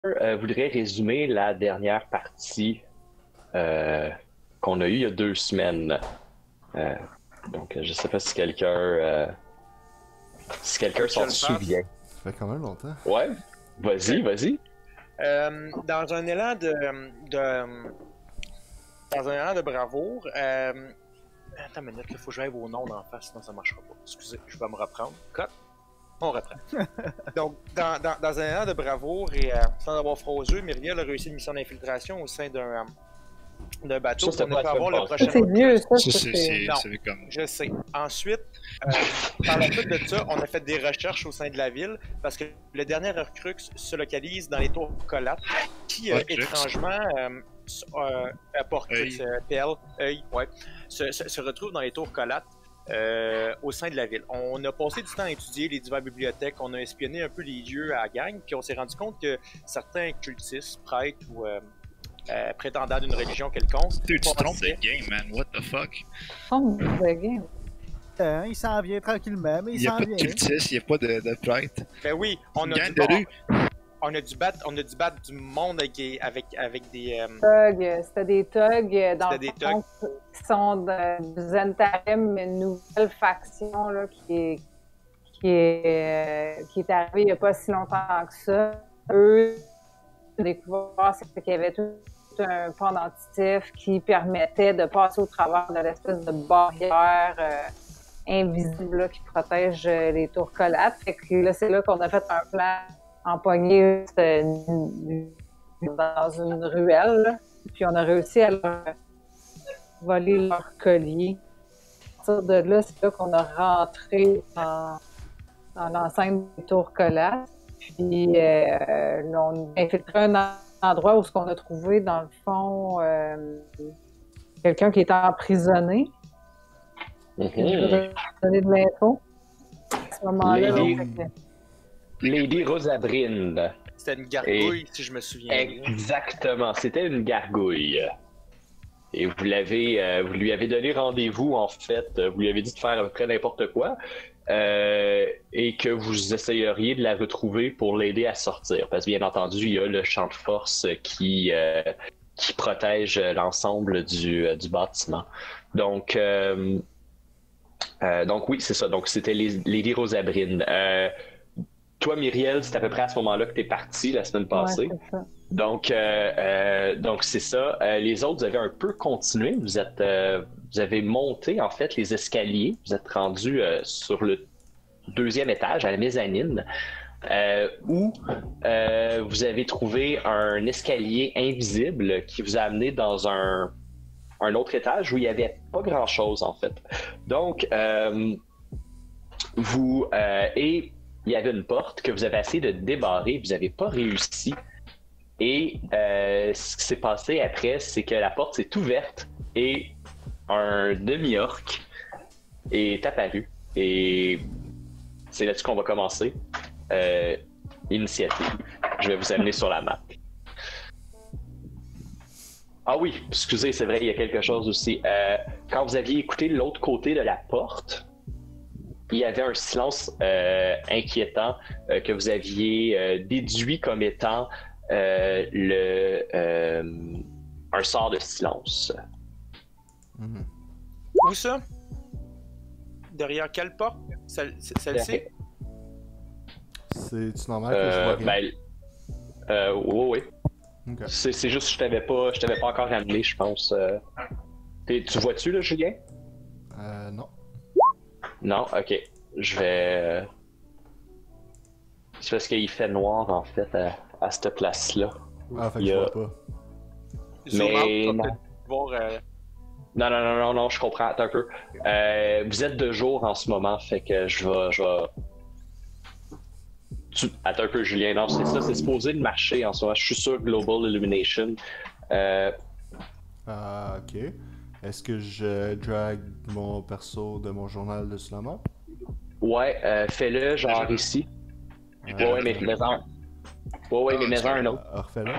voudrait résumer la dernière partie qu'on a eue il y a 2 semaines. Euh, donc, je sais pas si quelqu'un Je s'en le fasse. souvient. Ça fait quand même longtemps. Ouais, vas-y, vas-y. Dans un élan dans un élan de bravoure, attends une minute, il faut que j'aille vos noms d'en face, sinon ça marchera pas. Excusez, je vais me reprendre. Cut. On reprend. Donc, dans un élan de bravoure et sans avoir froid aux yeux, Myriel a réussi une mission d'infiltration au sein d'un bateau Ça, c'était pour ne pas pas la avoir semaine le passée. prochain C'est vieux, recrue. ça, Ça, c'est... Non. c'est comme. Je sais. Ensuite, par la suite de ça, on a fait des recherches au sein de la ville parce que le dernier recrux se localise dans les tours Colates qui, Recrux. étrangement, apporte Œil. ouais, se retrouve dans les tours Colates au sein de la ville. On a passé du temps à étudier les diverses bibliothèques, on a espionné un peu les lieux à la gang, puis on s'est rendu compte que certains cultistes, prêtres ou prétendants d'une religion quelconque Dude, tu te trompes de pensaient- game, man. What the fuck? Oh, de game. Il s'en vient tranquillement, mais Il il n'y a s'en pas de vient. cultiste, il n'y a pas de prêtre. Ben oui, on a Gang dû de rue. on a dû battre du monde avec des C'était des thugs, dans C'était le des fond, qui sont du Zentarim, une nouvelle faction là, qui est arrivée il n'y a pas si longtemps que ça. Eux, ont découvert c'est qu'il y avait tout un pendentif qui permettait de passer au travers de l'espèce de barrière invisible là, qui protège les tours Colates. Fait que là, c'est là qu'on a fait un plan empoigné dans une ruelle. Là. Puis on a réussi à leur voler leur collier. À partir de là, c'est là qu'on a rentré dans l'enceinte des tours Colates. Puis là, on a infiltré un endroit où ce qu'on a trouvé, dans le fond, quelqu'un qui était emprisonné. Je vais donner de l'info. À ce moment-là, Lady- là, fait que- Lady Rosabrinde. C'était une gargouille, si je me souviens bien. Exactement, c'était une gargouille. Et vous lui avez donné rendez-vous, en fait. Vous lui avez dit de faire à peu près n'importe quoi. Et que vous essayeriez de la retrouver pour l'aider à sortir. Parce que bien entendu, il y a le champ de force qui protège l'ensemble du bâtiment. Donc oui, c'est ça. Donc c'était Lady Rosabrine. Toi, Myriel, c'est à peu près à ce moment-là que tu es parti la semaine passée. Ouais, c'est ça. Donc c'est ça. Les autres, vous avez un peu continué. Vous avez monté en fait les escaliers. Vous êtes rendu sur le 2e étage, à la mezzanine, où vous avez trouvé un escalier invisible qui vous a amené dans un autre étage où il n'y avait pas grand-chose en fait. Donc et il y avait une porte que vous avez essayé de débarrer, vous n'avez pas réussi. Et ce qui s'est passé après, c'est que la porte s'est ouverte et un demi-orc est apparu. Et c'est là-dessus qu'on va commencer. Initiative. Je vais vous amener sur la map. Ah oui, excusez, c'est vrai, il y a quelque chose aussi. Quand vous aviez écouté l'autre côté de la porte, il y avait un silence inquiétant que vous aviez déduit comme étant un sort de silence. Mhm. Où ça? Derrière quelle porte? Celle-ci? C'est-tu normal que je vois rien? Oui. Ok. C'est juste que je t'avais pas encore ramené, je pense. Tu vois-tu, là, Julien? Non. Non? Ok. Je vais... C'est parce qu'il fait noir, en fait, à cette place-là. Ah, fait que Il y je a- vois pas. Zoom out, Mais on non. peut voir. Non, je comprends. Attends un peu. Vous êtes de jour en ce moment, fait que je vais... Attends un peu, Julien. Non, c'est ça, c'est supposé de marcher en ce moment. Je suis sur Global Illumination. Ah, ok. Est-ce que je drag mon perso de mon journal de sur la map? Ouais, fais-le genre ici. Ouais, mais mets-en. Ouais, mais mets-en un autre. Refais-le.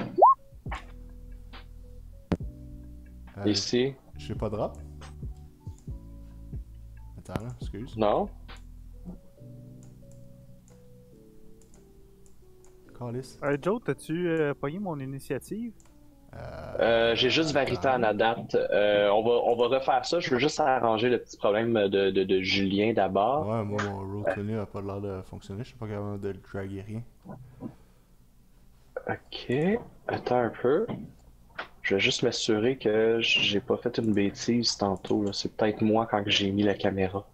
Ici. J'ai pas de drop. Attends, là, excuse. Non. Calice. Joe, t'as-tu pogné mon initiative? J'ai juste Varitan à date. On va refaire ça. Je veux juste arranger le petit problème de Julien d'abord. Ouais, moi, mon Roll20 a pas l'air de fonctionner. Je suis pas capable de le draguer rien. Ok, attends un peu. Je vais juste m'assurer que j'ai pas fait une bêtise tantôt, là. C'est peut-être moi quand j'ai mis la caméra.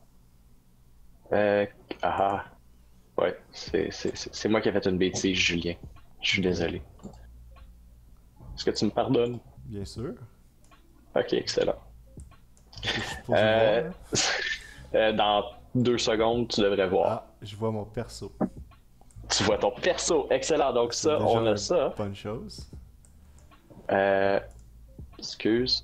Ah, ouais, c'est moi qui ai fait une bêtise, Julien. Je suis désolé. Est-ce que tu me pardonnes? Bien sûr. Ok, excellent. Est-ce que je suis supposé voir, là? Dans 2 secondes, tu devrais voir. Ah, je vois mon perso. Tu vois ton perso, excellent. Donc ça, Déjà on a une ça. bonne chose. Excuse.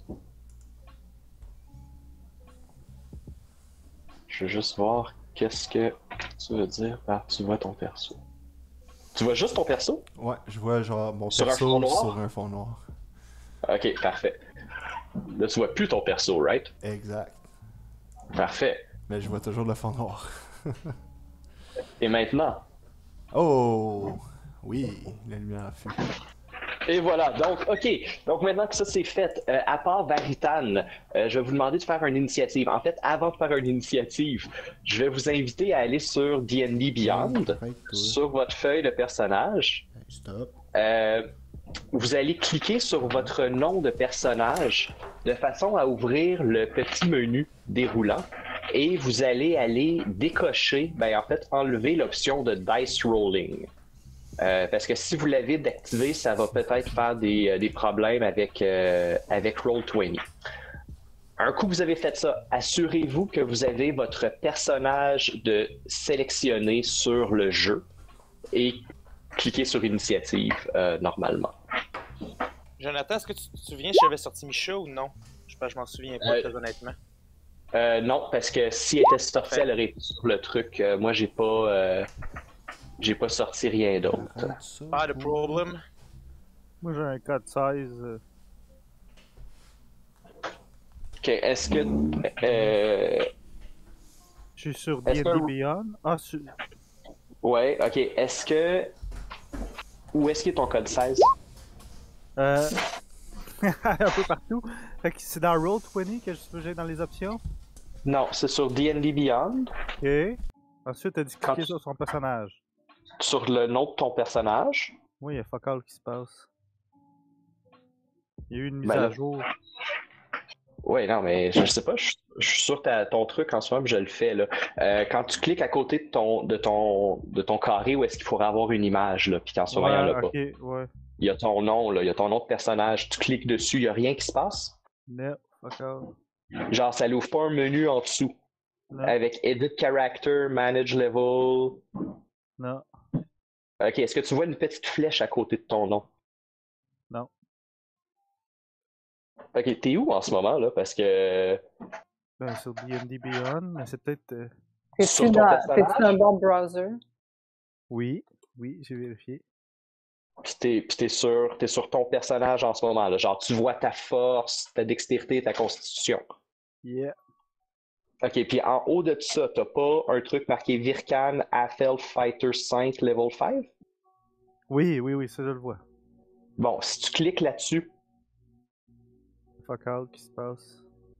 Je veux juste voir qu'est-ce que tu veux dire par tu vois ton perso. Tu vois juste ton perso? Ouais, je vois genre mon Sur un perso fond noir? sur un fond noir. Ok, parfait. Là, tu vois plus ton perso, right? Exact. Parfait. Mais je vois toujours le fond noir. Et maintenant? Oh! Oui, la lumière fut. Et voilà, donc, ok. Donc maintenant que ça c'est fait, à part Varitan, je vais vous demander de faire une initiative. En fait, avant de faire une initiative, je vais vous inviter à aller sur D&D Beyond, sur votre feuille de personnage. Stop. Vous allez cliquer sur votre nom de personnage de façon à ouvrir le petit menu déroulant et vous allez aller décocher, en fait, enlever l'option de Dice Rolling. Parce que si vous l'avez d'activer, ça va peut-être faire des problèmes avec Roll20. Un coup que vous avez fait ça, assurez-vous que vous avez votre personnage de sélectionné sur le jeu et cliquez sur Initiative normalement. Jonathan, est-ce que tu te souviens si j'avais sorti Micha ou non? Je m'en souviens pas, très honnêtement. Non, parce que si elle était sortie, elle aurait été sur le truc. Moi, j'ai pas sorti rien d'autre. Pas de problème. Moi j'ai un code 16. Ok, est-ce que. Je suis sur Est-ce D&D que- Beyond. Ah, Ouais, ok. Est-ce que. Où est-ce qu'il est ton code 16? un peu partout. Fait que c'est dans Roll20 que j'ai dans les options. Non, c'est sur D&D Beyond. Ok. Ensuite, t'as dit cliquer Quand- sur son personnage. Sur le nom de ton personnage. Oui, il y a fuck all qui se passe. Il y a eu une mise Ben là- à jour. Ouais, non, mais je sais pas, je suis sûr que ton truc en ce moment, je le fais là. Quand tu cliques à côté de ton carré où est-ce qu'il faudrait avoir une image là, puis qu'en ce moment, il y en a pas. Ok, ouais. Il y a ton nom là, il y a ton nom de personnage. Tu cliques dessus, il y a rien qui se passe. No, fuck all. Genre, ça l'ouvre pas un menu en dessous Non, avec Edit Character, Manage Level. non, Ok, est-ce que tu vois une petite flèche à côté de ton nom? non. Ok, t'es où en ce moment là? Parce que Ben, sur D&D Beyond, mais c'est peut-être... Sur T'es-tu ton dans, personnage? t'es-tu dans un bon browser? Oui, j'ai vérifié. puis t'es sur ton personnage en ce moment là. Genre, tu vois ta force, ta dextérité, ta constitution. Yeah. Ok, puis en haut de ça, t'as pas un truc marqué Virkan Athel Fighter 5 Level 5? Oui, ça je le vois. Bon, si tu cliques là-dessus, Fuck all qui se passe.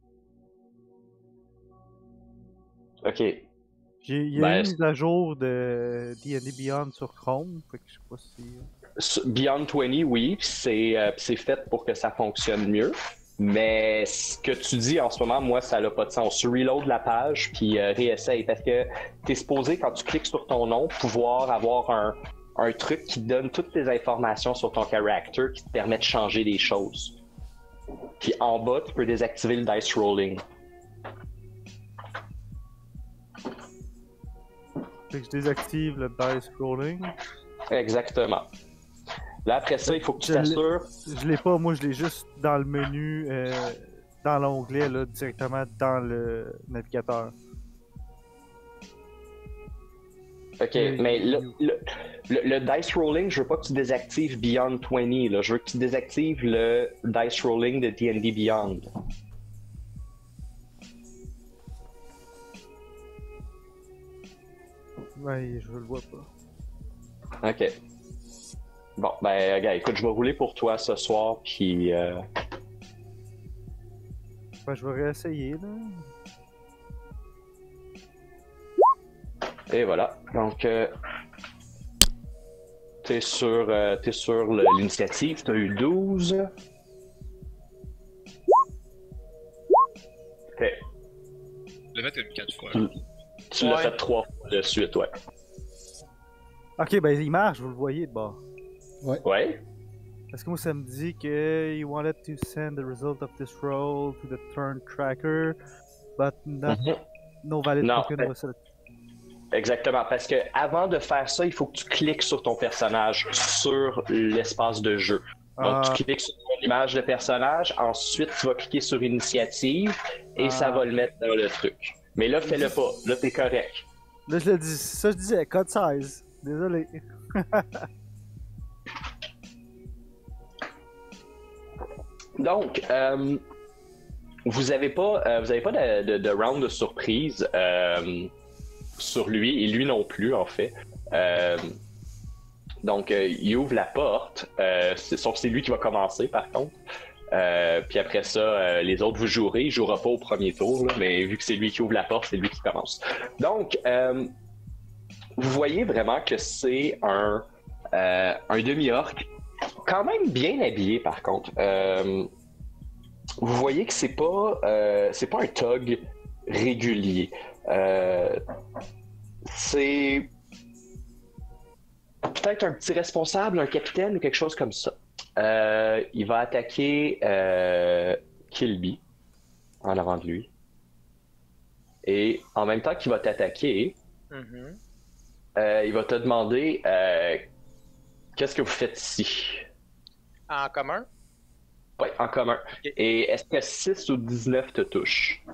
ok. Il y a Ben, une mise à jour de D&D Beyond sur Chrome, fait que je sais pas si... Beyond 20, oui, puis c'est fait pour que ça fonctionne mieux. Mais ce que tu dis en ce moment, moi, ça n'a pas de sens. Tu reload la page, puis réessaye. Parce que t'es supposé, quand tu cliques sur ton nom, pouvoir avoir un truc qui donne toutes tes informations sur ton character, qui te permet de changer des choses. Puis en bas, tu peux désactiver le dice rolling. Fait que je désactive le dice rolling. Exactement. Là, après ça, il faut que tu Je l'ai- t'assures. Je l'ai pas, moi je l'ai juste dans le menu, dans l'onglet, là, directement dans le navigateur. Ok, mais le dice rolling, je veux pas que tu désactives Beyond 20, là. Je veux que tu désactives le dice rolling de D&D Beyond. Ouais, je le vois pas. Ok. Bon, ben, gars, écoute, je vais rouler pour toi ce soir, puis... Ben, je vais réessayer, là. Et voilà. Donc, t'es sur l'initiative, t'as eu 12. Ok. Je l'ai fait une 4 fois. Tu l'as Ouais. fait 3 fois de suite, ouais. Ok, ben il marche, vous le voyez de bord. Ouais. Parce que moi, ça me dit que you wanted to send the result of this roll to the turn tracker, but not, Mhm. no valid Non, token fait- was selected. Exactement, parce que avant de faire ça, il faut que tu cliques sur ton personnage, sur l'espace de jeu. Donc, Ah, tu cliques sur l'image de personnage, ensuite, tu vas cliquer sur initiative et ça va le mettre dans le truc. Mais là, fais-le pas. Là, t'es correct. là, je le dis, ça je disais, code size. Désolé. Donc, vous avez pas de round de surprise sur lui, et lui non plus, en fait. Donc, il ouvre la porte, sauf que c'est lui qui va commencer, par contre. Puis après ça, les autres, vous jouerez. Il jouera pas au premier tour, là, mais vu que c'est lui qui ouvre la porte, c'est lui qui commence. Donc, vous voyez vraiment que c'est un demi-orc, quand même bien habillé, par contre. Vous voyez que c'est pas un thug régulier. C'est peut-être un petit responsable, un capitaine ou quelque chose comme ça. Il va attaquer Kilby en avant de lui. Et en même temps qu'il va t'attaquer, Mhm. il va te demander qu'est-ce que vous faites ici? En commun? Oui, en commun. Ok. Et est-ce que 6 ou 19 te touchent?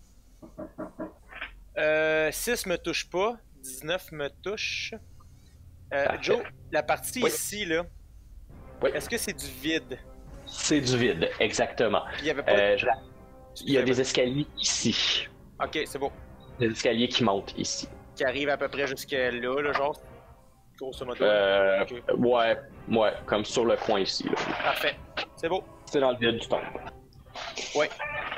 6 me touche pas, 19 me touche. Parfait. Joe, la partie Oui. ici, là, Oui. est-ce que c'est du vide? C'est du vide, exactement. Il y avait pas... Il y a des escaliers ici. Ok, c'est bon. Des escaliers qui montent ici. Qui arrive à peu près jusque là, genre. Grosso modo. Ok. Ouais, comme sur le coin ici. Là. Parfait. C'est beau. C'est dans le vide du temple. Ouais.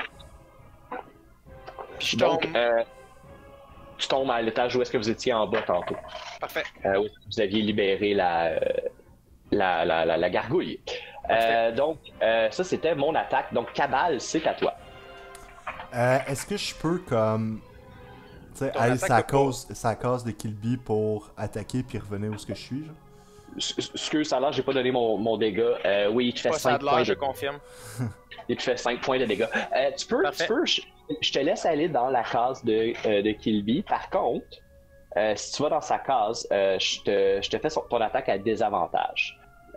Puis je Donc, tombe. tu tombes à l'étage où est-ce que vous étiez en bas tantôt. Parfait. Où vous aviez libéré la gargouille. Parfait. Donc, ça, c'était mon attaque. Donc, Cabal, c'est à toi. Est-ce que je peux comme... Tu sais, Ton aller attaque sa case de Kilby pour attaquer puis revenir où ce que je suis, genre? Excuse, ça a l'air, j'ai pas donné mon dégât. Oui, il te fait Pas ça 5 de l'air, points je de... confirme. Il te fait 5 points de dégâts. Tu peux, Parfait. je te laisse aller dans la case de Kilby. Par contre, si tu vas dans sa case, je te fais ton attaque à désavantage.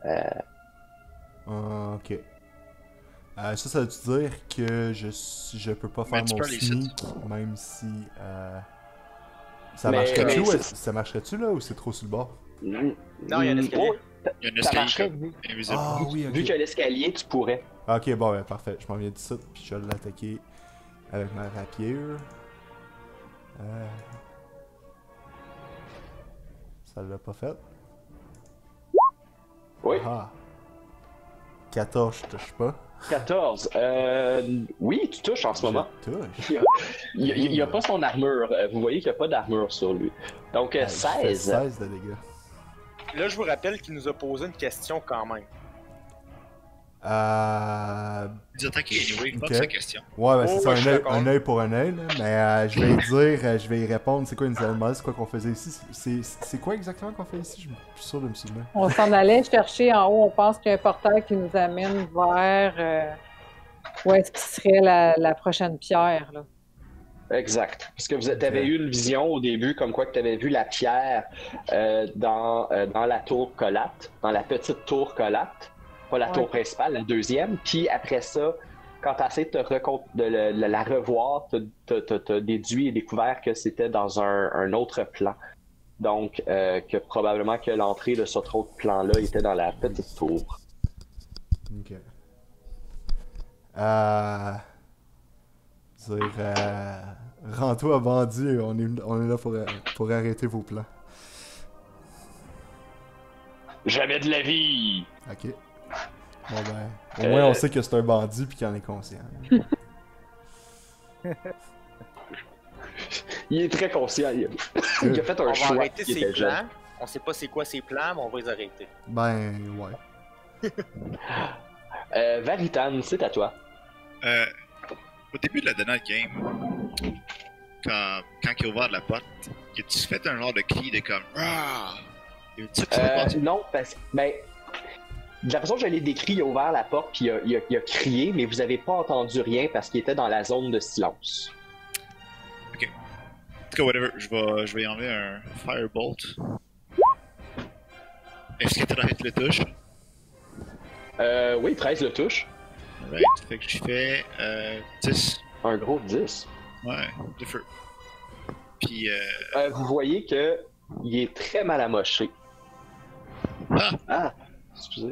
Ok. Ça veut dire que je peux pas faire Mais tu mon peux aller sneak, même si... Ça Mais- marcherait-tu mais ou c'est- ça marcherait-tu là ou c'est trop sur le bord? Non, il y a un escalier. Il y a un Ça escalier marcherait, comme vu, invisible. Ah oui, ok. vu qu'il y a l'escalier, tu pourrais. Ok, bon, ben, parfait. Je m'en viens d'ici, puis je vais l'attaquer avec ma rapière. Ça l'a pas fait. Oui. Ah. 14, je touche pas. 14. Oui, tu touches en ce moment. Je touche. Il n'y a pas son armure. Vous voyez qu'il n'y a pas d'armure sur lui. Donc, Je fais 16. 16 de dégâts. Là, je vous rappelle qu'il nous a posé une question quand même. Ils attaquent anyway, pas Ok. de sa question. Ouais, ben c'est Oh, ça, ouais, je suis d'accord. un œil pour un œil, là. Mais je vais lui dire, je vais y répondre. C'est quoi une demandé, c'est quoi qu'on faisait ici? C'est quoi exactement qu'on fait ici? Je suis plus sûr de me souvenir. On s'en allait chercher en haut. On pense qu'il y a un portail qui nous amène vers où est-ce qui serait la prochaine pierre. Là. Exact. Parce que vous avez eu une vision au début, comme quoi que tu avais vu la pierre dans la tour Colate, dans la petite tour Colate, pas la Ouais. tour principale, la deuxième. Puis après ça, quand tu as essayé de la revoir, tu as déduit et découvert que c'était dans un autre plan. Donc, que probablement que l'entrée de cet autre plan-là était dans la petite tour. Ok. Rends-toi bandit, on est là pour arrêter vos plans. Jamais de la vie! Ok. Bon ben, au moins on sait que c'est un bandit puis qu'il en est conscient. Il est très conscient. Il a fait On un va choix. arrêter qui ses était jeune. plans. On sait pas c'est quoi ses plans, mais on va les arrêter. Ben, ouais. Varitan, c'est à toi. Au début de la dernière game, quand il a ouvert la porte, as-tu fait un genre de cri de comme ah? Non, parce que ben, de la façon que je l'ai décrit, il a ouvert la porte puis il a crié, mais vous avez pas entendu rien parce qu'il était dans la zone de silence. En tout cas, whatever, je vais y enlever un Firebolt. Est-ce que 13 le touche? Oui, 13 le touche. Right, fait que je fais 10. Un gros 10. Ouais, de feu. Puis Vous voyez que il est très mal amoché. Ah! Excusez.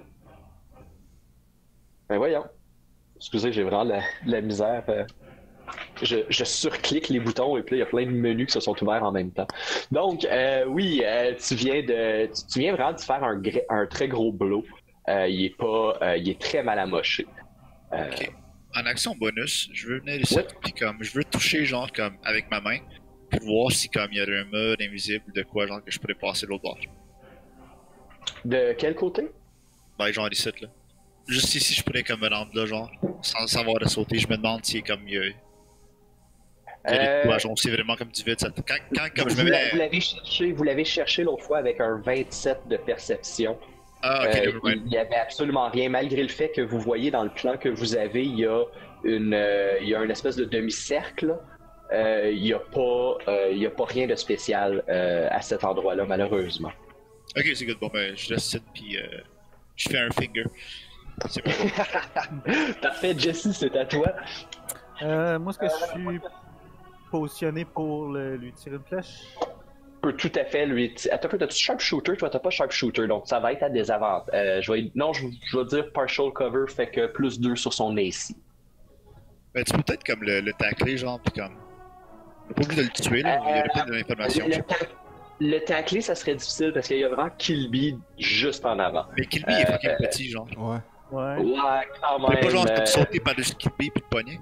Ben voyons. Excusez, j'ai vraiment la misère. Je surclique les boutons et puis là, il y a plein de menus qui se sont ouverts en même temps. Donc, oui, tu viens vraiment de faire un très gros blow. Il est très mal amoché. ok. En action bonus, je veux venir ici, puis comme je veux toucher genre comme avec ma main, pour voir si comme il y a un mode invisible de quoi genre que je pourrais passer de l'autre bord. De quel côté? Ben genre ici là. Juste ici je pourrais comme me rendre là genre, sans avoir à sauter. Je me demande si comme il y a des couages, c'est vraiment comme du vide. Ça... Quand comme je me mets... Vous l'avez cherché l'autre fois avec un 27 de perception. Ah ok, il n'y avait absolument rien, malgré le fait que vous voyez dans le plan que vous avez, il y a une espèce de demi-cercle. Il n'y a pas rien de spécial à cet endroit-là, malheureusement. Ok, c'est good. Bon ben je reste ici puis je fais un finger. C'est bon. Parfait, Jesse, c'est à toi. Moi, est-ce que je suis positionné pour lui tirer une flèche? Peut tout à fait lui. Attends, t'as-tu sharpshooter? Toi, t'as pas sharpshooter, donc ça va être à désavantage. Je vais dire partial cover, fait que plus 2 sur son AC. Ben tu peux peut-être comme le tacler genre puis comme. Pas obligé de le tuer là, il y aurait peut-être de l'information. Le tacler, ça serait difficile parce qu'il y a vraiment Kilby juste en avant. Mais Kilby est fucking petit genre. Ouais. Ouais. Ouais, quand On peut même. pas genre tout sauter par-dessus Kilby puis le pogner.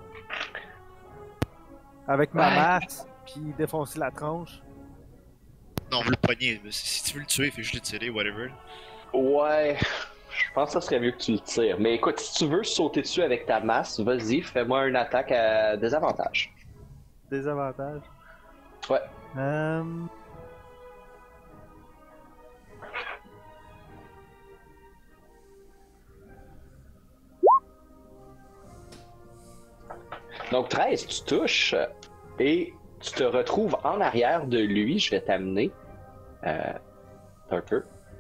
Avec ma Ouais. masse, puis défoncer la tronche. Non, on veut le pogner. Si tu veux le tuer, fais juste le tirer, whatever. Ouais, je pense que ça serait mieux que tu le tires. Mais écoute, si tu veux sauter dessus avec ta masse, vas-y, fais-moi une attaque à désavantage. Désavantage. Ouais. Donc 13, tu touches et tu te retrouves en arrière de lui. Je vais t'amener un peu.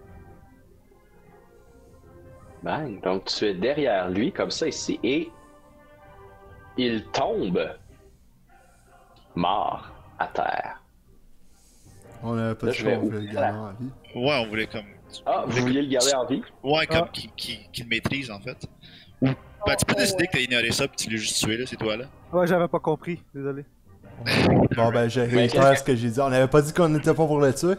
Bang. Donc tu es derrière lui, comme ça ici, et il tombe mort à terre. On a pas Là, dit je vais qu'on voulait le ouvrir garder en vie. Ouais, on voulait comme. Ah, vous vouliez le garder en vie? Ouais, comme Ah. qu'il le maîtrise en fait. Ben, tu peux décider que t'as ignoré ça pis tu l'as juste tué là, c'est toi là. Ouais, j'avais pas compris, désolé. Bon ben, je Mais réitère qu'est-ce ce que j'ai dit. On avait pas dit qu'on était pas pour le tuer.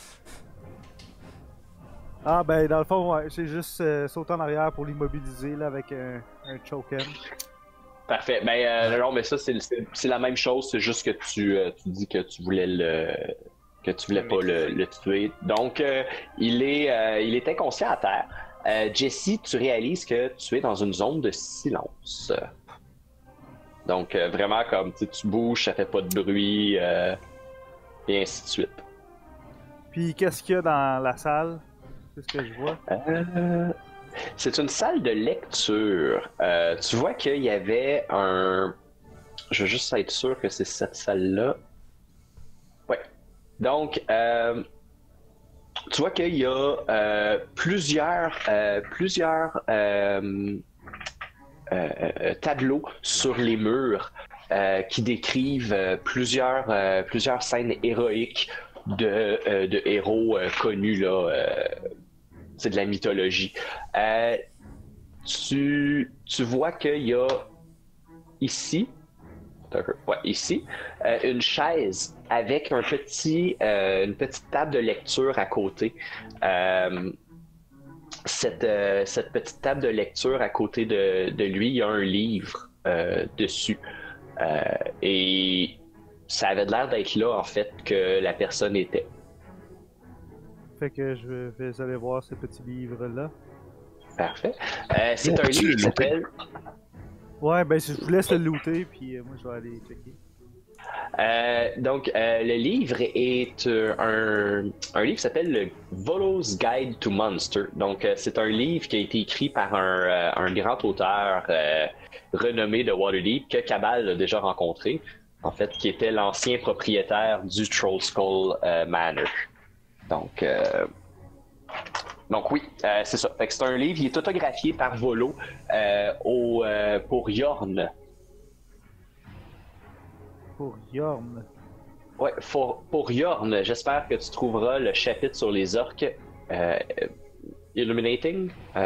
Ah, ben, dans le fond, ouais, j'ai juste sauté en arrière pour l'immobiliser, là, avec un choken. Parfait. Ben non, mais ça, c'est la même chose, c'est juste que tu dis que tu voulais pas le tuer. Donc, il est inconscient à terre. Jesse, tu réalises que tu es dans une zone de silence. Donc, vraiment, comme tu bouges, ça fait pas de bruit, et ainsi de suite. Puis, qu'est-ce qu'il y a dans la salle? C'est ce que je vois. C'est une salle de lecture. Tu vois qu'il y avait un... Je veux juste être sûr que c'est cette salle-là. Ouais. Donc, tu vois qu'il y a plusieurs tableaux sur les murs qui décrivent plusieurs scènes héroïques de héros connus là. C'est de la mythologie. Tu vois qu'il y a ici, une chaise avec une petite table de lecture à côté. cette petite table de lecture à côté de lui, il y a un livre dessus. Et ça avait l'air d'être là, en fait, que la personne était. Fait que je vais aller voir ce petit livre-là. Parfait. C'est un livre qui s'appelle... Ouais, ben je vous laisse le looter, puis moi je vais aller checker. Donc, le livre est un livre qui s'appelle le Volo's Guide to Monster. Donc, c'est un livre qui a été écrit par un grand auteur renommé de Waterdeep que Cabal a déjà rencontré, en fait, qui était l'ancien propriétaire du Trollskull Manor. Donc oui, c'est ça. Fait que c'est un livre, il est autographié par Volo pour Yorn. Pour Yorn. Ouais, pour Yorn, j'espère que tu trouveras le chapitre sur les orques Illuminating.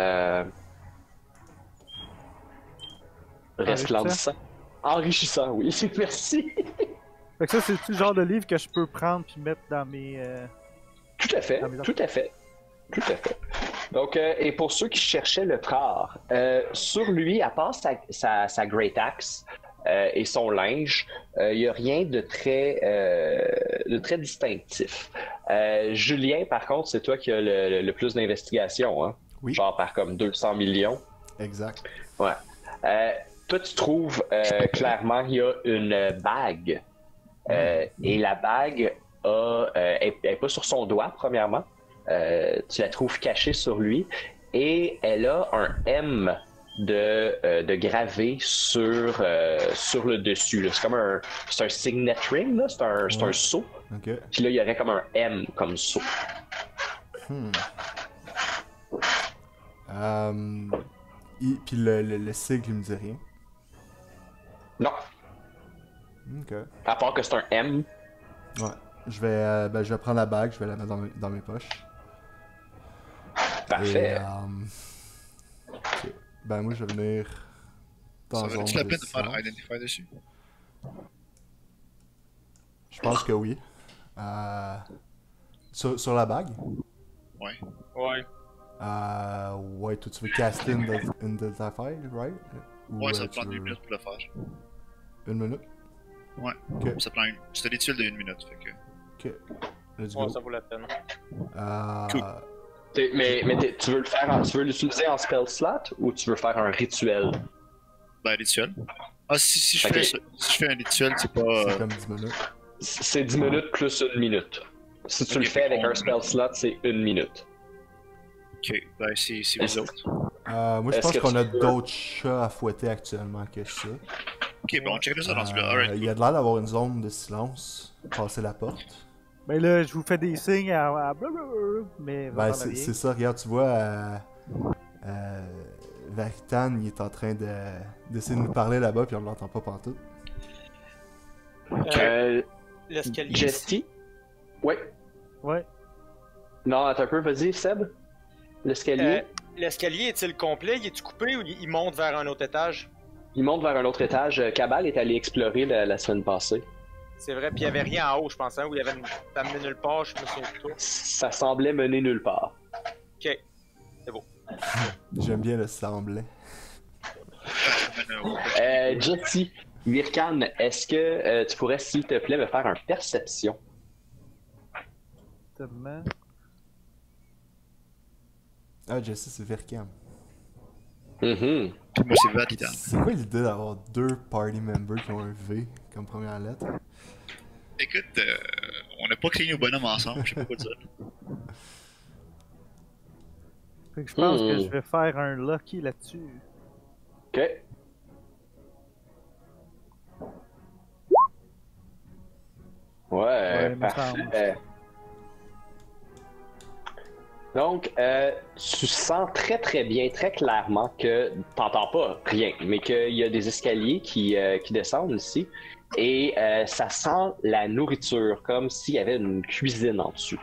Resplendissant. Enrichissant, oui. Merci. Fait que ça, c'est le genre de livre que je peux prendre puis mettre dans mes... Tout à fait, tout à fait. Tout à fait. Donc, et pour ceux qui cherchaient le corps, sur lui, à part sa Great Axe et son linge, il n'y a rien de très distinctif. Julien, par contre, c'est toi qui as le plus d'investigation, hein? Oui. Genre par comme 200 millions. Exact. Ouais. Toi, tu trouves clairement qu'il y a une bague. Et la bague est pas sur son doigt, premièrement. Tu la trouves cachée sur lui et elle a un M de gravé sur le dessus. Là. C'est comme un signet ring, là. C'est un sceau. Ok. Puis là, il y aurait comme un M comme sceau. Puis le sigle, il me dit rien. Non. Ok. À part que c'est un M. Ouais. Je vais prendre la bague, je vais la mettre dans mes poches. Parfait. Et, ok. Ben moi je vais venir dans Ça la zone vaut-tu la de peine de faire distance. Identify dessus? Je pense que oui. Sur la bague? Ouais. Ouais. Ouais, toi tu veux caster Identify, right? Ou, Ouais, ça va tu prendre veux- 1 minute pour le faire. Une minute? Ouais. Ok. Ça prend c'est un rituel de 1 minute, fait que... Ok. Let's Ouais, go. ça vaut la peine. Cool. Tu veux le faire, tu veux l'utiliser en spell slot ou tu veux faire un rituel? Ben, rituel. Ah, si je Ok. fais ça, si je fais un rituel, c'est pas... C'est comme 10 minutes. C'est 10 minutes plus 1 minute. Si tu Ok, le fais avec on- un spell slot, c'est 1 minute. Ok, ben c'est vous autres. Moi je Est-ce pense que qu'on tu a peux- d'autres chats à fouetter actuellement que ça. Ok, bon, on check ça dans ce là. Alright. Il y a de l'air d'avoir une zone de silence. Passer la porte. Ben là, je vous fais des signes à blablabla, mais Ben, vraiment rien. c'est ça, regarde, tu vois, Varitan, il est en train d'essayer de nous parler là-bas, puis on ne l'entend pas pantoute. L'escalier. Jesty? Ouais. Ouais. Non, attends un peu, vas-y, Seb. L'escalier. L'escalier est-il complet? Il est-tu coupé ou il monte vers un autre étage? Il monte vers un autre étage. Cabal est allé explorer la semaine passée. C'est vrai, puis il n'y avait rien en haut, je pense, hein, où il y avait ça menait nulle part, je me souviens plus. Ça semblait mener nulle part. Ok. J'aime bien le semblant. Jesty, Virkan, est-ce que tu pourrais, s'il te plaît, me faire un perception? Exactement. Ah, Jesse, c'est Virkam. Mhm. Moi, c'est Vatitan. C'est quoi l'idée d'avoir deux party members qui ont un V comme première lettre? Écoute, on n'a pas créé nos bonhommes ensemble, je sais pas quoi dire. Fait que je pense que Hmm. je vais faire un lucky là-dessus. Ok. Ouais, me parfait. Donc, tu sens très très bien, très clairement que t'entends pas rien, mais qu'il y a des escaliers qui descendent ici et ça sent la nourriture, comme s'il y avait une cuisine en dessous.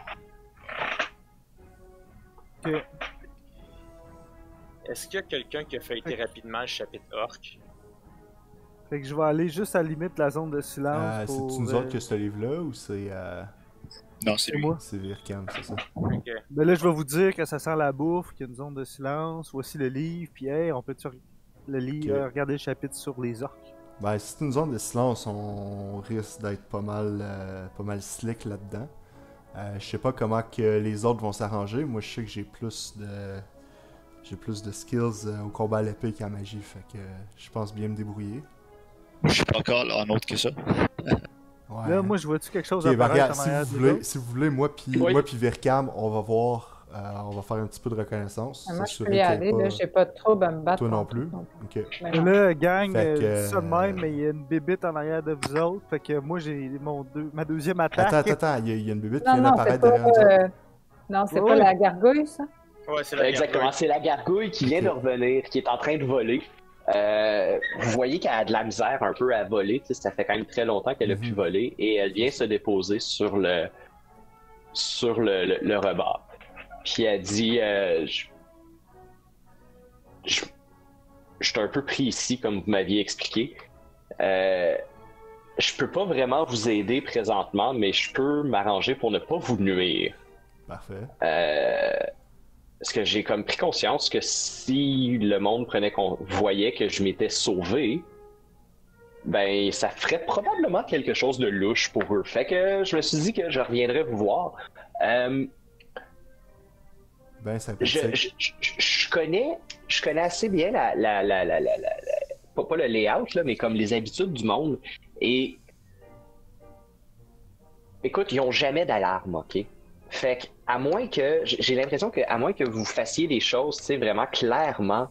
Ok. Est-ce qu'il y a quelqu'un qui a feuilleté rapidement le chapitre orc? Fait que je vais aller juste à la limite de la zone de silence. C'est-tu nous autres que ce livre-là ou c'est. Non, c'est C'est lui. moi. C'est Virkam, c'est ça. Ok. Mais là, je vais vous dire que ça sent la bouffe, qu'il y a une zone de silence. Voici le livre, puis hey, on peut le livre, Ok. regarder le chapitre sur les orques. Ben, si c'est une zone de silence, on risque d'être pas mal slick là-dedans. Je sais pas comment que les autres vont s'arranger. Moi, je sais que j'ai plus de skills au combat à l'épée qu'en magie, fait que je pense bien me débrouiller. Je suis pas encore là en autre que ça. Ouais. Là, moi, je vois-tu quelque chose Ok, ben, apparaître regarde, en arrière si de vous voulez, l'autre? si vous voulez, moi puis Virkam, on va voir, on va faire un petit peu de reconnaissance. Moi, je s'assurer peux y qu'il y ait aller, pas- là, j'ai pas de trouble à me battre. Toi non contre plus? eux, Ok. Mais Et non. là, gang, Fait que, je dis ça de même, mais il y a une bébite en arrière de vous autres. Fait que moi, j'ai ma deuxième attaque. Attends, il y a une bébite qui Non, vient non, c'est d'apparaître pas, derrière nous autres. non, c'est Ouais, pas ouais. la gargouille, ça? Ouais, c'est la Exactement, gargouille. c'est la gargouille qui vient Ok. de revenir, qui est en train de voler. Vous voyez qu'elle a de la misère un peu à voler, tu sais, ça fait quand même très longtemps qu'elle a pu voler, et elle vient se déposer sur le rebord. Puis elle dit je suis un peu pris ici, comme vous m'aviez expliqué. Je peux pas vraiment vous aider présentement, mais je peux m'arranger pour ne pas vous nuire. Parfait. Parce que j'ai comme pris conscience que si le monde voyait que je m'étais sauvé, ben ça ferait probablement quelque chose de louche pour eux. Fait que je me suis dit que je reviendrais vous voir. Ben sympathique. Je connais assez bien pas le layout là, mais comme les habitudes du monde. Et écoute, ils ont jamais d'alarme, ok? Fait que, à moins que, j'ai l'impression que, à moins que vous fassiez les choses, tu sais, vraiment clairement,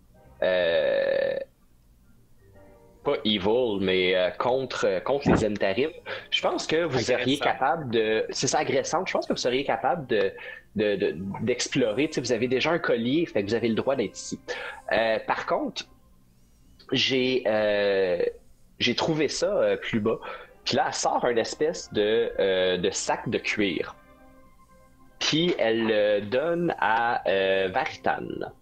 pas evil, mais contre les Entarim, je pense que vous seriez capable de, c'est ça, agressante, je pense que vous seriez capable d'explorer, tu sais, vous avez déjà un collier, fait que vous avez le droit d'être ici. Par contre, j'ai trouvé ça plus bas, puis là, elle sort une espèce de sac de cuir. Puis elle le donne à Varitan.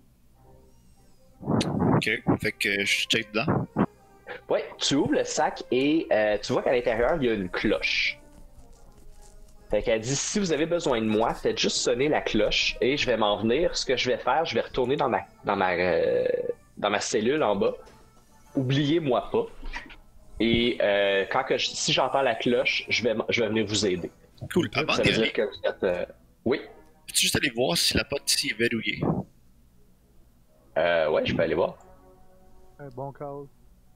Ok, fait que je check dedans. Ouais, tu ouvres le sac et tu vois qu'à l'intérieur, il y a une cloche. Fait qu'elle dit, si vous avez besoin de moi, faites juste sonner la cloche et je vais m'en venir. Ce que je vais faire, je vais retourner dans ma cellule en bas. Oubliez-moi pas. Et si j'entends la cloche, je vais venir vous aider. Cool, avant Ça d'y veut aller, dire que vous êtes... Oui. peux-tu juste aller voir si la porte ici est verrouillée? Ouais, je peux aller voir. Un bon call.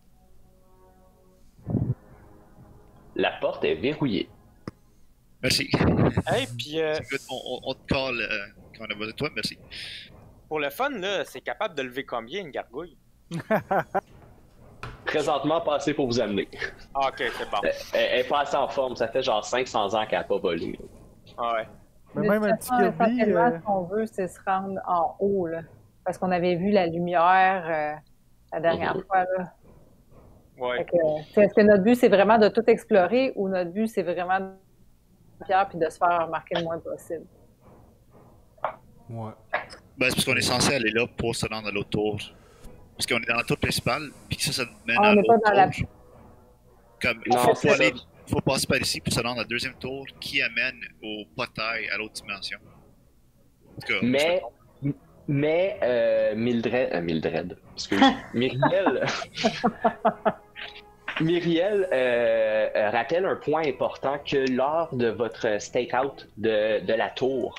La porte est verrouillée. Merci. Hey, puis Écoute, on te call quand on a besoin de toi, merci. pour le fun, là, c'est capable de lever combien une gargouille? Présentement, pas assez pour vous amener. Ah, ok, c'est bon. Elle est pas assez en forme, ça fait genre 500 ans qu'elle a pas volé. Ah ouais. Mais De même toute un petit façon, Kirby. essentiellement, ce qu'on veut, c'est se rendre en haut, là. Parce qu'on avait vu la lumière la dernière fois, là. Ouais. Fait que, est-ce que notre but, c'est vraiment de tout explorer ou notre but, c'est vraiment de faire puis de se faire remarquer le moins possible? Ouais. Ben, c'est parce qu'on est censé aller là pour se rendre à l'autre tour. Parce qu'on est dans la tour principale, puis ça mène Ah, à on n'est pas l'autre dans la... tour. Comme, Non, c'est ça. faut passer par ici pour se rendre à la deuxième tour qui amène au portail à l'autre dimension. En tout cas, Mais Mildred, excuse. Myriel rappelle un point important que lors de votre stakeout de la tour,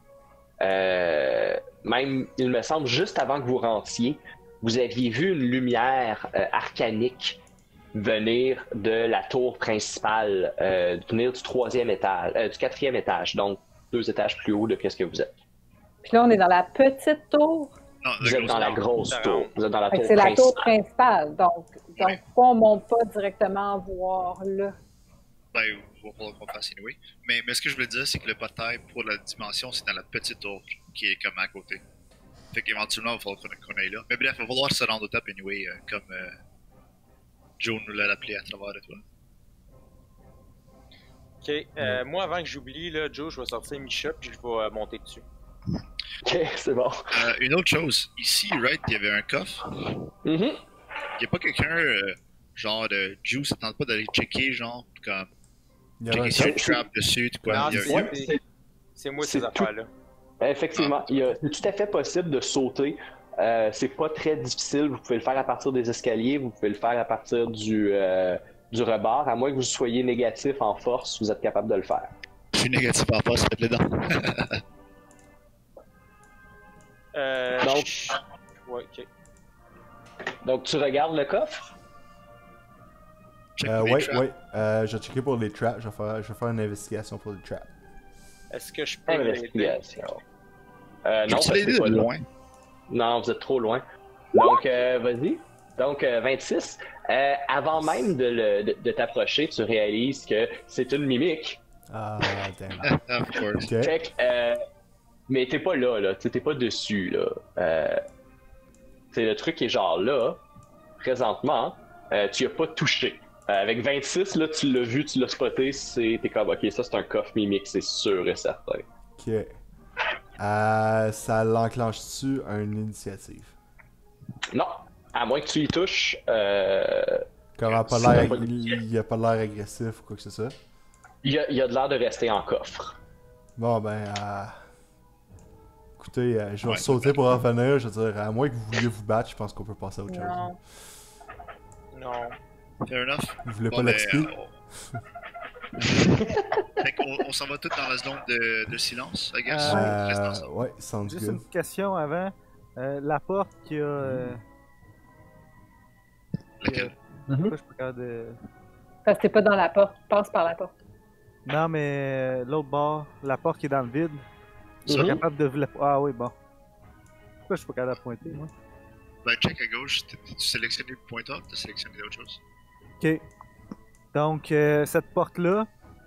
même, il me semble, juste avant que vous rentriez, vous aviez vu une lumière arcanique venir de la tour principale, venir du quatrième étage, donc 2 étages plus haut de ce que vous êtes. Puis là, on est dans la petite tour. non, Vous êtes dans la grosse tour. Vous êtes dans la Fait que tour c'est la tour principale. principale. Donc pourquoi on monte pas directement voir là? ben, il va falloir qu'on le fasse anyway. Mais ce que je voulais dire, c'est que le portail pour la dimension, c'est dans la petite tour qui est comme à côté. Fait qu'éventuellement, il va falloir qu'on aille là. Mais bref, il va falloir se rendre au top anyway, comme Joe nous l'a rappelé à travers de toi. Ok, moi, avant que j'oublie, là, Joe, je vais sortir Misha puis je vais monter dessus. Ok, c'est bon. Une autre chose, ici, right, il y avait un coffre. Mhm. Il n'y a pas quelqu'un, genre de Juice, ça tente pas d'aller checker, genre, comme Il y a Checker un s'il y a une c'est- trap dessus, tout quoi. Non, Il y a- c'est- Ouais, C'est moi c'est ces tout. affaires-là. Effectivement, c'est tout à fait possible de sauter. C'est pas très difficile. Vous pouvez le faire à partir des escaliers, vous pouvez le faire à partir du rebord. À moins que vous soyez négatif en force, vous êtes capable de le faire. Je suis négatif en face, faites-le donc. Donc- Ouais, ok. Donc, tu regardes le coffre. Check pour les Ouais, traps. ouais. Je vais checker pour les traps. Je vais faire une investigation pour les traps. Est-ce que je peux l'aider? Investigation. Je Non, vais parce que l'aider c'est pas de là. loin. Non, vous êtes trop loin. Donc, vas-y. Donc, 26. Avant même de t'approcher, tu réalises que c'est une mimique. Ah, damn. Of course. Ok. Fait que, mais t'es pas là. T'es pas dessus, là. C'est le truc qui est genre là, présentement, tu y as pas touché. Avec 26, là, tu l'as vu, tu l'as spoté, t'es comme, ok, ça c'est un coffre mimique, c'est sûr et certain. Ok. Ça l'enclenche-tu une initiative? Non, à moins que tu y touches, Comment pas Ça va l'air, pas- il a pas l'air agressif ou quoi que ce soit? il y a de l'air de rester en coffre. Bon, ben, écoutez, je vais Ouais. sauter pour en revenir. Je veux dire, à moins que vous vouliez vous battre, je pense qu'on peut passer à autre chose. Non. Non. Fair enough. Vous voulez Bon, pas ben, l'XP? Fait qu'on s'en va tous dans la zone de silence, I guess. Reste ensemble. Ouais, sounds Juste good. une question avant. La porte qui a. Laquelle? Pourquoi je suis pas capable de. Parce que t'es pas dans la porte. Passe par la porte. Non, mais l'autre bord, la porte qui est dans le vide. Je suis Mhm. capable de. Ah oui, bon. Pourquoi je suis pas capable de pointer, moi? Ben, check à gauche, tu sélectionné le pointeur, t'as sélectionné autre chose. Ok. Donc, cette porte-là.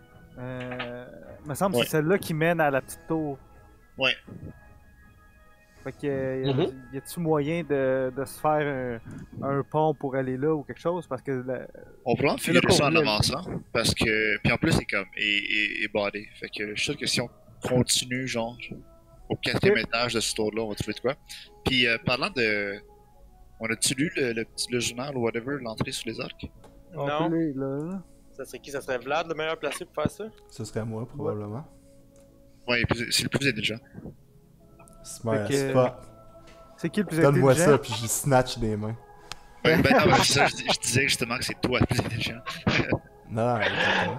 Me semble que Ouais. c'est celle-là qui mène à la petite tour. Ouais. Fait que, y a-tu moyen de se faire un pont pour aller là ou quelque chose? Parce que. On pourra en C'est le figurer ça en courriel. avançant, parce que. Puis en plus, c'est comme. Et body. Fait que je suis sûr que si on continue, genre, au 4e étage de ce tour-là, on va trouver de quoi. Puis parlant de. On a-tu lu le journal ou whatever, l'entrée sur les orques? On Non. peut aller là. Ça serait qui? Ça serait Vlad le meilleur placé pour faire ça? Ce serait moi, probablement. Ouais, c'est le plus intelligent. Smart Fait as que- fuck. C'est qui le plus Donne-moi intelligent? ça, puis je snatch des mains. Ouais, ben non, c'est ça, je disais justement que c'est toi le plus intelligent. Non, exactement.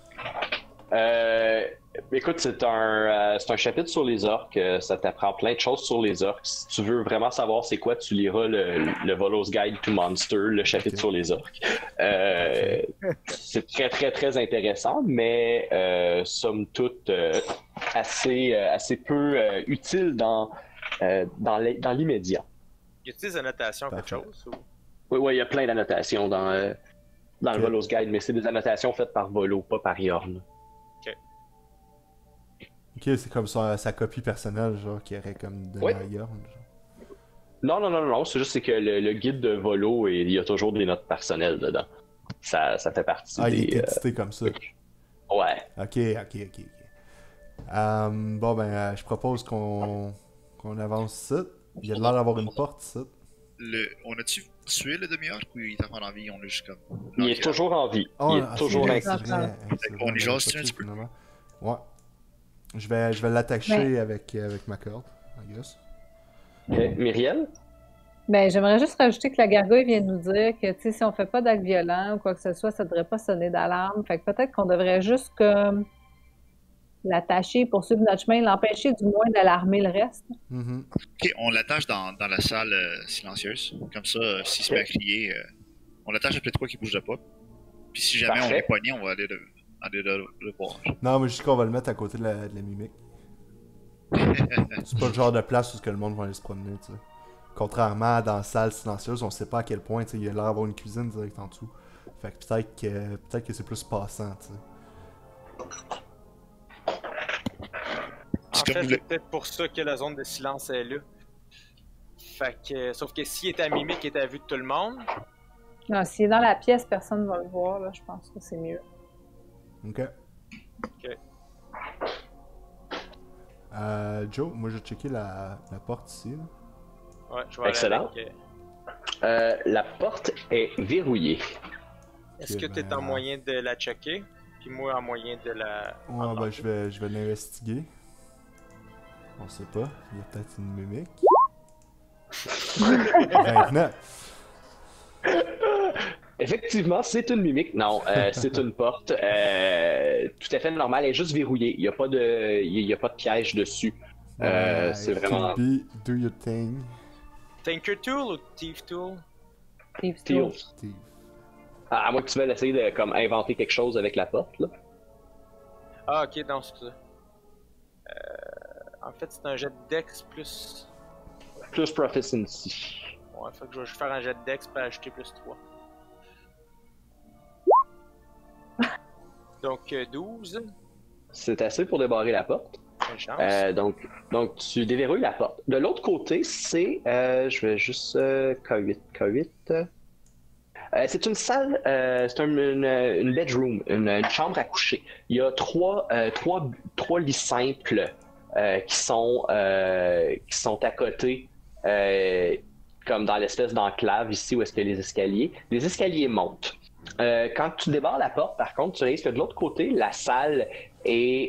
Écoute, c'est un chapitre sur les orques. Ça t'apprend plein de choses sur les orques. Si tu veux vraiment savoir c'est quoi, tu liras le Volo's Guide to Monster, le chapitre Ok. sur les orques. C'est très, très, très intéressant, mais somme toute assez peu utile dans l'immédiat. Y a-t-il des annotations, quelque Parfait. chose? Ou... Oui, il y a plein d'annotations dans le Ok. Volo's Guide, mais c'est des annotations faites par Volo, pas par Yorn. Ok, c'est comme sa copie personnelle, genre, qui aurait comme de Oui. la Yorn, genre. Non, c'est juste que le guide de Volo, il y a toujours des notes personnelles dedans. Ça fait partie Ah, il des... est édité comme ça. Ouais. Ok. Bon, ben, je propose qu'on avance ici. Il y a l'air d'avoir une porte ici. On a-tu tué le demi-orc ou il est encore en vie? On l'a juste comme. Il knocké est toujours en vie. Oh, Il est toujours c'est ainsi. vrai, c'est Fait vrai, qu'on y j'avais jase pas un tué, petit peu. finalement. Ouais. Je vais l'attacher avec ma corde, I guess. Myriel? Ben, j'aimerais juste rajouter que la gargouille vient de nous dire que, tu sais, si on fait pas d'acte violent ou quoi que ce soit, ça devrait pas sonner d'alarme. Fait que peut-être qu'on devrait juste comme l'attacher, poursuivre notre chemin, l'empêcher du moins d'alarmer le reste. Mhm. Ok, on l'attache dans la salle silencieuse. Comme ça, s'il se met à crier, on l'attache à peut-être quoi qui bouge pas. Puis si jamais on Parfait. est pogné, on va aller le voir. Non, mais juste qu'on va le mettre à côté de la mimique. C'est pas le genre de place où que le monde va aller se promener, tu sais. Contrairement à dans la salle silencieuse, on sait pas à quel point, tu sais, il y a l'air d'avoir une cuisine direct en dessous. Fait que peut-être que c'est plus passant, tu sais. En C'est comme fait, vous c'est le- peut-être pour ça que la zone de silence est là. Fait que, sauf que s'il est à mimique et est à vue de tout le monde, Non, s'il est dans la pièce, personne ne va le voir, là, je pense que c'est mieux. Ok. Joe, moi je vais checker la porte ici. Là. ouais, je vais Excellent. aller avec, La porte est verrouillée. Est-ce que Ok, tu es ben, en moyen de la checker? Puis moi, en moyen de la. Ouais, ben je vais l'investiguer. On sait pas, il y a peut-être une mimique. 29. Effectivement, c'est une mimique. Non, c'est une porte. Tout à fait normale. Elle est juste verrouillée. Il n'y a pas de piège dessus. C'est vraiment. Do your thing. Tinker Tool ou Thief Tool? Thieves Steel. Tool. Steve. À moins que tu veuilles essayer de comme inventer quelque chose avec la porte, là. Ah, ok, non, c'est ça. En fait, c'est un jet de Dex plus. Plus Proficiency. Ouais, faut que je vais faire un jet de Dex pour ajouter plus 3. Donc 12. C'est assez pour débarrer la porte. Bonne chance. Donc, tu déverrouilles la porte. De l'autre côté, c'est. Je vais juste. K8. C'est une salle, c'est une bedroom, une chambre à coucher. Il y a trois lits simples qui sont à côté, comme dans l'espèce d'enclave ici où est-ce qu'il y a les escaliers. Les escaliers montent. Quand tu débarres la porte, par contre, tu réalises que de l'autre côté, la salle est...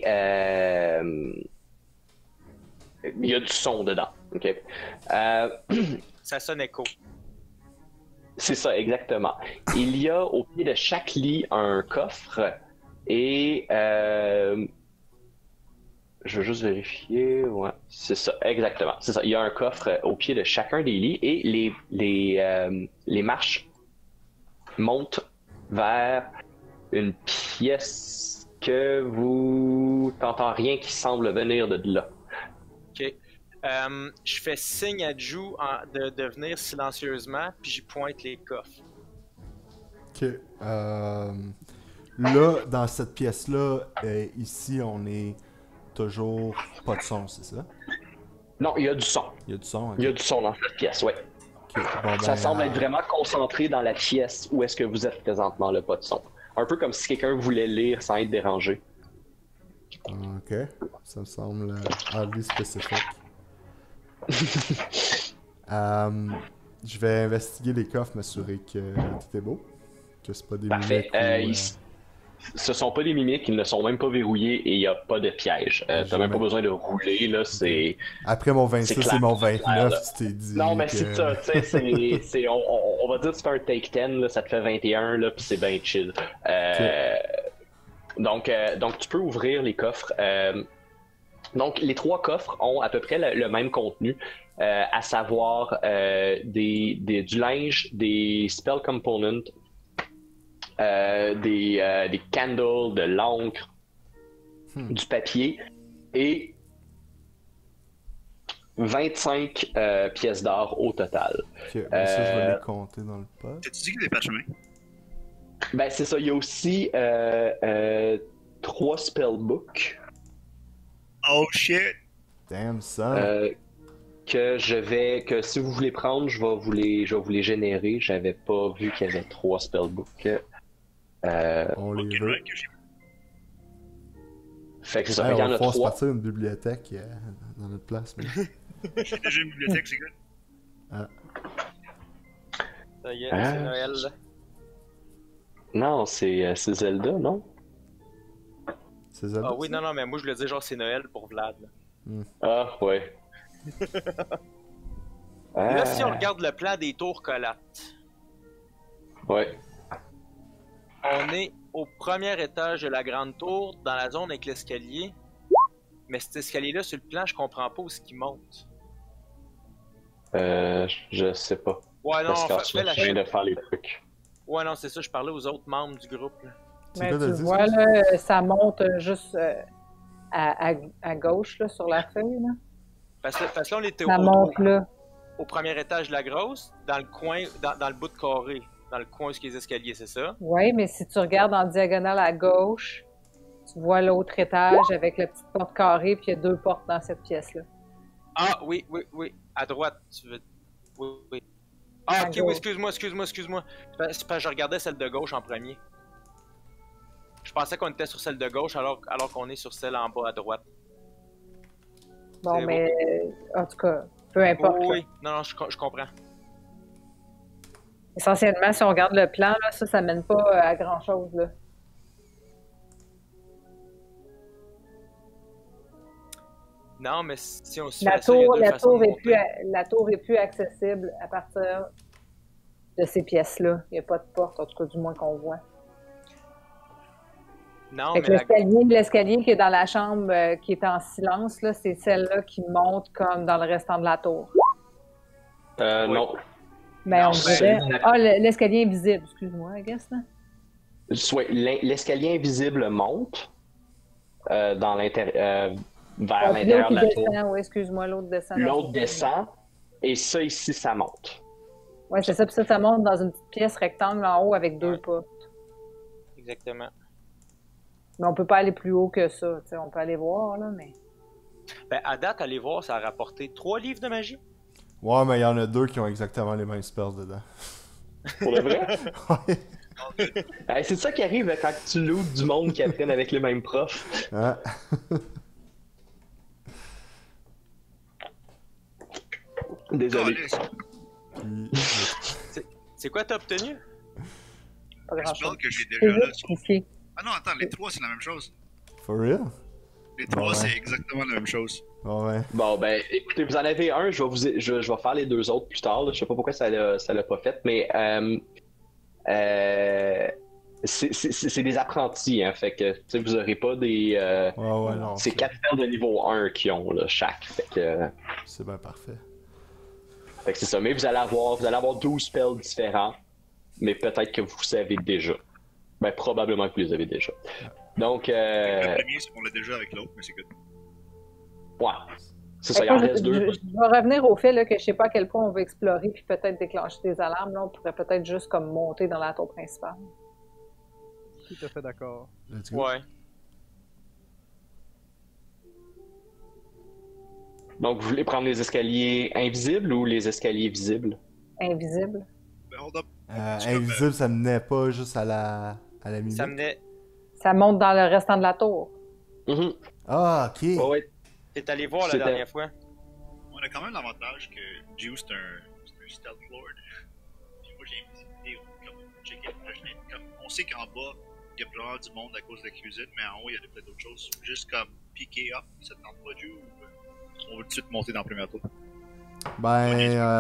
il y a du son dedans. Okay? Ça sonne écho. C'est ça, exactement. Il y a au pied de chaque lit un coffre et... je veux juste vérifier. Ouais, c'est ça, exactement. C'est ça. Il y a un coffre au pied de chacun des lits et les marches montent vers une pièce que vous t'entends rien qui semble venir de là. Ok. Je fais signe à Ju de venir silencieusement, puis j'y pointe les coffres. Ok. Là, dans cette pièce-là, ici, on est toujours pas de son, c'est ça? Non, il y a du son. Il y a du son, ok. Il y a du son dans cette pièce, ouais. Ok, bon, Ça ben, semble être vraiment concentré dans la pièce où est-ce que vous êtes présentement, le pas de son. Un peu comme si quelqu'un voulait lire sans être dérangé. Ok, ça me semble oddly spécifique. Je vais investiguer les coffres, m'assurer que tout est beau. Que c'est pas des Parfait. mimiques Ce sont pas des mimiques, ils ne sont même pas verrouillés et il n'y a pas de piège. T'as même pas besoin de rouler, là, c'est... Après mon 26 clair, et mon c'est 29, clair, là. tu t'es dit Non, mais que... c'est ça, tu sais, on va dire que c'est un take 10, là, ça te fait 21, là, puis c'est bien chill. Donc, tu peux ouvrir les coffres. Donc, les trois coffres ont à peu près le même contenu, à savoir du linge, des spell components, des candles, de l'encre, du papier et 25 pièces d'or au total. Ok, ben ça, je vais les compter dans le pot. T'as-tu dit qu'il y a des parchemins? Ben, c'est ça. Il y a aussi 3 spellbooks Oh shit! Damn, son. que si vous voulez prendre, je vais vous les générer. J'avais pas vu qu'il y avait 3 spellbooks. On les Ok, veut. ouais, que j'ai- Fait que c'est ça. Hey, Fait qu'il y on en va a pouvoir se 3. partir une bibliothèque dans notre place. Mais... J'ai déjà une bibliothèque, c'est good. Ça y est, Ah. c'est Noël. Non, c'est Zelda, non? C'est Zelda, Ah oui, ça? non, mais moi je le dis genre c'est Noël pour Vlad. Là. Ah, ouais. Là, si on regarde le plan des tours collates, Ouais. on est au premier étage de la grande tour, dans la zone avec l'escalier. Mais cet escalier-là, sur le plan, je comprends pas où est-ce qu'il monte. Je sais pas. Ouais, non, Parce qu'en fais fait, la je viens de faire les trucs. Ouais, non, c'est ça, je parlais aux autres membres du groupe. Là. C'est Mais quoi tu t'as dit, vois, ça? là, ça monte juste à gauche, là, sur la feuille. Là. Parce que là, on était Ça monte là. au premier étage de la grosse, dans le coin, dans le bout de carré, dans le coin où il y a les escaliers, c'est ça? Oui, mais si tu regardes en diagonale à gauche, tu vois l'autre étage avec la petite porte carrée, puis il y a 2 portes dans cette pièce-là. Ah, oui. À droite, tu veux. Oui. Ah, À ok, gauche. oui, excuse-moi. C'est parce que je regardais celle de gauche en premier. Je pensais qu'on était sur celle de gauche alors qu'on est sur celle en bas à droite. Bon, C'est mais en tout cas, peu importe. là. Oui, non, je comprends. Essentiellement, si on regarde le plan, là, ça mène pas à grand-chose. Là. Non, mais si on se La fait ça, il y a tour, deux la façons tour de est monter. plus, la tour est plus accessible à partir de ces pièces-là. Il n'y a pas de porte, en tout cas du moins qu'on voit. Non, Fait mais que l'escalier qui est dans la chambre, qui est en silence, là, c'est celle-là qui monte comme dans le restant de la tour. Non. Mais Non, on dirait... ben- Ah, l'escalier invisible, excuse-moi, I guess, là. Soit l'escalier invisible monte dans vers l'intérieur de la L'autre tour. descend, oui, excuse-moi, l'autre descend. L'autre descend, et ça ici, ça monte. Oui, c'est ça, puis ça monte dans une petite pièce rectangle en haut avec deux Ouais. pas. exactement. Mais on peut pas aller plus haut que ça, tu sais, on peut aller voir, là, mais... Ben, à date, allez voir, ça a rapporté 3 livres de magie. Ouais, mais il y en a 2 qui ont exactement les mêmes spells dedans. Pour le vrai? Ouais. Hey, c'est ça qui arrive quand tu lootes du monde qui apprennent avec les mêmes profs. Hein? Désolé. Calisse. Puis, C'est quoi t'as obtenu? Pas Le grand-chose. spell que j'ai C'est déjà là. juste ici. Ah non, attends, les 3 c'est la même chose. for real? Les 3 Ouais. c'est exactement la même chose. Ouais. Bon, ben, écoutez, vous en avez un, je vais faire les 2 autres plus tard. Là. Je sais pas pourquoi ça l'a pas fait, mais c'est des apprentis, hein, fait que tu sais, vous aurez pas des. Ouais, non. C'est 4 spells de niveau 1 qui ont là, chaque. C'est bien parfait. Fait que c'est ça. Mais vous allez avoir 12 spells différents, mais peut-être que vous savez déjà. Ben, probablement que vous les avez déjà. Donc, Le premier, c'est qu'on l'a déjà avec l'autre, mais c'est good. ouais. C'est ça, il en reste 2. Je vais revenir au fait là, que je sais pas à quel point on veut explorer puis peut-être déclencher des alarmes. Là, on pourrait peut-être juste comme monter dans la tour principale. Tout à fait d'accord. Let's go. Ouais. Donc, vous voulez prendre les escaliers invisibles ou les escaliers visibles? Invisible. Ben, hold up. Invisible, ça menait pas juste à la mimique. Ça menait. Ça monte dans le restant de la tour. Mhm. Ah, ok. Ouais, ouais. T'es allé voir la C'était- dernière fois. On a quand même l'avantage que Jiu c'est un stealth lord. Puis moi j'ai invisibilité, comme checker la fenêtre. Comme, on sait qu'en bas, il y a probablement du monde à cause de la cuisine, mais en haut, il y a peut-être d'autres choses. Juste comme piquer up, ça te tente pas Jiu ou on veut tout de suite monter dans le premier tour. Ben,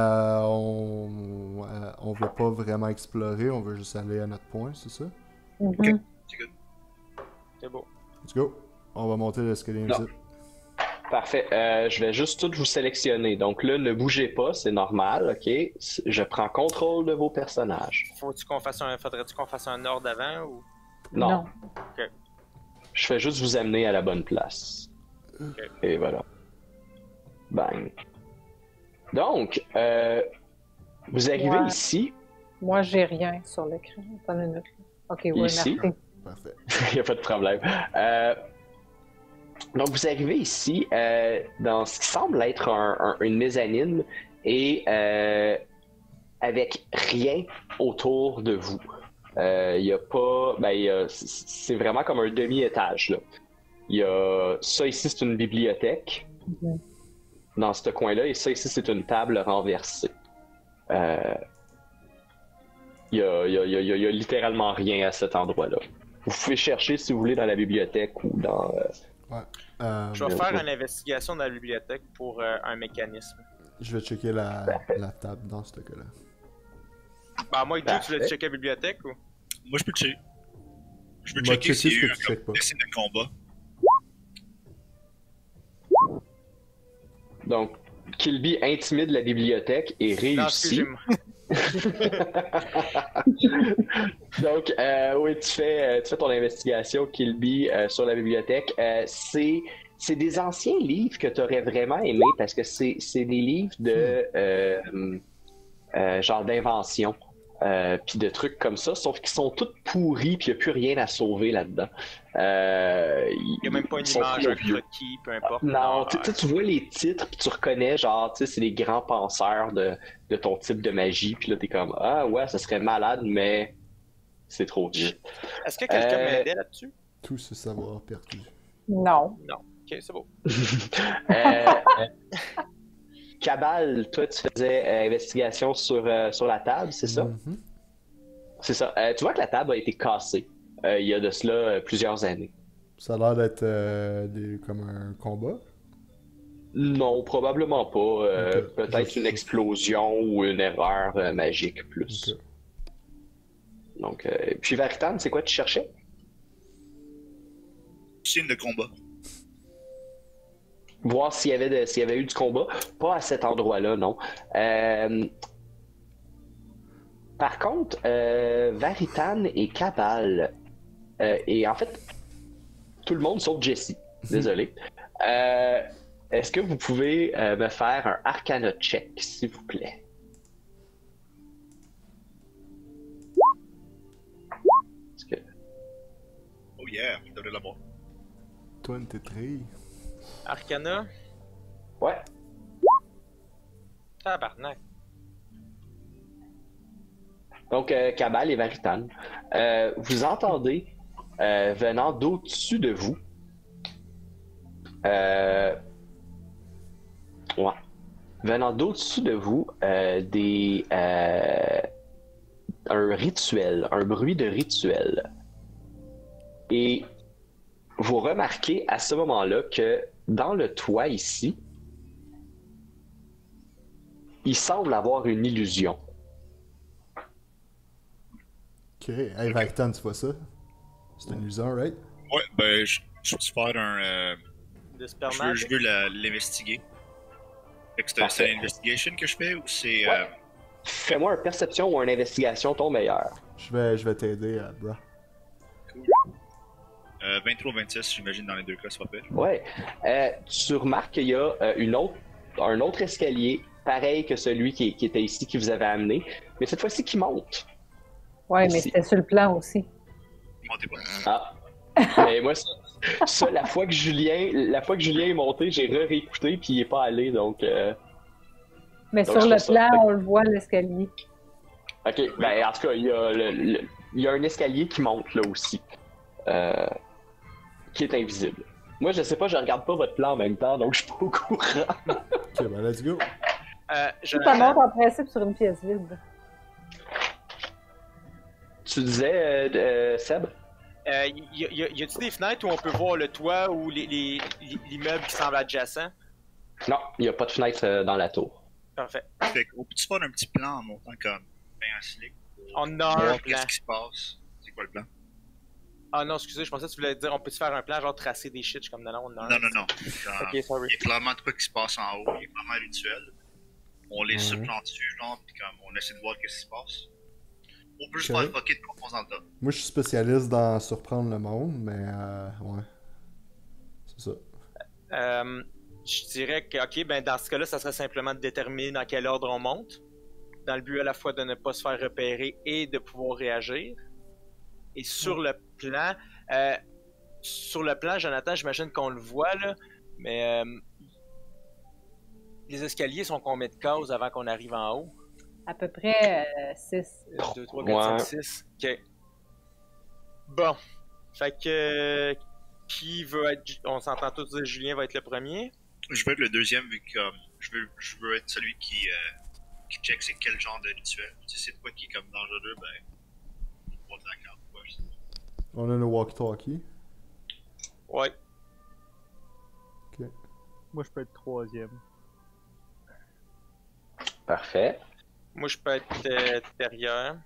on veut pas vraiment explorer, on veut juste aller à notre point, c'est ça? Mhm. C'est good. C'est beau. Let's go. On va monter l'escalier Non. invisible. Parfait. Je vais juste tout vous sélectionner. Donc là, ne bougez pas, c'est normal, ok? Je prends contrôle de vos personnages. Faudrait-tu qu'on fasse un ordre avant ou. Non. Ok. Je fais juste vous amener à la bonne place. Ok. Et voilà. Bang. Donc, vous arrivez Ouais. ici. Moi, j'ai rien sur l'écran. Attends une minute. Ok, oui, Ici. merci. Parfait. Il n'y a pas de problème. Donc, vous arrivez ici dans ce qui semble être une mezzanine et avec rien autour de vous. Il y a pas. Ben, c'est vraiment comme un demi-étage. Là. Il y a ça ici, c'est une bibliothèque Mhm. dans ce coin-là, et ça ici, c'est une table renversée. Il y a littéralement rien à cet endroit-là. Vous pouvez chercher si vous voulez dans la bibliothèque ou dans. Je vais faire une investigation dans la bibliothèque pour un mécanisme. Je vais checker la table dans ce cas-là. Bah, moi, Joe, tu Parfait. voulais checker la bibliothèque ou? Moi je peux checker. Je peux Moi, checker checker s'il y ce a eu que tu checkes pas. un dessin de combat. Donc, Kilby intimide la bibliothèque et Non, réussit. excusez-moi. Donc, oui, tu fais ton investigation, Kilby, sur la bibliothèque. C'est des anciens livres que tu aurais vraiment aimé parce que c'est des livres de genre d'invention. Puis de trucs comme ça, sauf qu'ils sont tous pourris, puis il n'y a plus rien à sauver là-dedans. Il n'y a même pas une image, un croquis, peu importe. Non, tu vois les titres, puis tu reconnais, genre, tu sais, c'est les grands penseurs de ton type de magie, puis là, t'es comme, ah ouais, ça serait malade, mais c'est trop vieux. Est-ce que quelqu'un m'aidait là-dessus? Tout ce savoir perdu. Non. Non. Ok, c'est beau. Cabal, toi, tu faisais investigation sur la table, c'est ça? Mhm. C'est ça. Tu vois que la table a été cassée il y a de cela plusieurs années. Ça a l'air d'être comme un combat. Non, probablement pas. Ok. Peut-être Juste une ça. explosion ou une erreur magique plus. Ok. Donc, puis Varitan, c'est quoi tu cherchais? Signe de combat. Voir s'il y avait eu du combat. Pas à cet endroit-là, non. Par contre, Varitan et Cabal, et en fait, tout le monde sauf Jesse. Désolé. Est-ce que vous pouvez me faire un Arcana check, s'il vous plaît? Est-ce que... Oh yeah, donne la mort. 23. Arcana. Ouais. Tabarnak. Donc, Cabal et Varitan, vous entendez venant d'au-dessus de vous. Ouais. Venant d'au-dessus de vous, un rituel, un bruit de rituel. Et vous remarquez à ce moment-là que dans le toit ici, il semble avoir une illusion. Ok. Hey, Vactan, tu vois ça? C'est une illusion, right? Ouais, ben, je peux faire un. De Je veux, Superman. l'investiguer. Fait que c'est Parfait. une investigation que je fais ou c'est. Ouais. Fais-moi un perception ou une investigation, ton meilleur. Je vais t'aider, bro. 23-26, j'imagine dans les deux cas, c'est pas pire. Ouais. Tu remarques qu'il y a un autre escalier, pareil que celui qui était ici, qui vous avait amené, mais cette fois-ci qui monte. Ouais, mais Aussi. c'était sur le plan aussi. Montez pas. Ah. Mais moi, ça, la fois que Julien est monté, j'ai réécouté puis il est pas allé, donc. Mais Donc, sur le c'est pour ça. plan, on le voit, l'escalier. Ok. Ben en tout cas, il y a un escalier qui monte là aussi, qui est invisible. Moi, je sais pas, je regarde pas votre plan en même temps, donc je suis pas au courant. Ok, ben let's go. Ça Jonathan, monte en principe sur une pièce vide. Tu disais, Seb? y a-tu des fenêtres où on peut voir le toit ou l'immeuble qui semble adjacent? Non, il n'y a pas de fenêtre dans la tour. Parfait. Fait qu'on peut-tu faire un petit plan en montant comme ben en slick pour On a un voir plan. qu'est-ce qui se passe? C'est quoi le plan? Ah non, excusez, je pensais que tu voulais dire on peut-tu faire un plan, genre tracer des shit, je suis comme non, on a un. Non. Genre, Ok, sorry. il y a clairement de quoi qui se passe en haut, il y a clairement un rituel. On les Mhm. surplante dessus, genre, pis comme on essaie de voir qu'est-ce qui se passe. On peut juste Ok. faire fucker de confiance dans le tas. Moi, je suis spécialiste dans surprendre le monde, mais ouais. C'est ça. Je dirais que, ok, ben dans ce cas-là, ça serait simplement de déterminer dans quel ordre on monte, dans le but à la fois de ne pas se faire repérer et de pouvoir réagir. Et sur le plan, Jonathan, j'imagine qu'on le voit là, mais les escaliers sont combien de cases avant qu'on arrive en haut? À peu près 6. 2, 3, 4, Ouais. 5, 6. Ok. Bon. Fait que. Qui veut être. On s'entend tous dire Julien va être le premier. Je veux être le deuxième vu que je veux être celui qui check c'est quel genre de rituel. Si c'est de quoi qui est comme dangereux, ben. On va te la carte. Ouais, je sais pas. On a le walkie-talkie. Ouais. Moi, je peux être troisième. Parfait. Moi, je peux être derrière.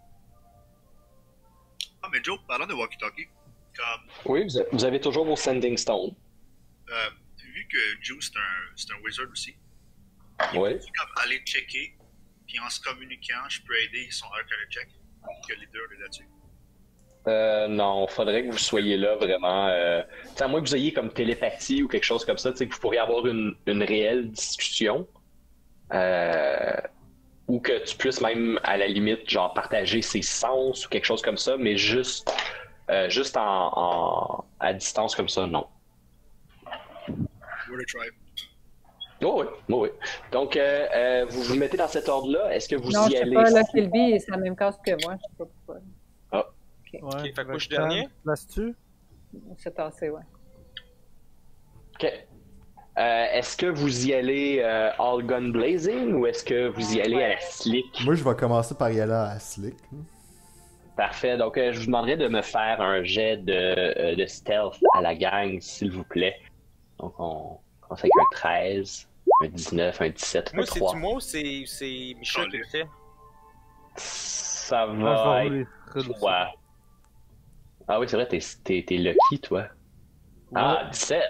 Ah, mais Joe, parlant de walkie-talkie, comme. Oui, vous avez toujours vos sending stones. Vu que Joe c'est un wizard aussi, Oui. peux-tu comme aller checker, puis en se communiquant, je peux aider son Arcana check, que les deux on est là-dessus. Non, faudrait que vous soyez là vraiment. À moins que vous ayez comme télépathie ou quelque chose comme ça, que vous pourriez avoir une réelle discussion. Ou que tu puisses même, à la limite, genre partager ses sens ou quelque chose comme ça, mais juste à distance comme ça, non. We're the tribe. Oh oui, oh oui. Donc, vous vous mettez dans cet ordre-là. Est-ce que vous Non, y je sais allez? pas, là, Kilby, c'est la même case que moi, je sais pas pourquoi. Ouais, fait que moi, je suis Vactan, dernier. places-tu? C'est tassé, ouais. OK. Est-ce que vous y allez all gun blazing ou est-ce que vous y allez à la slick? Moi, je vais commencer par y aller à Slick. Parfait. Donc, je vous demanderai de me faire un jet de stealth à la gang, s'il vous plaît. Donc, on commence avec un 13, un 19, un 17, un Moi, 3. c'est-tu moi ou c'est Michel qui le fait? Ça Ah, je va vais être rouler ça. toi. Ah oui, c'est vrai, t'es lucky, toi. Ah, 17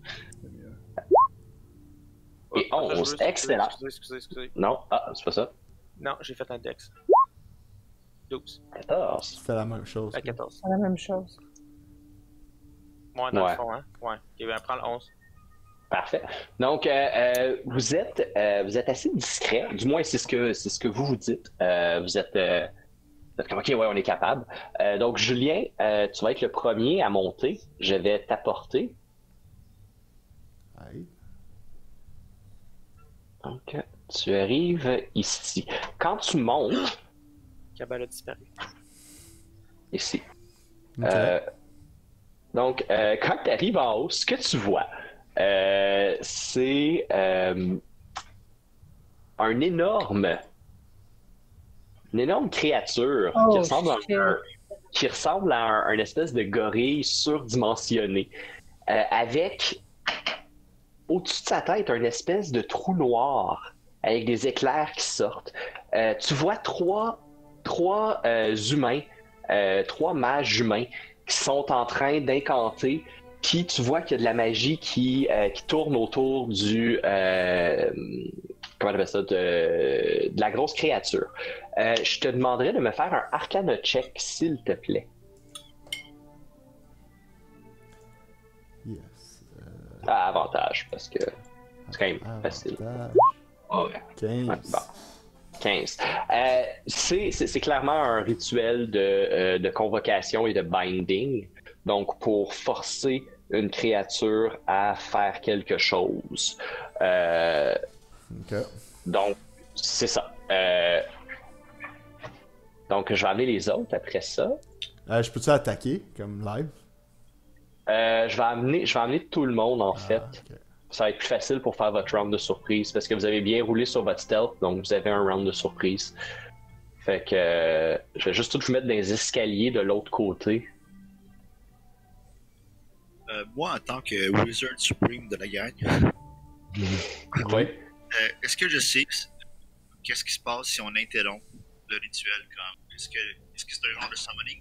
et Oh, attends, 11. Excellent. Excusez. Non, ah, c'est pas ça. Non, j'ai fait un dex. 12. 14. C'était la même chose. À 14. C'est la même chose. Ouais, dans Ouais. le fond, hein? Ouais. Ok, ben, prends le 11. Parfait. Donc, vous êtes assez discret, du moins c'est ce que vous vous dites. Vous êtes comme, ok, ouais, on est capable. Donc, Julien, tu vas être le premier à monter. Je vais t'apporter. Aïe. Donc, tu arrives ici. Quand tu montes, Cabal a disparu. ici. Ok. Donc, quand tu arrives en haut, ce que tu vois, c'est une énorme créature Oh, qui ressemble à un espèce de gorille surdimensionné, avec au-dessus de sa tête un espèce de trou noir avec des éclairs qui sortent. Tu vois trois humains, trois mages humains qui sont en train d'incanter. Puis tu vois qu'il y a de la magie qui tourne autour du comment on appelle ça, de la grosse créature. Je te demanderais de me faire un Arcana check, s'il te plaît. Yes. À avantage, parce que c'est quand même facile. Avantage. Oh, ouais. 15. Ouais, bon. 15. C'est clairement un rituel de convocation et de binding. Donc, pour forcer une créature à faire quelque chose. Ok. Donc, c'est ça. Donc, je vais amener les autres après ça. Je peux-tu attaquer comme live? Je vais amener tout le monde, en fait. Ok. Ça va être plus facile pour faire votre round de surprise parce que vous avez bien roulé sur votre stealth, donc vous avez un round de surprise. Fait que je vais juste tout vous mettre dans les escaliers de l'autre côté. Moi, en tant que Wizard Supreme de la gang, Ouais. est-ce que je sais qu'est-ce qui se passe si on interrompt le rituel? Est-ce que c'est un genre de summoning?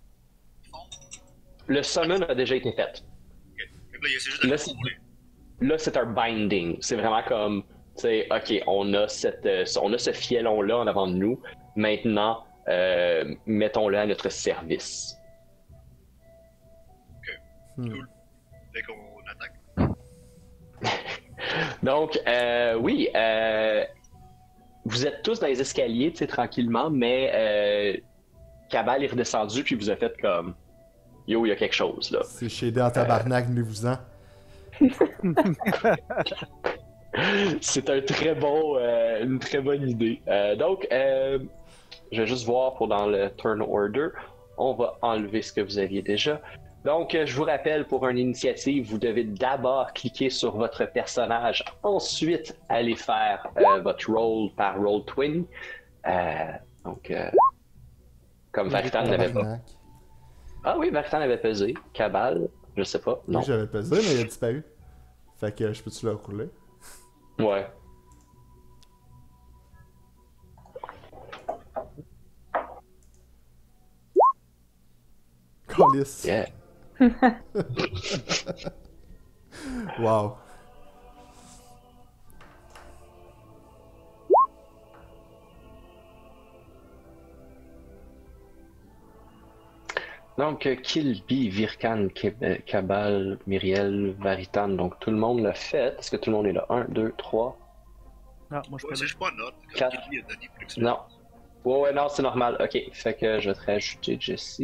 Le summon a déjà été fait. Donc là, c'est juste de Là, contrôler. Là, c'est un binding. C'est vraiment comme, tu sais, ok, on a ce fielon-là en avant de nous. Maintenant, mettons-le à notre service. Cool. Fait qu'on attaque. Donc, oui, vous êtes tous dans les escaliers, tu sais, tranquillement, mais Cabal est redescendu puis vous a fait comme, yo, il y a quelque chose là. C'est shadé en tabarnak, venez-vous-en. C'est un très une très bonne idée. Donc, je vais juste voir pour dans le turn order. On va enlever ce que vous aviez déjà. Donc, je vous rappelle, pour une initiative, vous devez d'abord cliquer sur votre personnage, ensuite aller faire votre roll par Roll20. Donc, comme Varitan n'avait pas. Tabarnak. Ah oui, Varitan avait pesé. Cabal, je sais pas. Non. Oui, j'avais pesé, mais il a disparu. Fait que je peux-tu le rouler? Ouais. Calice. Yeah. Wow. Donc, Kilby, Virkan, Cabal, Myriel, Varitan, donc tout le monde l'a fait. Est-ce que tout le monde est là? 1, 2, 3. Ah, moi je Ouais, peux c'est juste pas une note. Comme Quatre. lui a donné plus que Non. Ouais, non, c'est normal. Ok, fait que je vais te rajouter Jesse.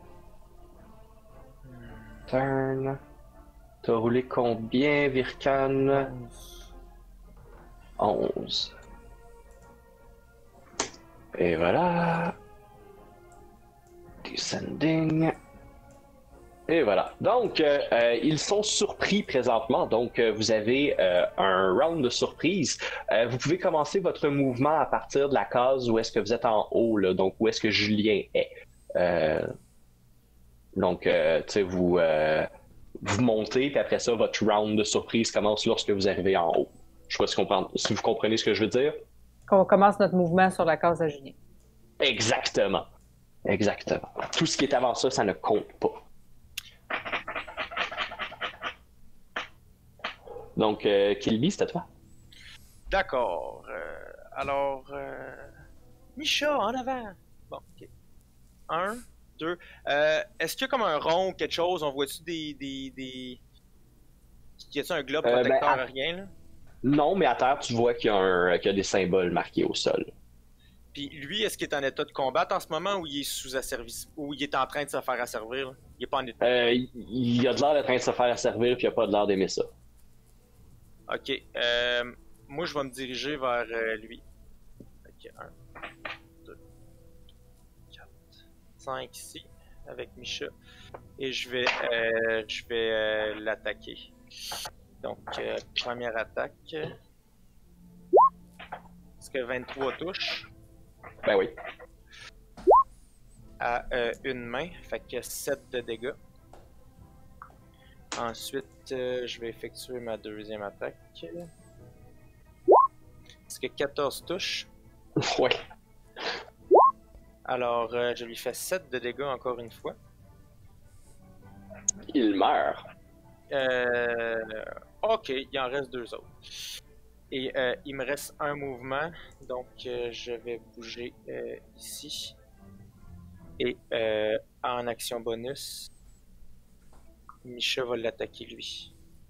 Turn. T'as roulé combien, Virkan? 11. Et voilà. Descending. Et voilà. Donc, ils sont surpris présentement. Donc, vous avez un round de surprise. Vous pouvez commencer votre mouvement à partir de la case où est-ce que vous êtes en haut, là, donc où est-ce que Julien est. Donc, tu sais, vous vous montez, puis après ça, votre round de surprise commence lorsque vous arrivez en haut. Je sais pas si vous comprenez ce que je veux dire. Qu'on commence notre mouvement sur la case à Julien. Exactement. Exactement. Tout ce qui est avant ça, ça ne compte pas. Donc, Kilby, c'est à toi. D'accord. Alors, Misha, en avant. Bon, ok. 1, 2. Est-ce qu'il y a comme un rond ou quelque chose? On voit-tu des... Y a-tu un globe protecteur, rien, là? Non, mais à terre, tu vois qu'il y a des symboles marqués au sol. Puis lui, est-ce qu'il est en état de combattre en ce moment ou il est sous asservissement? Ou il est en train de se faire asservir? Là? Il est pas en état. Il a de l'air d'être en train de se faire asservir, puis il a pas de l'air d'aimer ça. Ok. Moi, je vais me diriger vers lui. Ok, 1, 2, 4, 5 ici, avec Misha. Et je vais l'attaquer. Donc, première attaque. Est-ce que 23 touche? Ben oui. À une main, fait que 7 de dégâts. Ensuite, je vais effectuer ma deuxième attaque. Est-ce que 14 touche? Ouais. Alors, je lui fais 7 de dégâts encore une fois. Il meurt. Ok, il en reste 2 autres. Et il me reste un mouvement, donc je vais bouger ici. Et en action bonus, Misha va l'attaquer lui.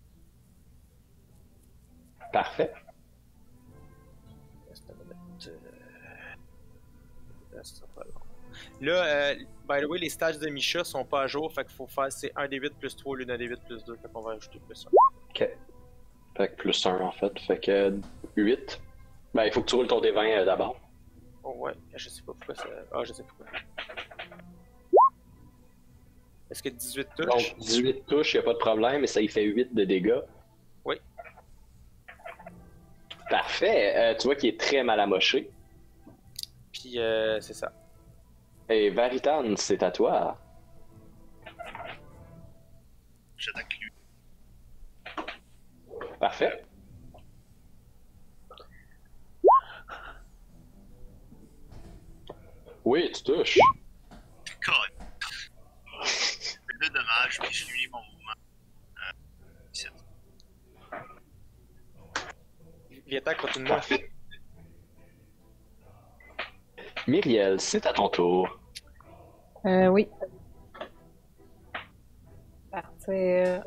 Parfait. Reste une minute. Ça sera pas long. Là, by the way, les stages de Misha sont pas à jour, fait qu'il faut faire c'est 1d8 plus 3 au lieu d'un d8 plus 2, fait qu'on va ajouter plus 1. Ok. Fait que plus 1 en fait. Fait que 8. Ben, il faut que tu roules ton D20 d'abord. Oh ouais, je sais pas pourquoi ça. Ah, je sais pourquoi. Est-ce que 18 touches? Donc 18 touches, il n'y a pas de problème, mais ça y fait 8 de dégâts. Oui. Parfait. Tu vois qu'il est très mal amoché. Puis c'est ça. Et Varitan, c'est à toi. J'attaque lui. Parfait. Oui, tu touches. God. C'est 2 dommages, puis je finis mon mouvement. 17. Vieta, continue-moi. Parfait. Myriel, c'est à ton tour. Oui. Partir.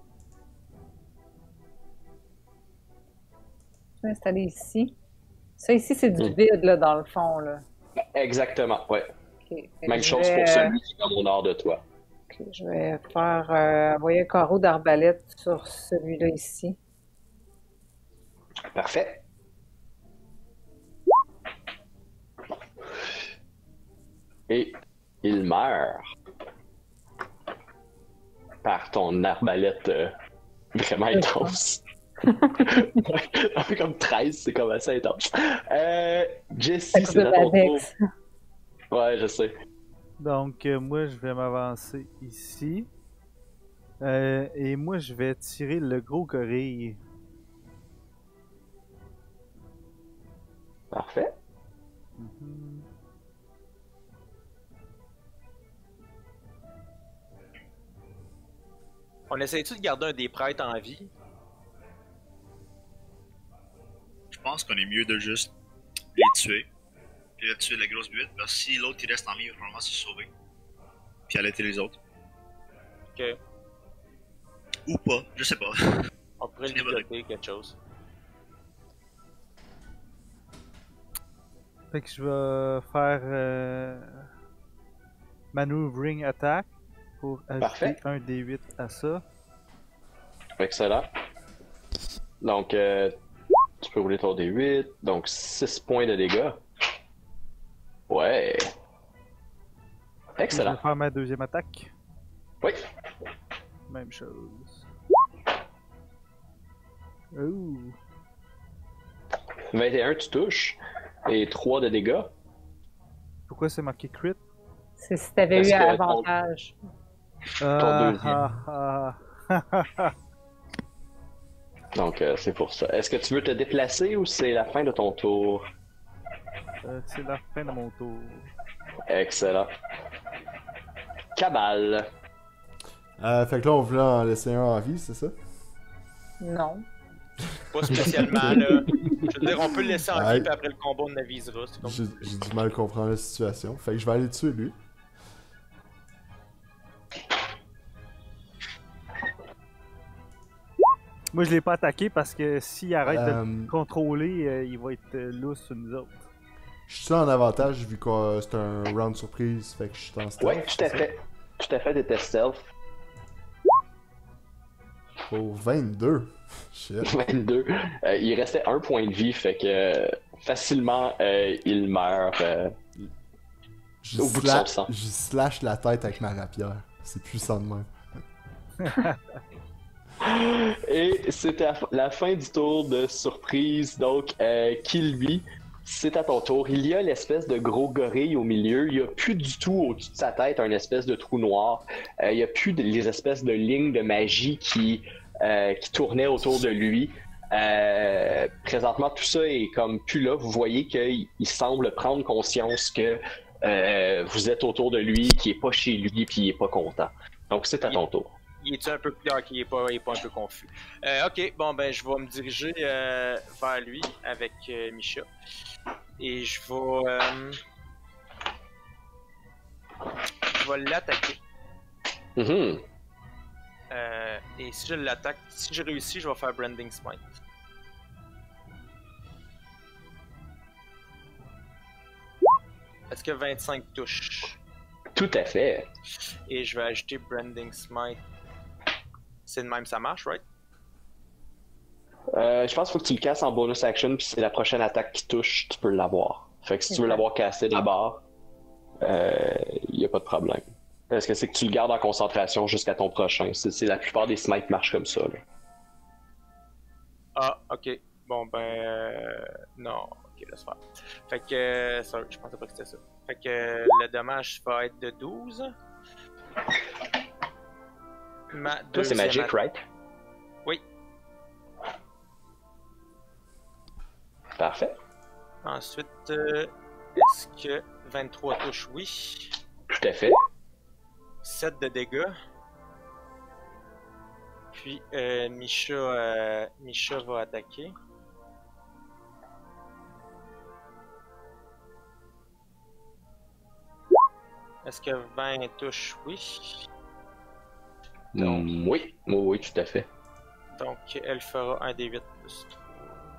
Je vais m'installer ici. Ça ici, c'est du vide, là, dans le fond, là. Exactement, ouais. Okay. Même chose pour celui qui est au nord de toi. Okay, je vais faire envoyer un carreau d'arbalète sur celui-là ici. Parfait. Et il meurt par ton arbalète vraiment intense. Ouais, comme 13, c'est comme assez intense. Jessie, c'est à ton tour. Ouais, je sais. Donc, moi, je vais m'avancer ici. Et moi, je vais tirer le gros gorille. Parfait. Mhm. On essaie-tu de garder un des prêtres en vie? Je pense qu'on est mieux de juste les tuer. Puis là, tuer la grosse butte. Parce que si l'autre il reste en vie, il va probablement se sauver. Puis arrêter les autres. Ok. Ou pas, je sais pas. On pourrait lui bloquer quelque chose. Fait que je vais faire Maneuvering Attack pour ajouter Parfait. un D8 à ça. Excellent. Donc, tu peux rouler ton D8. Donc, 6 points de dégâts. Ouais. Je Excellent. vais faire ma deuxième attaque. Oui. Même chose. Ouh. 21, tu touches. Et 3 de dégâts. Pourquoi c'est marqué crit? C'est si t'avais Parce eu que avantage. Ton deuxième. Donc, c'est pour ça. Est-ce que tu veux te déplacer ou c'est la fin de ton tour? C'est la fin de mon tour. Excellent. Cabal. Fait que là, on voulait en laisser un en vie, c'est ça? Non. Pas spécialement, là. Je veux dire, on peut le laisser en Ouais. vie, puis après le combat, on avisera. C'est comme... J'ai du mal à comprendre la situation. Fait que je vais aller tuer lui. Moi, je l'ai pas attaqué parce que s'il arrête de Euh, le contrôler, il va être lousse sur nous autres. Je suis en avantage vu que c'est un round surprise, fait que je suis en stealth. Ouais, tout à fait. Tout à fait, des tests stealth. Pour 22. Shit. 22. Il restait un point de vie, fait que facilement, il meurt. J'y Au bout de son sang. j'y slash la tête avec ma rapière. C'est puissant de même. Et c'était la fin du tour de surprise, donc qui lui, c'est à ton tour. Il y a l'espèce de gros gorille au milieu. Il n'y a plus du tout au-dessus de sa tête un espèce de trou noir. Il n'y a plus les espèces de lignes de magie qui tournaient autour de lui. Présentement, tout ça est comme plus là. Vous voyez qu'il semble prendre conscience que vous êtes autour de lui, qu'il n'est pas chez lui, puis il n'est pas content. Donc c'est à ton tour. Il est un peu clair qu'il est pas un peu confus. Ok, bon ben je vais me diriger vers lui avec Misha. Et je vais l'attaquer. Mhm. Et si je l'attaque, si je réussis, je vais faire Branding Smite. Est-ce que 25 touche? Tout à fait. Et je vais ajouter Branding Smite. C'est de même, ça marche, right? Je pense qu'il faut que tu le casses en bonus action, puis c'est la prochaine attaque qui touche, tu peux l'avoir. Fait que si tu veux l'avoir cassé d'abord, il n'y a pas de problème. Parce que c'est que tu le gardes en concentration jusqu'à ton prochain. La plupart des smites marchent comme ça. Là. Ah, ok. Bon, non. Ok, laisse faire. Fait que. Sorry, je pensais pas que c'était ça. Fait que le dommage va être de 12. Toi, c'est magic, right? Oui. Parfait. Ensuite, est-ce que 23 touche? Oui. Tout à fait. 7 de dégâts. Puis, Misha va attaquer. Est-ce que 20 touche? Oui. Oui, tout à fait. Donc, elle fera un D8 plus 3.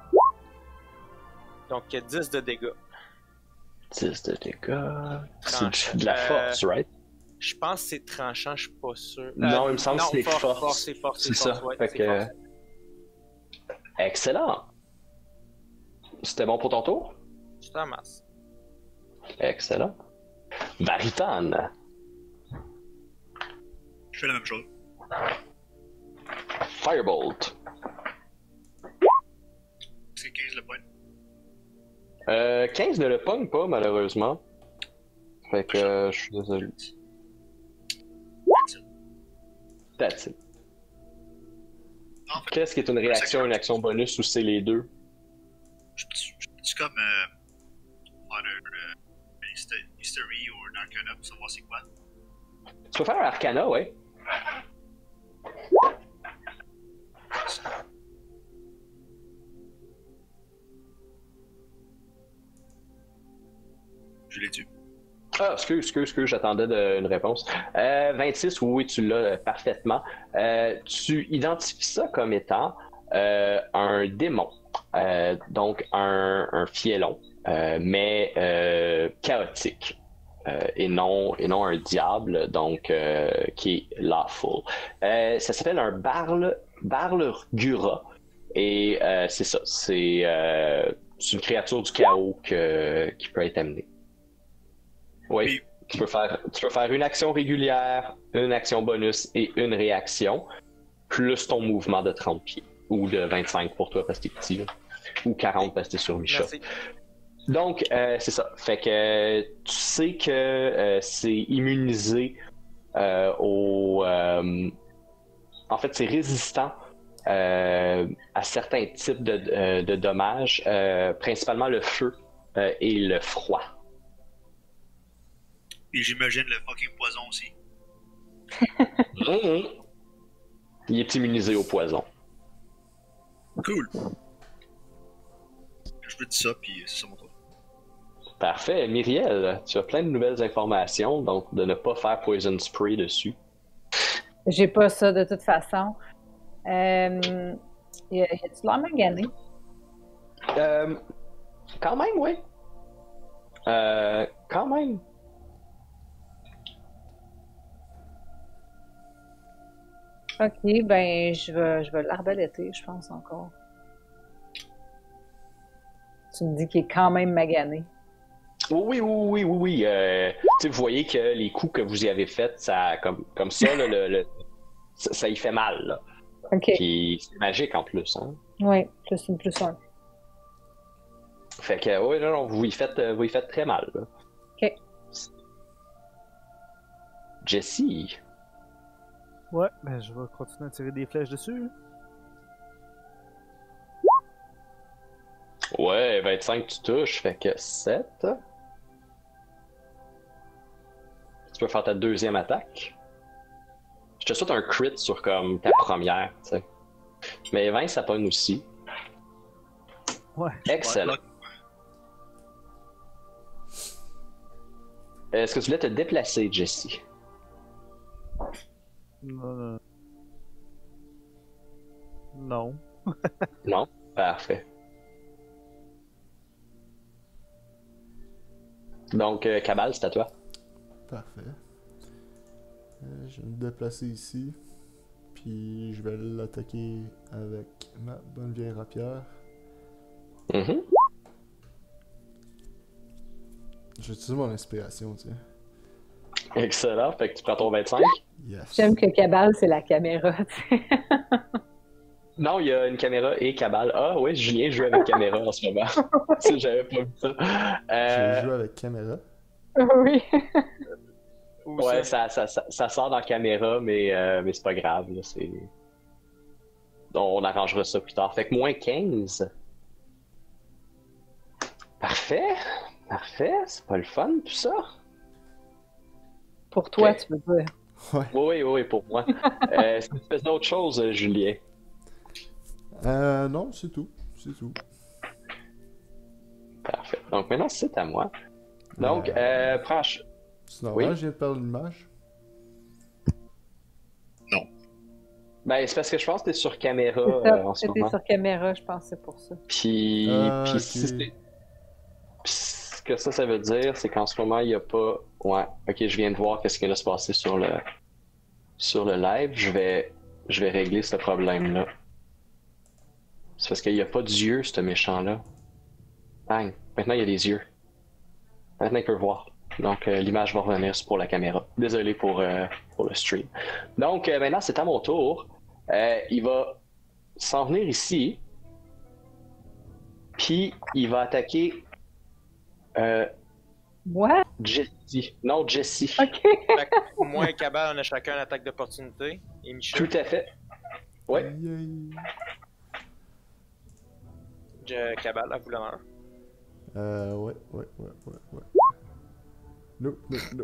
Donc, 10 de dégâts. 10 de dégâts. Tranchant. C'est de la force, right? Je pense que c'est tranchant, je suis pas sûr. Non, il me semble que c'est force. force. C'est force, C'est ça. ouais, Fait c'est que... force. Excellent. C'était bon pour ton tour? Je t'en masse. Excellent. Varitan. Je fais la même chose. Firebolt. C'est 15 le point. 15 ne le pogne pas, malheureusement. Fait que je suis désolé. That's it. En fait, Qu'est-ce qui est une réaction, une action bonus ou c'est les deux? je peux-tu comme faire un history ou un arcana pour savoir c'est quoi? Tu peux faire un arcana, ouais. Je l'ai tué. Ah, excuse, j'attendais une réponse. 26, oui, tu l'as parfaitement. Tu identifies ça comme étant un démon, donc un fielon, mais chaotique. Et non un diable, donc qui est lawful. Ça s'appelle un Barlgura. Et c'est ça, c'est une créature du chaos qui peut être amenée. Oui, tu peux faire une action régulière, une action bonus et une réaction, plus ton mouvement de 30 pieds. Ou de 25 pour toi parce que t'es petit, là. Ou 40 parce que t'es sur Misha. Merci. Donc, c'est ça. Fait que tu sais que c'est immunisé en fait, c'est résistant à certains types de dommages, principalement le feu et le froid. Puis j'imagine le fucking poison aussi. Il est immunisé au poison. Cool. Je veux dire ça, puis c'est ça mon tour. Parfait. Myriel, tu as plein de nouvelles informations, donc de ne pas faire Poison Spray dessus. J'ai pas ça de toute façon. Y a-tu l'air magané? Quand même, oui. Quand même. Ok, ben je vais l'arbaléter, je pense encore. Tu me dis qu'il est quand même magané. Oui. Tu sais, vous voyez que les coups que vous y avez faits, ça, comme ça, là, ça y fait mal. Là. Ok. Puis c'est magique en plus. Hein? Oui, plus une plus un. Fait que, oui, non, vous y faites très mal. Là. Ok. Jessie. Ouais, ben je vais continuer à tirer des flèches dessus. Ouais, 25 tu touches, fait que 7. Tu peux faire ta deuxième attaque. Je te souhaite un crit sur comme ta première, tu sais. Mais 20 ça pogne aussi. Ouais. Excellent. Est-ce que tu voulais te déplacer, Jessie? Non. Non? Parfait. Donc, Cabal, c'est à toi. Parfait. Je vais me déplacer ici. Puis je vais l'attaquer avec ma bonne vieille rapière. Mhm. J'utilise mon inspiration, tu sais. Excellent. Fait que tu prends ton 25. Yes. J'aime que Cabal, c'est la caméra, tu sais. Non, il y a une caméra et Cabal. Ah oui, Julien joue avec caméra en ce moment. Si j'avais pas vu ça. Je joue avec caméra. Oui. Ouais, ça sort dans la caméra, mais c'est pas grave. Là, on arrangera ça plus tard. Fait que moins 15. Parfait. Parfait. C'est pas le fun, tout ça. Pour toi, Ok. tu veux dire. Ouais. Oui, pour moi. Est-ce que tu fais d'autres choses, Julien? Non, c'est tout. C'est tout. Parfait. Donc maintenant, c'est à moi. Donc, prends... C'est normal, Oui. je viens de perdre l'image. Ben, c'est parce que je pense que t'es sur caméra C'est ça, en ce c'était moment. sur caméra, je pense que c'est pour ça. Puis, Ok. puis ce que ça veut dire, c'est qu'en ce moment, il n'y a pas... Ouais, ok, je viens de voir qu'est-ce qui vient de se passer sur le live. Je vais régler ce problème-là. C'est parce qu'il n'y a pas d'yeux, ce méchant-là. Bang! Maintenant, il y a des yeux. Maintenant, il peut voir. Donc, l'image va revenir pour la caméra. Désolé pour le stream. Donc, maintenant, c'est à mon tour. Il va s'en venir ici. Puis, il va attaquer What? Jessie. Non, Jessie. Ok. Fait que moi et Cabal, on a chacun une attaque d'opportunité. Et Michel, Tout à fait. Ouais. Yay. Cabal, à vous l'honneur. Ouais. Nope.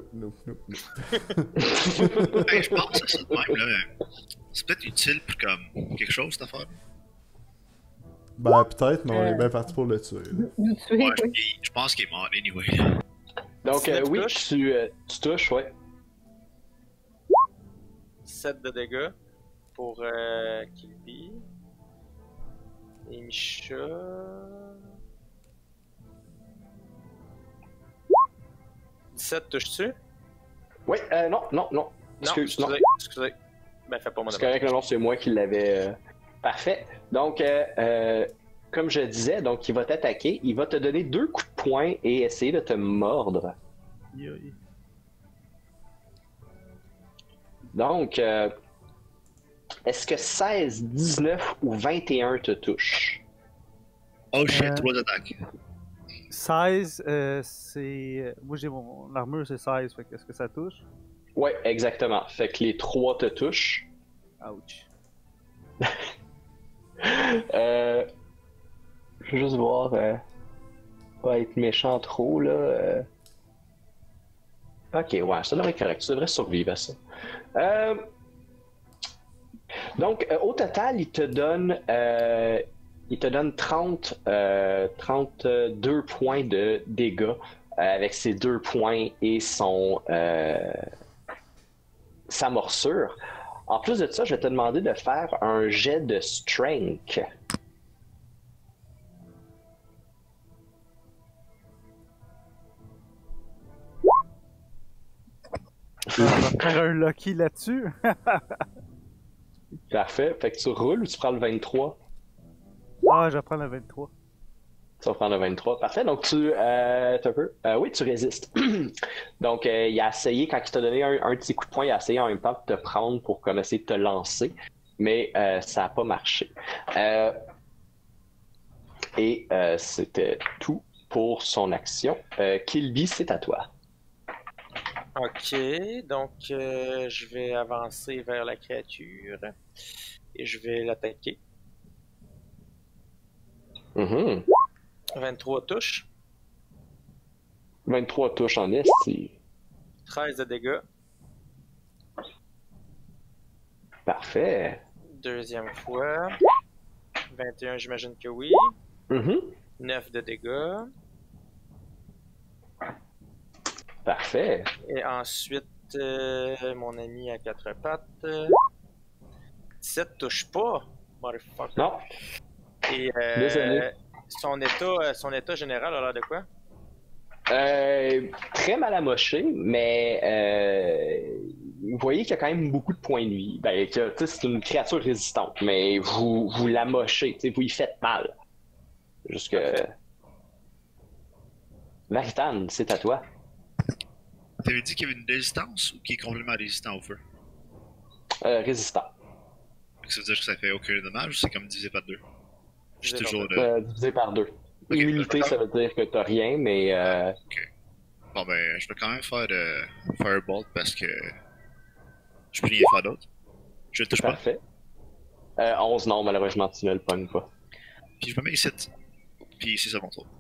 Hey, je pense à ça de même, là. C'est peut-être utile pour comme quelque chose, cette affaire. Ben, peut-être, mais on est bien parti pour le tuer. Là. Nous tuer, Ouais, oui. je pense qu'il est mort, anyway. Donc, Si tu oui, touches. tu touches, ouais. 7 de dégâts pour Kilby. Et Misha. « 17, touches-tu? Oui, non. Excuse, non. Excusez. Ben, fais pas mon C'est dommage. correct, non, c'est moi qui l'avais. Parfait. Donc, comme je disais, donc il va t'attaquer, il va te donner 2 coups de poing et essayer de te mordre. Yoï. Donc, est-ce que 16, 19 ou 21 te touchent? Oh shit, Euh. 3 attaques. 16, c'est. Moi, j'ai mon armure, c'est 16, fait que est-ce que ça touche? Ouais, exactement. Fait que les 3 te touchent. Ouch. Je veux juste voir. Pas être méchant trop, là. Ok, ouais, ça devrait être correct. Tu devrais survivre à ça. Donc, au total, il te donne 32 points de dégâts avec ses 2 points et sa morsure. En plus de ça, je vais te demander de faire un jet de strength. On va faire un lucky là-dessus. Parfait. Fait que tu roules ou tu prends le 23? Ah, je vais prendre le 23. Tu vas prendre le 23. Parfait. Donc, t'as un peu. Oui, tu résistes. Donc, il a essayé, quand il t'a donné un petit coup de poing, il a essayé en même temps de te prendre pour comme essayer de te lancer. Mais ça n'a pas marché. Et c'était tout pour son action. Kilby, c'est à toi. Ok, donc je vais avancer vers la créature et je vais l'attaquer. 23 touches, 23 touches en esti. 13 de dégâts. Parfait. Deuxième fois, 21, j'imagine que oui. 9 de dégâts. Parfait. Et ensuite, mon ami à 4 pattes. 17 touche pas, motherfucker. Non. Et Désolé. son état général a l'air de quoi? Très mal amoché, mais vous voyez qu'il y a quand même beaucoup de points de vie. Ben, c'est une créature résistante, mais vous l'amochez, vous y faites mal. Jusque. Maritan, c'est à toi. T'avais dit qu'il y avait une résistance ou qu'il est complètement résistant au feu? Résistant. Ça veut dire que ça fait aucun dommage ou c'est comme divisé par 2? J'ai Divisé toujours Divisé par 2. Ok, Immunité, ça veut dire que t'as rien, mais. Ok. Bon ben, je peux quand même faire Firebolt parce que je peux rien faire d'autre. Je le touche pas. Parfait. 11, non, malheureusement, tu ne le pognes pas. Puis je me mets ici. Puis c'est ça mon tour.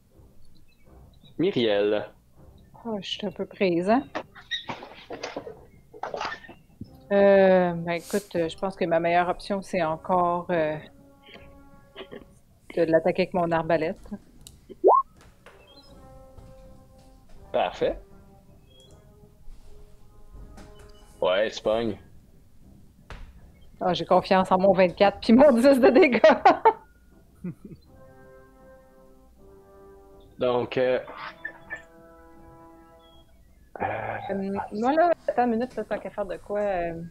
Myriel. Oh, je suis un peu prise, hein? Ben écoute, je pense que ma meilleure option, c'est encore de l'attaquer avec mon arbalète. Parfait. Ouais, tu pognes. Ah, j'ai confiance en mon 24 puis mon 10 de dégâts. Donc, Moi, là, attends une minute, là, tant qu'à faire de quoi.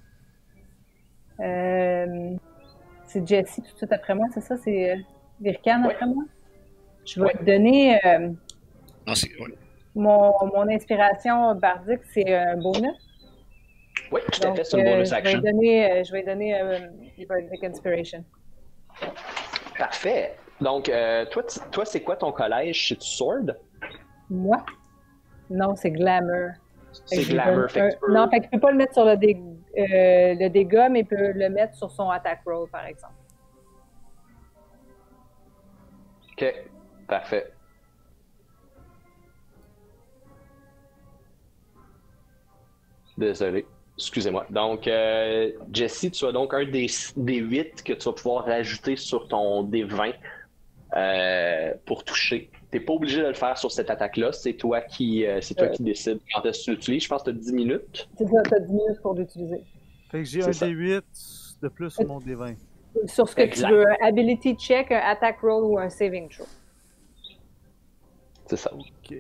C'est Jessie tout de suite après moi, c'est ça? C'est Virkan Ouais. après moi? Je vais Ouais. te donner Non, c'est. Ouais. mon inspiration bardique, c'est un bonus. oui, tout à Donc, fait, c'est une bonus je vais action. lui donner Bardic Inspiration. Parfait. Donc, toi, c'est quoi ton collège? C'est-tu Sword? Moi? Non, c'est Glamour. C'est Fait que je lui Glamour. donne Fait que tu peux- Non, fait qu'il peut pas le mettre sur le dégât, mais il peut le mettre sur son attack roll, par exemple. Ok, parfait. Désolé. Excusez-moi. Donc, Jesse, tu as donc un des 8 que tu vas pouvoir rajouter sur ton D20 pour toucher. T'es pas obligé de le faire sur cette attaque-là. C'est toi qui décides quand est-ce que tu l'utilises. Je pense que tu as 10 minutes. C'est ça, t'as 10 minutes pour l'utiliser. Fait que j'ai C'est un ça. D8 de plus sur mon D20. Sur ce que Exact. tu veux, un ability check, un attack roll ou un saving throw. C'est ça. Ok.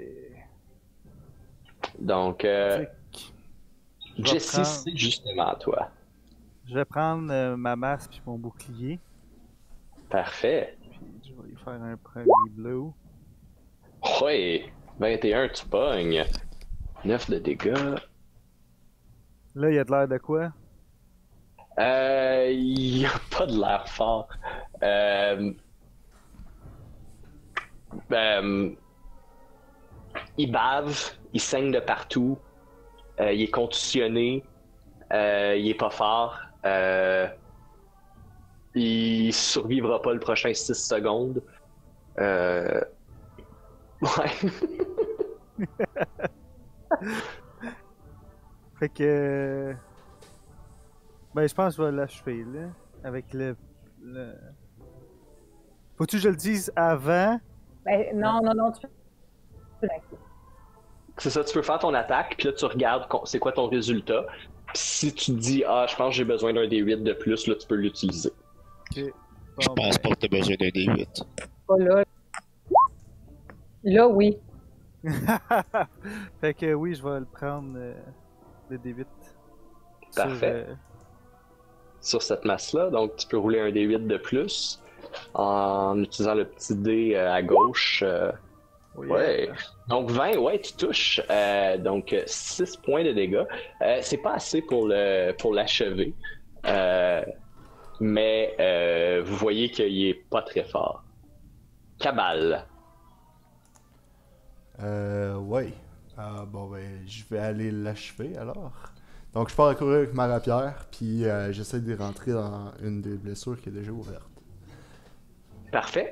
Donc, Fait que je vais Jesse, prendre- c'est justement à toi. Je vais prendre ma masse puis mon bouclier. Parfait. Puis je vais y faire un premier blow. Ouais, 21, tu pognes. 9 de dégâts. Là, il y a de l'air de quoi? Il a pas de l'air fort. Il bave, il saigne de partout, il est contusionné, il est pas fort. Il survivra pas le prochain 6 secondes. Ouais. Fait que. Ben, je pense que je vais l'achever, là. Avec le. Faut-tu que je le dise avant? Ben, non, tu peux. C'est ça, tu peux faire ton attaque, puis là tu regardes c'est quoi ton résultat. Puis si tu te dis, ah, je pense que j'ai besoin d'un D8 de plus, là tu peux l'utiliser. Ok. Je Bon, pense pas que t'as besoin d'un D8. Pas là. Là, oui. Fait que oui, je vais le prendre, le D8. Parfait. Sur cette masse-là, donc tu peux rouler un D8 de plus en utilisant le petit dé à gauche. Ouais. Donc 20, ouais, tu touches. Donc 6 points de dégâts. C'est pas assez pour l'achever. Mais vous voyez qu'il est pas très fort. Cabal. Ouais. Bon, ben, je vais aller l'achever alors. Donc, je pars à courir avec ma rapière, puis j'essaie de rentrer dans une des blessures qui est déjà ouverte. Parfait.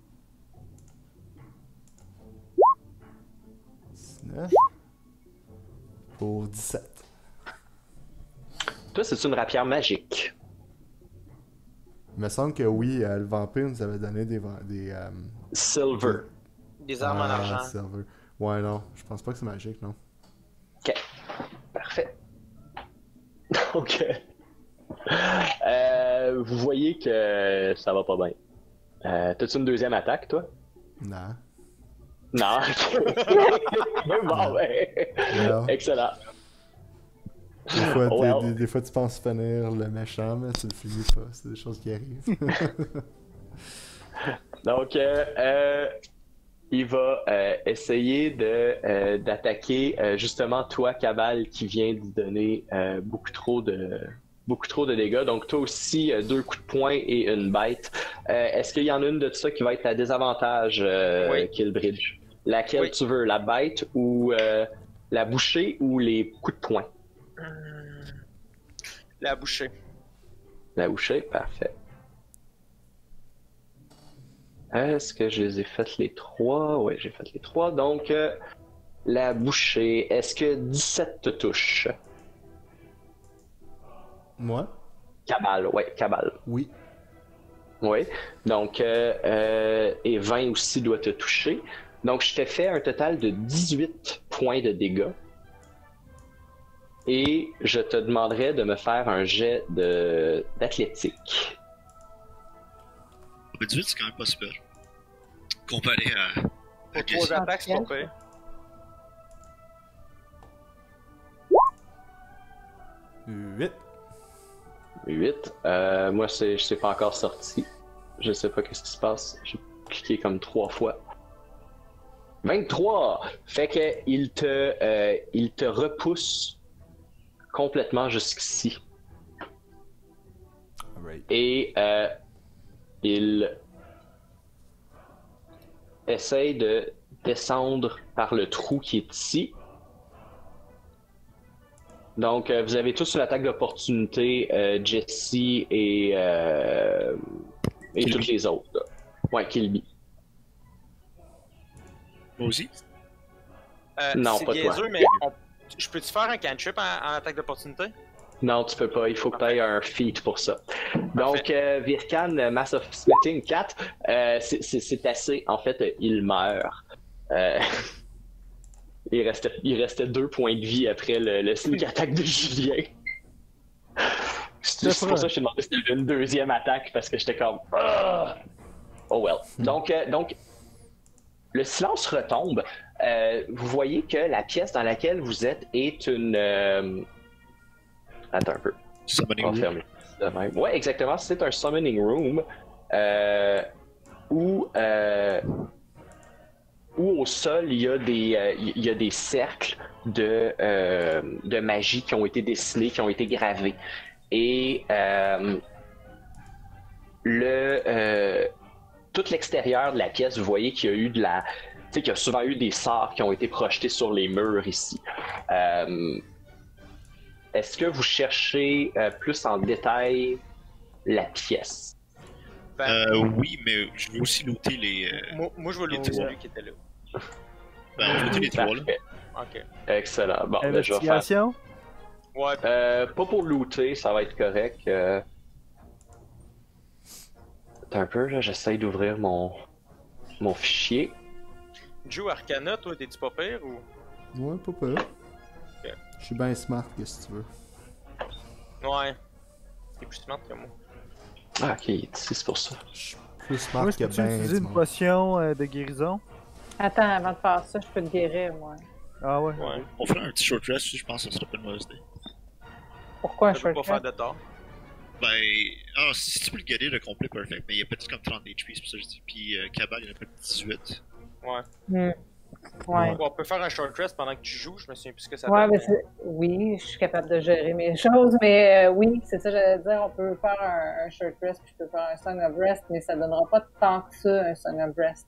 19 pour 17. Toi, c'est une rapière magique. Il me semble que oui, le vampire nous avait donné des Silver. Des armes en argent. Silver. Ouais, non, je pense pas que c'est magique, non. Ok. Parfait. Donc, vous voyez que ça va pas bien. T'as-tu une deuxième attaque, toi? Non. Non. Bon, ben. Non. Excellent. Des fois, Oh, well. des fois, tu penses finir le méchant, mais tu le finis pas. C'est des choses qui arrivent. Donc, il va essayer d'attaquer justement toi, Cabal, qui vient de donner beaucoup trop de dégâts. Donc, toi aussi, 2 coups de poing et une bête. Est-ce qu'il y en a une de ça qui va être à désavantage, Oui. Killbridge? Laquelle Oui. tu veux, la bête ou la bouchée ou les coups de poing? La bouchée. La bouchée, parfait. Est-ce que je les ai faites les 3? Oui, j'ai fait les 3. Donc, la bouchée, est-ce que 17 te touche? Moi? Cabal, ouais, Cabal. Oui. Oui. Donc, et 20 aussi doit te toucher. Donc, je t'ai fait un total de 18 points de dégâts. Et je te demanderai de me faire un jet d'athlétique. 18, c'est quand même pas super. Comparé à. Pour 3 attaques, c'est pas pire. Huit. 8. Moi, c'est pas encore sorti. Je sais pas qu'est-ce qui se passe. J'ai cliqué comme 3 fois. 23! Fait que il te repousse complètement jusqu'ici. Alright. Et il essaye de descendre par le trou qui est ici. Donc, vous avez tous une attaque d'opportunité, Jesse et toutes les autres. Là. Ouais, Kilby. Moi aussi? Non, c'est pas toi. biaiseux, mais je peux-tu faire un cantrip en attaque d'opportunité? Non, tu peux pas. Il faut que tu aies un feat pour ça. Donc, Virkan, Mass of Smithing 4, c'est assez. En fait, il meurt. Il restait 2 points de vie après le sneak attack de Julien. C'est pour ça que je t'ai demandé si c'était une deuxième attaque, parce que j'étais comme... Ah! Oh well. Donc, le silence retombe. Vous voyez que la pièce dans laquelle vous êtes est une... Attends un peu. Summoning On va room. fermer de même. Ouais, exactement. C'est un summoning room où au sol, il y a des cercles de magie qui ont été dessinés, qui ont été gravés. Et tout l'extérieur de la pièce, vous voyez qu'il y a eu tu sais, qu'il y a souvent eu des sorts qui ont été projetés sur les murs ici. Est-ce que vous cherchez plus en détail la pièce? Oui, mais je veux aussi looter les. Moi, je vais looter celui qui était là. Ben, on va looter les trois là. Ok. Excellent. Bon, ben, je vais faire. Investigation? Ouais, Pas pour looter, ça va être correct. Attends un peu, là, j'essaye d'ouvrir mon fichier. Joe Arcana, toi, t'es-tu pas pire ou. Ouais, pas peur. Ok. Je suis bien smart, qu'est-ce que tu veux. Ouais. T'es plus smart que moi. Ah, ok, il est ici, c'est pour ça. Je suis plus smart Moi, que je peux ben utiliser du une monde. potion de guérison? Attends, avant de faire ça, je peux te guérir, moi. Ah ouais? Ouais. On fera un petit short rest, je pense que ça serait pas une mauvaise idée. Pourquoi un Ça peut short pas faire rest? de tort. Ben, si tu peux le guérir le complet, perfect, mais il y a peut-être comme 30 HP, c'est pour ça que je dis. Puis Cabal, il y en a peut-être 18. Ouais. Hmm. Ouais. On peut faire un short rest pendant que tu joues, je me souviens plus ce que ça Ouais, donne. mais oui, je suis capable de gérer mes choses, mais oui, c'est ça, j'allais dire, on peut faire un short rest, puis je peux faire un Song of Rest, mais ça donnera pas tant que ça, un Song of Rest.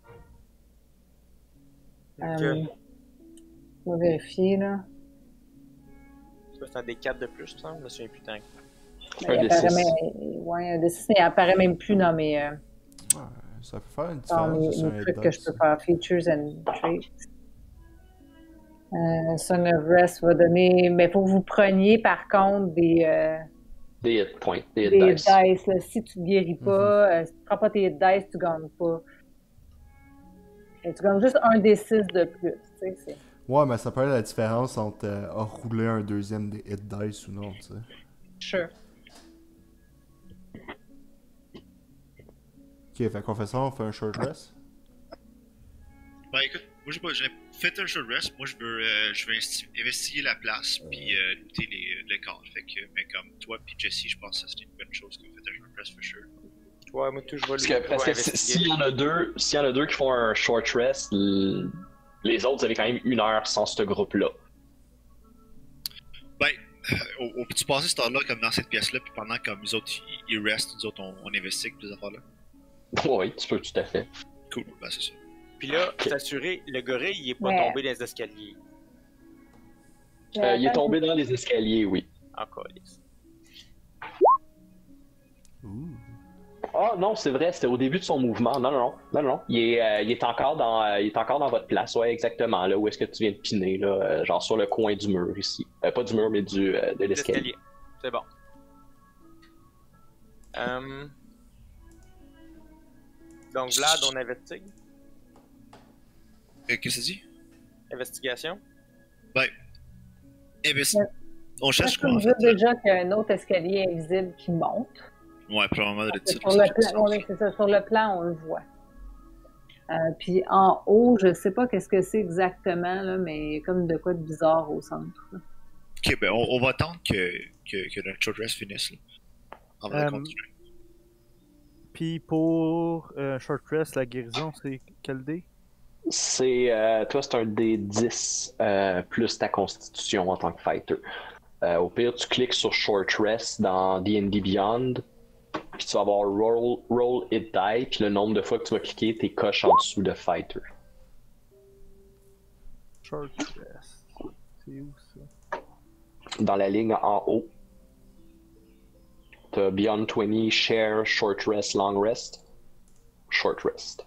Je vais vérifier, là. Ça, c'est un des 4 de plus, je me souviens plus tant. Mais Un il des apparaît six. ouais, un des 6, mais il apparaît même plus dans mes, Ouais, ça peut faire une dans différence. sur un mes hit trucs que je dice. peux faire, Features and Traits. Song of Rest va donner, mais faut que vous preniez, par contre, Des hit points, des hit des dice. dice, là. Si tu guéris pas, si tu prends pas tes dice, tu gagnes pas. Et tu gagnes juste un des 6 de plus, tu sais, c'est... Ouais, mais ça peut être la différence entre rouler un deuxième des hit dice ou non, tu sais. Sure. Ok, fait qu'on fait ça, on fait un short rest. Ben écoute, moi j'ai fait un short rest, moi je veux investiguer la place, puis looter les corps. Fait que, mais comme toi puis Jesse, je pense que c'est une bonne chose que vous faites un short rest for sure. Ouais, moi, tout, je vais Parce que s'il y en a deux qui font un short rest, les autres, vous avez quand même 1 heure sans ce groupe-là. Ben, on peut-tu passer ce temps-là comme dans cette pièce-là, puis pendant comme les autres ils restent, nous autres on investigue ces affaires-là? Oui, tu peux tout à fait. Cool, ben c'est ça. Puis là, t'assurer, le gorille, il est pas Ouais. tombé dans les escaliers. Il est tombé dans les escaliers, oui. Encore, yes. Ouh. Ah non, c'est vrai, c'était au début de son mouvement. Non. Il est encore dans votre place, ouais, exactement. Là où est-ce que tu viens de piner, là, genre sur le coin du mur ici. Pas du mur, mais de l'escalier. C'est bon. Donc, Vlad, on investigue. Qu'est-ce que ça dit? Investigation. Ben, on cherche Je quoi peux en vous fait? dire déjà qu'il y a un autre escalier invisible qui monte. Ouais, probablement de titre. Sur le plan, c'est ça, sur le plan, on le voit. Puis en haut, je sais pas qu'est-ce que c'est exactement, là, mais il y a comme de quoi de bizarre au centre. Là. Ok, ben on va attendre que notre short rest finisse là. Avant de continuer. Puis pour short rest, la guérison, c'est quel dé? Toi, c'est un D10 plus ta constitution en tant que fighter. Au pire, tu cliques sur Short Rest dans D&D Beyond, puis tu vas avoir roll Hit Die, puis le nombre de fois que tu vas cliquer, t'es coches en dessous de Fighter. Short rest. C'est où ça? Dans la ligne en haut, t'as Beyond 20, Share, Short Rest, Long Rest, Short Rest.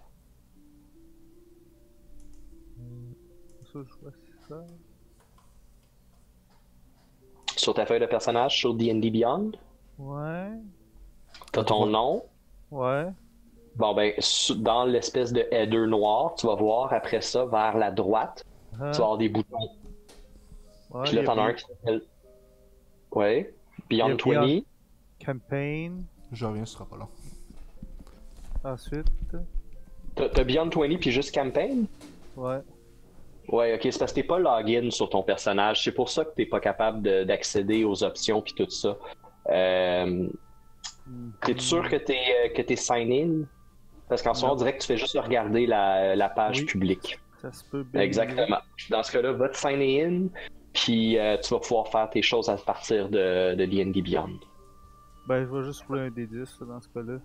Ça, je vois ça. Sur ta feuille de personnage, sur D&D Beyond, Ouais. t'as ton nom. Ouais. Bon ben, dans l'espèce de header noir, tu vas voir après ça, vers la droite, tu vas avoir des boutons. Ouais, Puis là, il y a t'en as un qui s'appelle... Ouais. Beyond Il y a 20. Campaign. Je reviens, ce sera pas long. Ensuite. T'as Beyond 20 puis juste Campaign? Ouais. Ouais, ok, c'est parce que t'es pas login sur ton personnage. C'est pour ça que t'es pas capable d'accéder aux options puis tout ça. T'es sûr que t'es sign-in? Parce qu'en ce moment, on dirait que tu fais juste regarder la page Oui. publique. Ça se peut bien. Exactement. Dans ce cas-là, va te sign-in, puis tu vas pouvoir faire tes choses à partir de D&D Beyond. Ben, je vais juste rouler un D10 là, dans ce cas-là.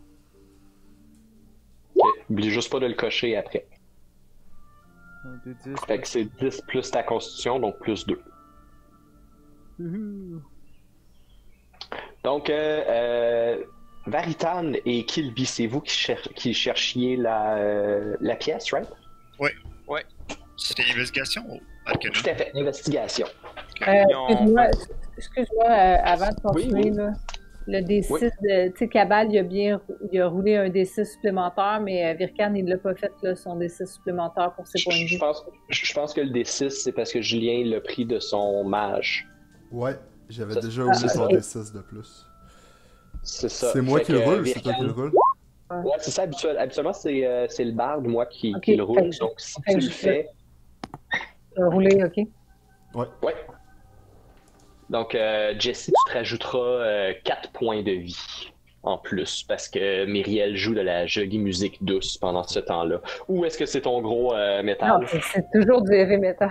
Ok. Oublie juste pas de le cocher après. Un D10. Fait que c'est 10 plus ta constitution, donc plus 2. Youhou. Donc, Varitan et Kilby, c'est vous qui cherchiez la pièce, right? C'était une investigation ou Arcana? Tout à fait, investigation. Excuse-moi, avant de continuer, Oui. là, le D6, tu sais, Cabal, il a roulé un D6 supplémentaire, mais Virkan, il l'a pas fait, là, son D6 supplémentaire pour ses points de Je vie. pense que le D6, c'est parce que Julien l'a pris de son mage. Ouais, j'avais Ça, déjà oublié son ok. D6 de plus. C'est ça. C'est moi Fait qui le que, roule ou c'est toi qui le Virkan- roule? Ouais, c'est ça. Habituellement, c'est le barde, moi, qui Ok, le roule. fait que- Donc, si fait tu que le je- fais... Rouler, ok. Ouais. Donc, Jesse, tu te rajouteras 4 points de vie en plus parce que Myriel joue de la jolie musique douce pendant ce temps-là. Ou est-ce que c'est ton gros métal? Non, c'est toujours du heavy metal.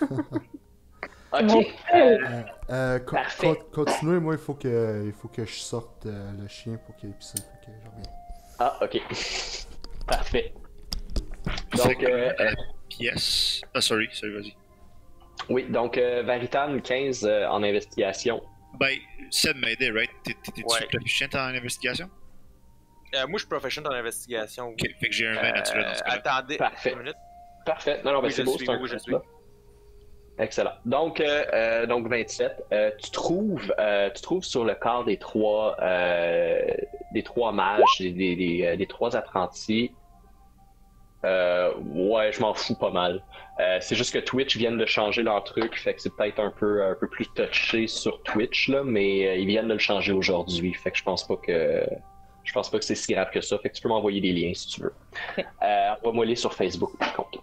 Ok. Parfait. Continuez, moi il faut que je sorte le chien pour qu'il pisse. Fait que je reviens. Ah, ok. Parfait. C'est Donc, que la pièce. Ah, sorry, vas-y. oui, donc Varitan 15 en investigation. Ben, Seb m'a aidé, right? T'es-tu Ouais. proficient en investigation? Moi, je suis professionnel dans l'investigation. Oui. Ok, fait que j'ai un 20 naturel dans ce cas-là. Attendez, Parfait. une minute. Parfait. Non, ben Oui, c'est je beau, suis, c'est un oui, je crit, suis. là. Excellent. Donc 27, tu trouves sur le corps des trois mages, des trois apprentis. Ouais, je m'en fous pas mal. C'est juste que Twitch viennent de changer leur truc, fait que c'est peut-être un peu plus touché sur Twitch là, mais ils viennent de le changer aujourd'hui, fait que je pense pas que c'est si grave que ça. Fait que tu peux m'envoyer des liens si tu veux. Ok. Envoie-moi les sur Facebook par contre.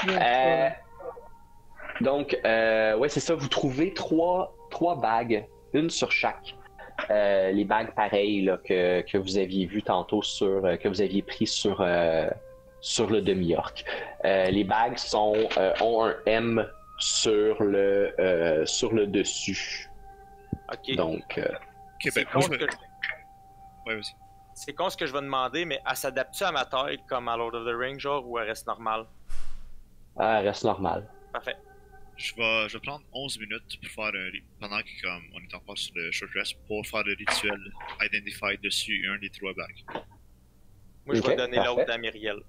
Donc, ouais, c'est ça. Vous trouvez trois bagues, une sur chaque. Les bagues pareilles là, que vous aviez vues tantôt que vous aviez pris sur le demi-orc. Les bagues ont un M sur le dessus. Ok. Donc, Ok, C'est ben, con, moi, ce que- Ouais, vas-y. c'est con ce que je vais demander, mais elle s'adapte-tu à ma taille comme à Lord of the Rings, genre, ou elle reste normale? elle reste normale. Parfait. Je vais prendre 11 minutes pour faire pendant que comme on est encore sur le short rest pour faire le rituel Identify dessus un des trois bagues. Moi, je Ok, vais donner parfait. l'autre à Myriel.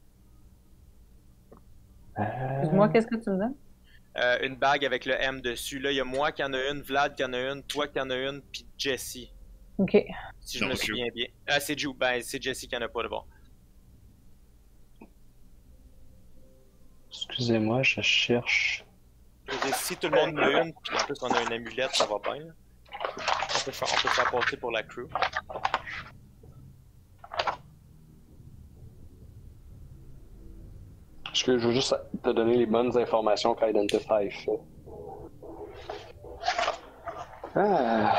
Excuse-moi, qu'est-ce que tu me donnes? Une bague avec le M dessus. Là, il y a moi qui en a une, Vlad qui en a une, toi qui en a une, puis Jesse. Ok. Si je Non, me Drew. souviens bien. Ah, c'est Drew. Ben, c'est Jesse qui en a pas de bon. Excusez-moi, je cherche. Je veux dire, si tout le monde en a une, puis en plus on a une amulette, ça va bien. Là. On peut se faire passer pour la crew. Parce que je veux juste te donner les bonnes informations qu'Identify fait. Ah.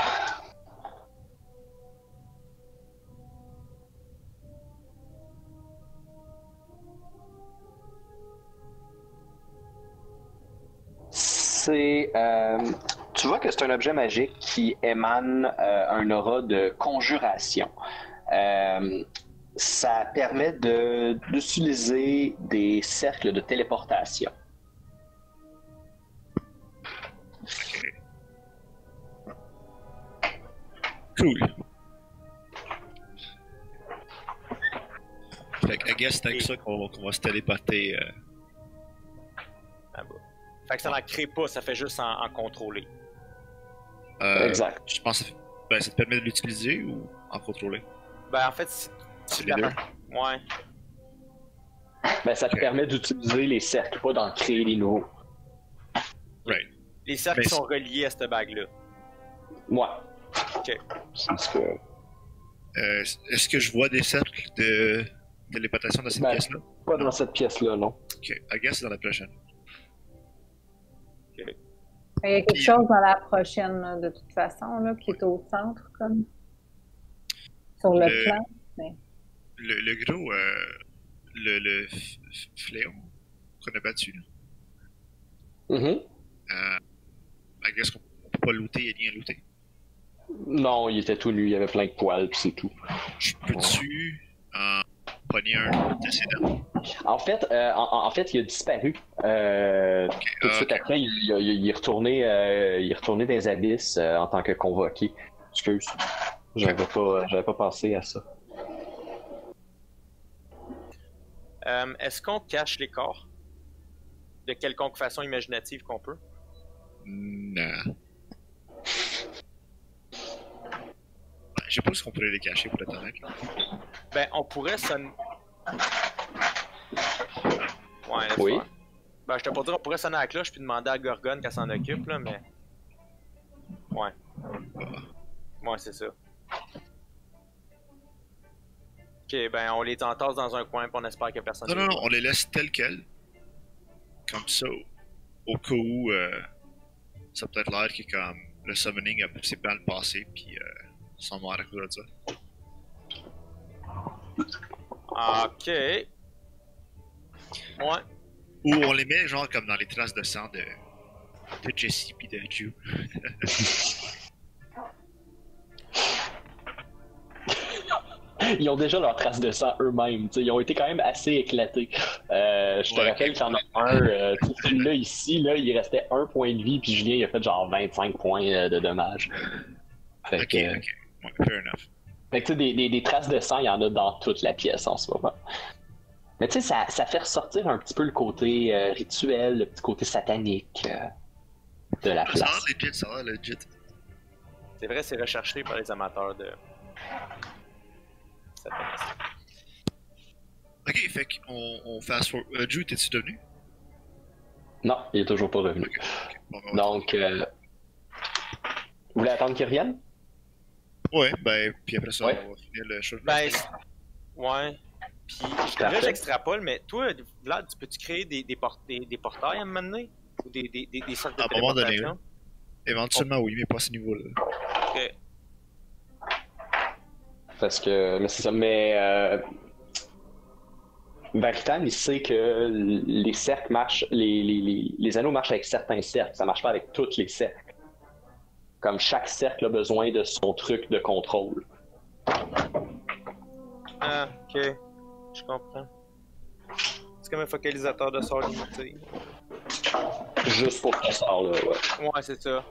C'est. Tu vois que c'est un objet magique qui émane un aura de conjuration. Ça permet d'utiliser des cercles de téléportation. Cool. Fait que, I guess c'est avec ça qu'on va se téléporter. Ah bah. Fait que ça n'en crée pas, ça fait juste en contrôler. Exact. Je pense que ça te permet de l'utiliser ou en contrôler. Ben en fait, C'est les deux. Ouais. Ben, ça te permet d'utiliser les cercles, pas d'en créer des nouveaux. Right. Les cercles Mais sont reliés à cette bague-là. Ouais. Ok. C'est ce que. Est-ce que je vois des cercles de téléportation dans cette Ben, pièce-là? Pas dans cette pièce-là, non. Ok, I guess c'est dans la prochaine. Il y a quelque chose dans la prochaine, là, de toute façon, là, qui est au centre, comme. Sur le plan. Le gros, le fléau qu'on a battu, là. Mhm. I guess qu'on peut pas looter, il n'y a rien à looter. Non, il était tout nu, il y avait plein de poils, puis c'est tout. Je peux-tu pogner un décédent? En fait, il a disparu. Tout de suite ok. après, il est retourné dans les abysses en tant que convoqué. Excuse. J'avais pas pensé à ça. Est-ce qu'on cache les corps? De quelconque façon imaginative qu'on peut? Non. Je sais pas ce qu'on pourrait les cacher pour être honnête. Ben, on pourrait sonner. Ouais, laisse Oui. faire. Ben, je te pas dire, on pourrait sonner à la cloche puis demander à Gorgone qu'elle s'en occupe, là, mais. Ouais. Ouais, c'est ça. Ok, ben, on les entasse dans un coin puis on espère que personne Non, les non, non, voit. on les laisse tels quels. Comme ça, au cas où ça peut être l'air que comme le summoning a passé par le passé, puis sans mort à cause de ça. Ok. Ouais. Ou on les met genre comme dans les traces de sang de Jesse pis de Ju. Ils ont déjà leur trace de sang eux-mêmes. T'sais, ils ont été quand même assez éclatés. Je te Ouais. rappelle qu'il y en a un. Celui-là ici, là, il restait 1 point de vie, puis Julien il a fait genre 25 points de dommages. Fait Ok, que, ok. Ouais, fair enough. fait que, tu sais, des traces de sang, il y en a dans toute la pièce en ce moment. Mais tu sais, ça fait ressortir un petit peu le côté rituel, le petit côté satanique de la Ça a place. l'air legit, ça a l'air legit. C'est vrai, c'est recherché par les amateurs de. Satanisme. Ok, fait qu'on fast forward. Ju, t'es-tu devenu? Non, il est toujours pas revenu. Bon, ben, on va Donc, vous voulez attendre qu'il revienne? Ouais, ben, puis après ça, Ouais. on va finir le show. Ben, ouais. Puis, là, Parfait. j'extrapole, mais toi, Vlad, peux-tu créer des portails à un moment donné? Ou des sortes de À un moment donné, téléportation? Éventuellement, oui, mais pas à ce niveau-là. Ok. Parce que, mais c'est ça, mais Varitan, il sait que les cercles marchent, les anneaux marchent avec certains cercles, ça marche pas avec tous les cercles. Comme chaque cercle a besoin de son truc de contrôle. Ah, ok. Je comprends. C'est comme un focalisateur de sort limité. Juste pour ce sort-là, ouais. Ouais, c'est ça.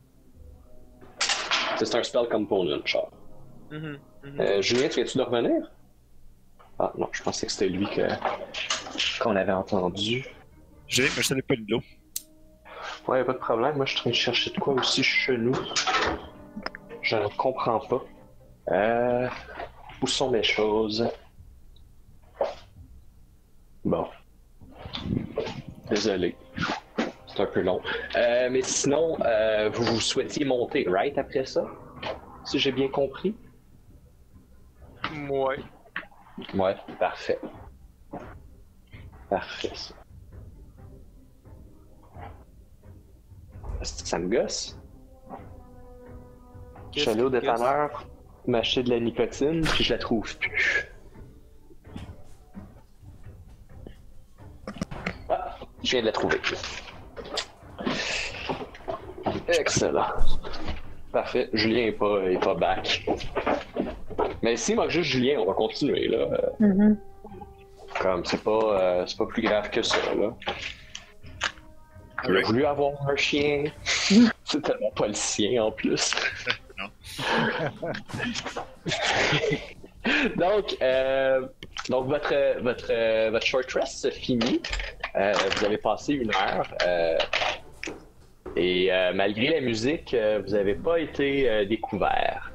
C'est un spell component, genre. Mhm, mhm. Julien, tu viens-tu de revenir? Ah non, je pensais que c'était lui qu'on avait entendu. J'ai, mais je savais pas de l'eau. Ouais, pas de problème. Moi, je suis en train de chercher de quoi aussi chez nous. Je ne comprends pas. Où sont mes choses? Bon. Désolé. C'est un peu long. Mais sinon, vous souhaitiez monter, right, après ça? Si j'ai bien compris? Ouais. Ouais, parfait. Parfait, ça. Est-ce que ça me gosse? Je suis allé au dépanneur, m'acheter de la nicotine, puis je la trouve plus. Ah, je viens de la trouver. Excellent. Parfait. Julien est pas back. Mais s'il manque juste Julien, on va continuer, là. Mhm. Comme, c'est pas plus grave que ça, là. Il a Alright. voulu avoir un chien. C'est tellement pas le sien, en plus. Non. Donc votre short rest se finit. Vous avez passé 1 heure. Et malgré la musique, vous n'avez pas été découvert.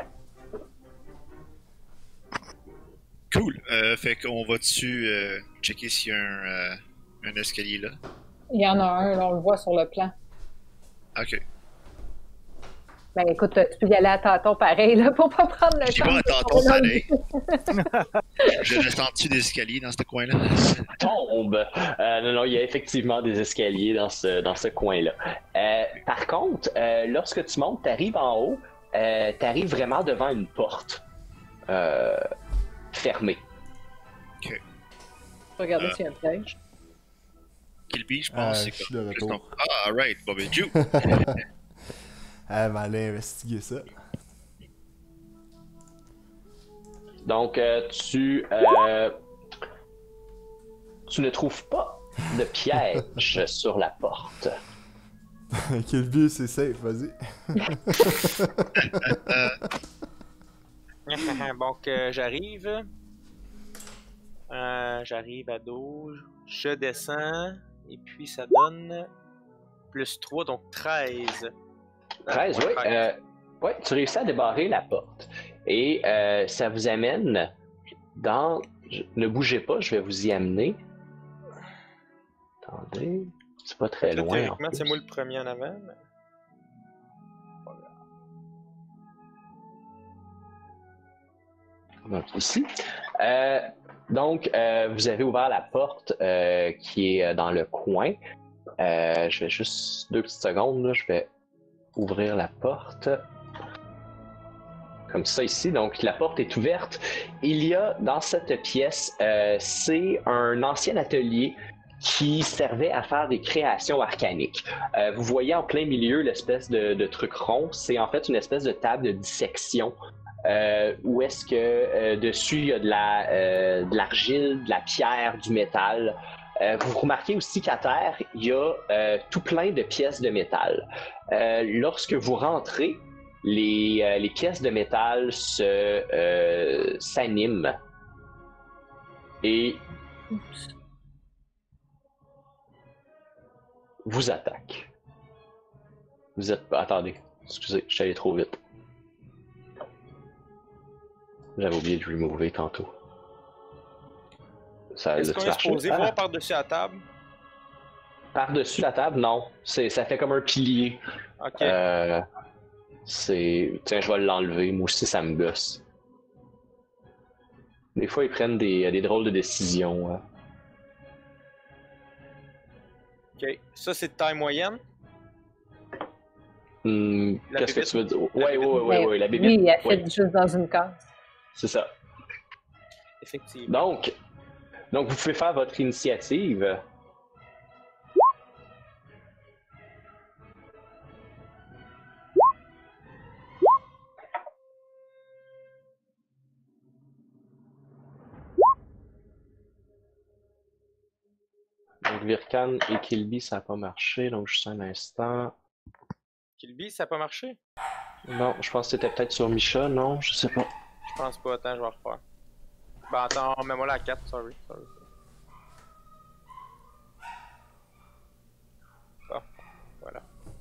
Cool. Fait qu'on va dessus checker s'il y a un escalier là. Il y en a un, là, on le voit sur le plan. Ok. Ben écoute, tu peux y aller à tâtons pareil, là, pour pas prendre le J'y temps. vais à de tâtons ton pareil. Je descends-tu des escaliers dans ce coin-là? Tombe. Non, il y a effectivement des escaliers dans ce coin-là. Par contre, lorsque tu montes, tu arrives en haut, tu arrives vraiment devant une porte fermée. Regardez s'il y a un piège. Kilby, je pense, je c'est suis de comme. retour. Ah, alright. Bon, ben, Ju. Elle va aller investiguer ça. Donc, tu ne trouves pas de piège sur la porte. Kilby, c'est safe, vas-y. Donc, j'arrive. J'arrive à 12. Je descends. Et puis, ça donne plus 3, donc 13. 13, oui. Ouais, tu réussis à débarrer la porte. Et ça vous amène dans... Ne bougez pas, je vais vous y amener. Attendez, c'est pas très Là, loin. théoriquement, c'est moi le premier en avant. Mais... Donc, ici. Donc, vous avez ouvert la porte qui est dans le coin. Je vais juste 2 petites secondes, là, je vais ouvrir la porte. Comme ça ici, donc la porte est ouverte. Il y a dans cette pièce, c'est un ancien atelier qui servait à faire des créations arcaniques. Vous voyez en plein milieu l'espèce de truc rond, c'est en fait une espèce de table de dissection où est-ce que dessus il y a de l'argile, de la pierre, du métal. Vous remarquez aussi qu'à terre, il y a tout plein de pièces de métal. Lorsque vous rentrez, les pièces de métal s'animent et vous attaquent. Vous êtes... Attendez, excusez, je suis allé trop vite. J'avais oublié de remover tantôt. Ça, est-ce qu'on est supposé voir par-dessus la table? Par-dessus la table, non. Ça fait comme un pilier. Ok. Tiens, je vais l'enlever. Moi aussi, ça me gosse. Des fois, ils prennent des drôles de décisions. Ok. Ça, c'est de taille moyenne? Qu'est-ce que tu veux dire? Oui, la bébite. Oui, elle fait juste dans une case. C'est ça. Effectivement. Donc, vous pouvez faire votre initiative. Donc, Virkan et Kilby, ça n'a pas marché, donc juste un instant. Kilby, ça n'a pas marché? Non, je pense que c'était peut-être sur Misha, non? Je sais pas. Je pense pas, attends, je vais refaire. Ben attends, mets-moi la 4, sorry. Bon, voilà.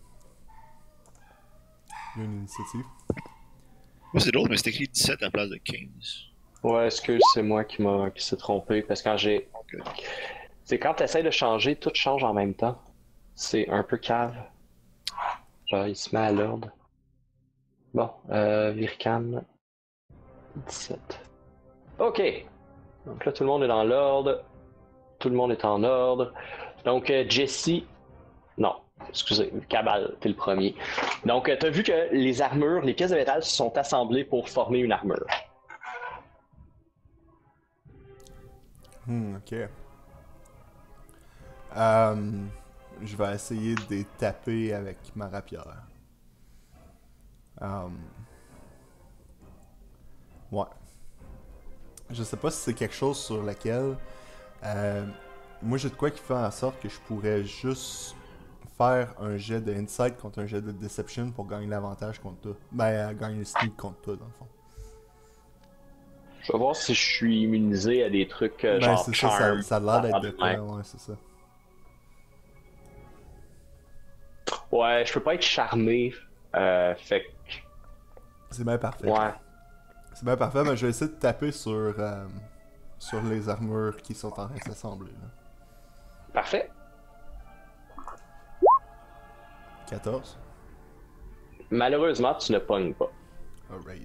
Il y a une initiative. Moi, c'est drôle, mais c'est écrit 17 à la place de 15. Ouais, excuse, c'est moi qui s'est trompé, parce que quand j'ai... C'est quand tu essaies de changer, tout change en même temps. C'est un peu cave. Genre, il se met à l'ordre. Bon, Virkan, 17. Ok. Donc là, tout le monde est dans l'ordre. Tout le monde est en ordre. Donc, Jesse... Non, excusez, Cabal, t'es le premier. Donc, t'as vu que les armures, les pièces de métal se sont assemblées pour former une armure. Ok. Je vais essayer de les taper avec ma rapière. Ouais. Je sais pas si c'est quelque chose sur lequel... moi, j'ai de quoi qui fait en sorte que je pourrais juste faire un jet de insight contre un jet de deception pour gagner l'avantage contre toi. Ben, gagner le sneak contre toi, dans le fond. Je vais voir si je suis immunisé à des trucs Ben, genre c'est charm. ça a l'air d'être de quoi, ouais, c'est ça. Ouais, je peux pas être charmé. Fait que... C'est bien parfait. Ouais. C'est bien parfait, mais je vais essayer de taper sur les armures qui sont en train de s'assembler. Là. Parfait. 14. Malheureusement, tu ne pognes pas. Alright.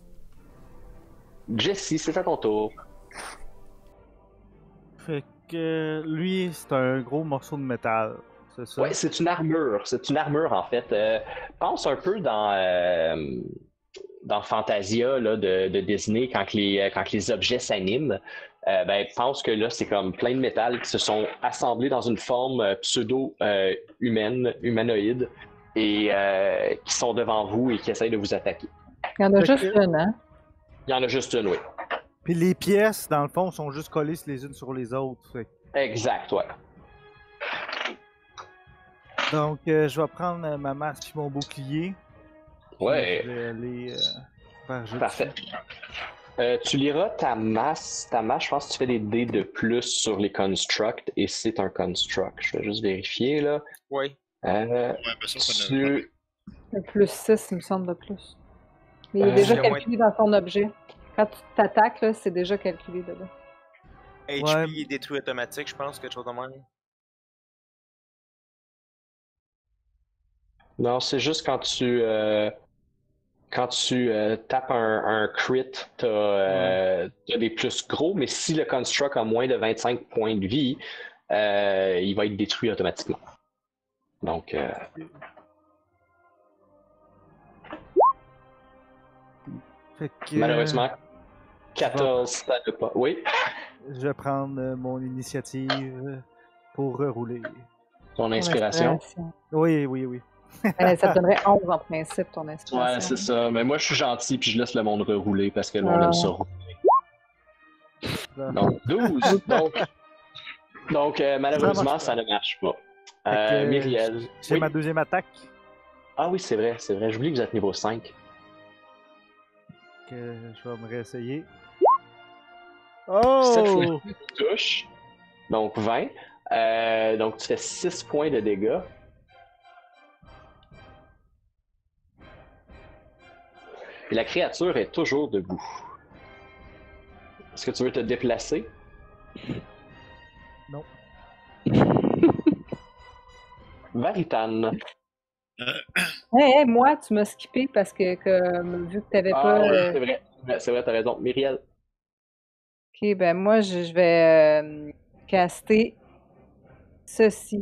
Jesse, c'est à ton tour. Fait que lui, c'est un gros morceau de métal, c'est ça? Ouais, c'est une armure. C'est une armure, en fait. Pense un peu dans Fantasia là, de Disney, quand les objets s'animent. Ben, pense que là, c'est comme plein de métal qui se sont assemblés dans une forme humanoïde, et qui sont devant vous et qui essayent de vous attaquer. Il y en a Fait juste que- une, hein? Il y en a juste une, oui. Puis les pièces, dans le fond, sont juste collées les unes sur les autres. Fait que- Exact, ouais. Donc, je vais prendre ma masse et mon bouclier. Puis Ouais. Je vais aller par jet. Parfait. Tu liras ta masse. Ta masse, je pense que tu fais des dés de plus sur les constructs et c'est un construct. Je vais juste vérifier là. Oui. Ouais, bien sûr qu'on a. Tu... Le plus 6, il me semble, de plus. Mais il est Euh, déjà il y a moins calculé dans ton objet. Quand tu t'attaques, là, c'est déjà calculé dedans. HP Ouais. est détruit automatique, je pense, quelque chose de même. Non, c'est juste quand tu tapes un crit, t'as des plus gros, mais si le construct a moins de 25 points de vie, il va être détruit automatiquement. Donc, Fait que, malheureusement, 14, ça ne pas. Oui, je vais prendre mon initiative pour rerouler. ton inspiration. Oui, oui, oui. Ça te donnerait 11 en principe, ton inspiration. Ouais, c'est ça. Mais moi, je suis gentil puis je laisse le monde rerouler parce que le monde aime ça rouler. Donc, 12. donc malheureusement, ça ne marche pas. Fait que, Myriel. C'est Oui. ma deuxième attaque. Ah oui, c'est vrai. J'oublie que vous êtes niveau 5. Que je vais me réessayer. 7 Oh! touche. Donc 20. Donc tu fais 6 points de dégâts. Et la créature est toujours debout. Est-ce que tu veux te déplacer? Non. Varitan. Hey, moi, tu m'as skippé parce que vu que t'avais pas. Oui, c'est vrai. C'est vrai, t'as raison. Myriel. Ok, ben moi, je vais caster ceci.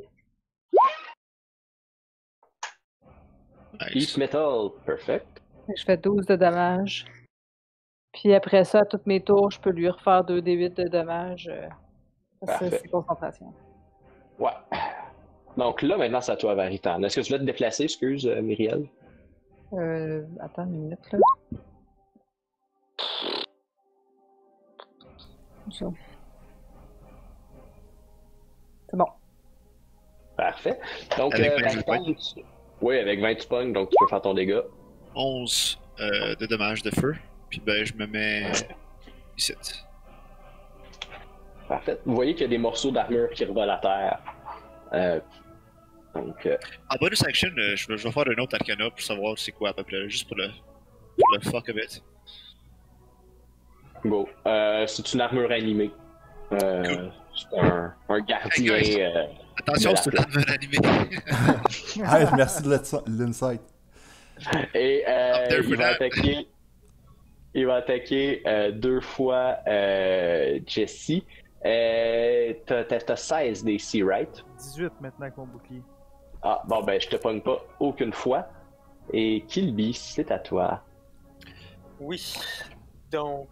Heat Nice. Metal. Perfect. Fait que je fais 12 de dommages. Puis après ça, à toutes mes tours, je peux lui refaire 2d8 de dommages. Parfait. C'est concentration. Ouais. Donc là, maintenant, c'est à toi, Varitan. Est-ce que tu veux te déplacer, excuse, Myriel? Attends une minute, là. Ça. C'est bon. Parfait. Donc, Avec 20 Varitan, oui, avec 20 tu pognes, donc tu peux faire ton dégât. 11 de dommages de feu. Puis ben, je me mets ici. Parfait. Vous voyez qu'il y a des morceaux d'armure qui revolent à terre. Donc, En bonus action, je vais faire un autre arcana pour savoir c'est quoi à peu près, juste pour le fuck of it. go. C'est une armure animée. C'est un gardien. Hey, guys. Attention, de la c'est une place. armure animée. Hey, merci de l'insight. Et there for that. il va attaquer 2 fois Jesse. T'as 16 DC, right? 18 maintenant avec mon bouclier. Ah, bon, ben, je te pogne pas aucune fois. Et Kilby, c'est à toi. Oui. Donc,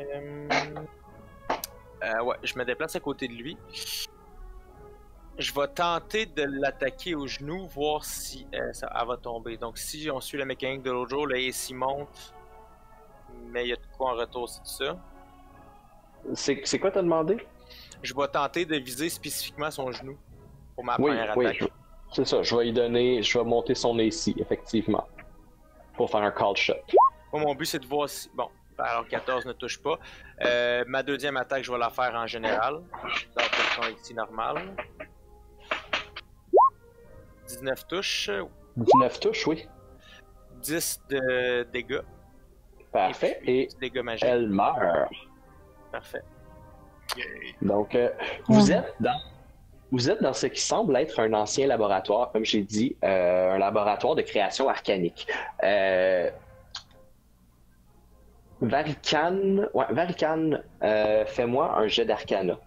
ouais, je me déplace à côté de lui. Je vais tenter de l'attaquer au genou, voir si elle va tomber. Donc, si on suit la mécanique de l'autre jour, le AC monte, mais il y a de quoi en retour, c'est tout ça. C'est quoi t'as demandé? Je vais tenter de viser spécifiquement son genou pour ma Oui, première oui, attaque. c'est ça. Je vais monter son AC, effectivement. Pour faire un call shot. Moi, mon but, c'est de voir si... Bon, alors 14 ne touche pas. Ma deuxième attaque, je vais la faire en général. Dans la position ici normale. 19 touches. 19 touches, oui. 10 de dégâts. Parfait. puis Et 10 dégâts magiques. elle meurt. Parfait. Yay. Donc, vous êtes dans ce qui semble être un ancien laboratoire, comme j'ai dit, un laboratoire de création arcanique. Varican, fais-moi un jet d'arcana.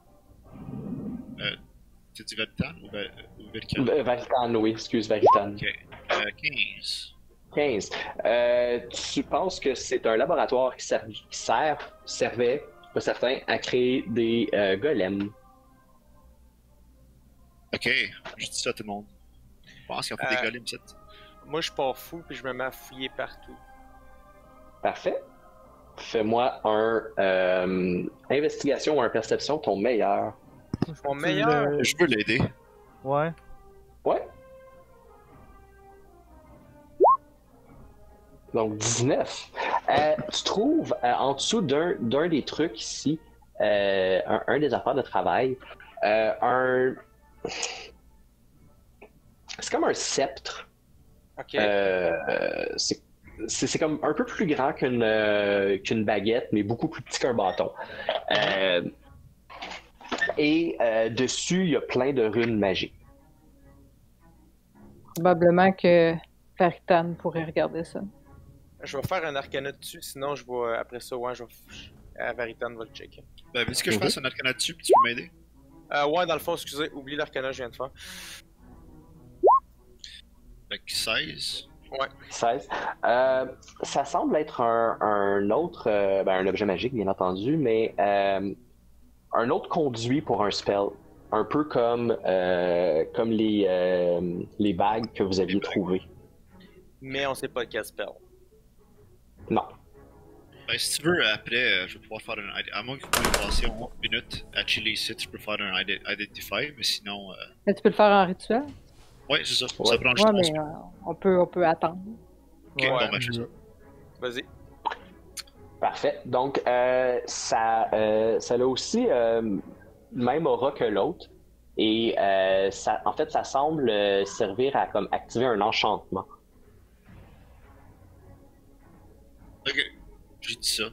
Tu dis Veltan ou Velcan? Varican, oui, excuse, Varican. Ok. 15. 15. Tu penses que c'est un laboratoire qui servait, pas certain, à créer des golems. Ok, je dis ça à tout le monde. Je pense qu'ils ont fait des golems, ça. Moi, je pars fou puis je me mets à fouiller partout. Parfait. Fais-moi un investigation ou un perception, ton meilleur. Mon meilleur. Je peux l'aider. Ouais. Ouais. Donc 19. Tu trouves en dessous d'un des trucs ici, un des affaires de travail, c'est comme un sceptre. Ok. C'est comme un peu plus grand qu'une baguette, mais beaucoup plus petit qu'un bâton. Et dessus, il y a plein de runes magiques. Probablement que Paritan pourrait regarder ça. Je vais faire un arcana dessus, sinon je vais. Après ça, ouais, Varitan va le checker. Ben, veux-tu que je Mhm. fasse un arcana dessus, puis tu peux m'aider? Ouais, dans le fond, excusez, oublie l'arcana que je viens de faire. Fait que 16. 16. Ça semble être un autre, un objet magique, bien entendu, mais un autre conduit pour un spell. Un peu comme les bagues que vous aviez trouvées. Mais on sait pas quel spell. Non. Ben, si tu veux, après, je vais pouvoir faire un. À moins que vous pouvez passer 11 minutes à chiller ici, je peux faire un Identify, mais sinon. Mais tu peux le faire en rituel? Ouais, c'est ça. Ouais. Ça prend juste Ouais, 11 mais minutes. on peut attendre. Ok, Ouais. bon, ben, je fais ça. Vas-y. Parfait. Donc, ça a aussi même aura que l'autre. Et en fait, ça semble servir à comme activer un enchantement. Ok, j'ai dit ça.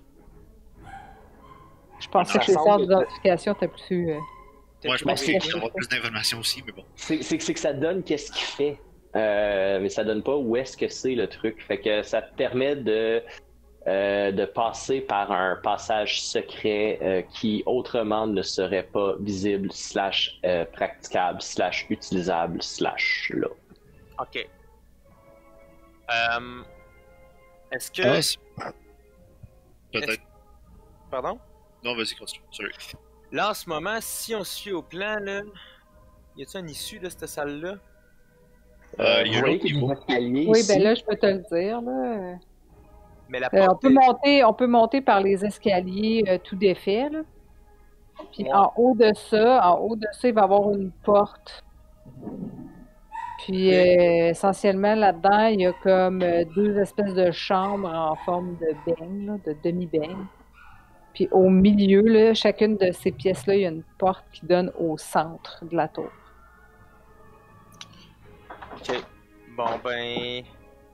Je pensais Ça que les semble- sortes d'identification étaient plus. Moi, je Ben, pense c'est- qu'il y aura plus d'informations aussi, mais bon. C'est que ça donne qu'est-ce qu'il fait. Mais ça donne pas où est-ce que c'est le truc. Fait que ça te permet de passer par un passage secret qui autrement ne serait pas visible, / practicable, / utilisable, / là. Ok. Est-ce que. Ah, peut-être. Pardon? Non, vas-y, continue. Sorry. Là, en ce moment, si on se fie au plan, là. Y a-t-il une issue de cette salle-là? Il y Vous a un voyez autre qu'il y a des niveau. escaliers Oui, ici. ben là, je peux te le dire. Là. Mais la On porte. peut monter par les escaliers tout défaits. Là. Puis Ouais. en haut de ça, il va y avoir une porte. Puis essentiellement, là-dedans, il y a comme deux espèces de chambres en forme de beigne, là, de demi-beigne. Puis au milieu, là, chacune de ces pièces-là, il y a une porte qui donne au centre de la tour. Ok. Bon, ben.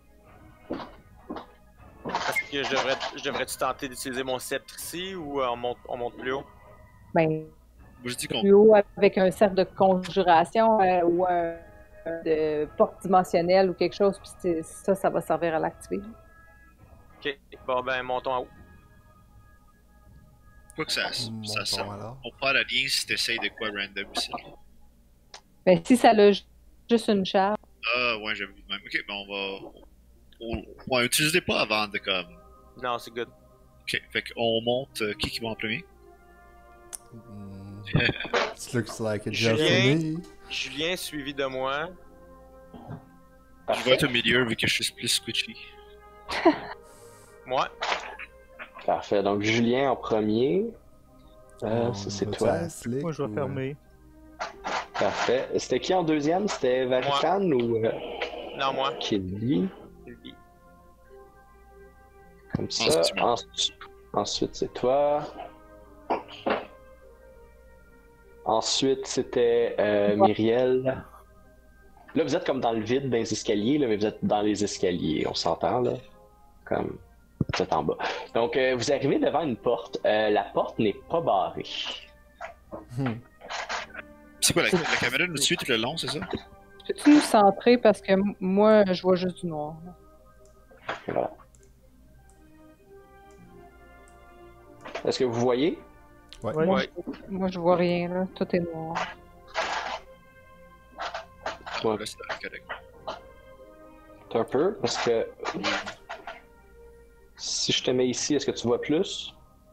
Est-ce que je devrais-tu tenter d'utiliser mon sceptre ici ou on monte plus haut? Ben, Moi, je dis qu'on. plus haut avec un cercle de conjuration ou un de porte dimensionnelle ou quelque chose, puis ça va servir à l'activer. Ok. Bon, ben, montons en haut. Quoi que ça Montons sert. alors. On prend la ligne si t'essayes de quoi random ici. Ben, si ça a juste une charge, Ah, ouais, j'avais vu de même. Ok, ben on va utiliser pas avant de comme. Non, c'est good. Ok, fait qu'on monte. Qui va en premier? Hmm. It looks like a job for Julien. me. Julien suivi de moi. Je vais être au milieu vu que je suis plus squishy. Moi. Parfait. Donc, Julien en premier. Ça, c'est Va-tu toi. à la slick Moi, je vais ou, fermer. Parfait. C'était qui en deuxième? C'était Varitan ou Non, moi. Kiddy? Comme ça. Ensuite, tu montes. Ensuite, c'est toi. Ensuite, c'était Myriel. Là, vous êtes comme dans le vide, dans les escaliers, là, mais vous êtes dans les escaliers, on s'entend, là. Comme vous êtes en bas. Donc, vous arrivez devant une porte. La porte n'est pas barrée. C'est quoi, la caméra nous suit tout le long, c'est ça? peux-tu nous centrer parce que moi, je vois juste du noir. Là. Voilà. Est-ce que vous voyez? Ouais. Ouais. Ouais. Moi, je vois rien, là. Tout est noir. Ah, là, c'est correct. Un peu, parce que si je te mets ici, est-ce que tu vois plus?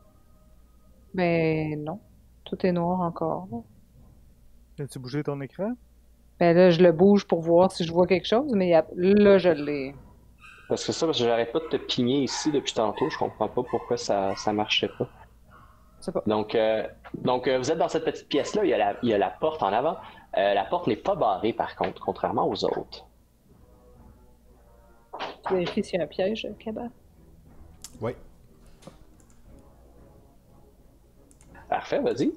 Ben non. Tout est noir encore. Là. As-tu bougé ton écran? Ben là, je le bouge pour voir si je vois quelque chose, mais là, je l'ai. Parce que ça, parce que j'arrête pas de te pigner ici depuis tantôt, je comprends pas pourquoi ça marchait pas. Je sais pas. Donc, vous êtes dans cette petite pièce-là, il y a la porte en avant. La porte n'est pas barrée par contre, contrairement aux autres. Tu vérifies s'il y a un piège, Kaba? Oui. Parfait, vas-y.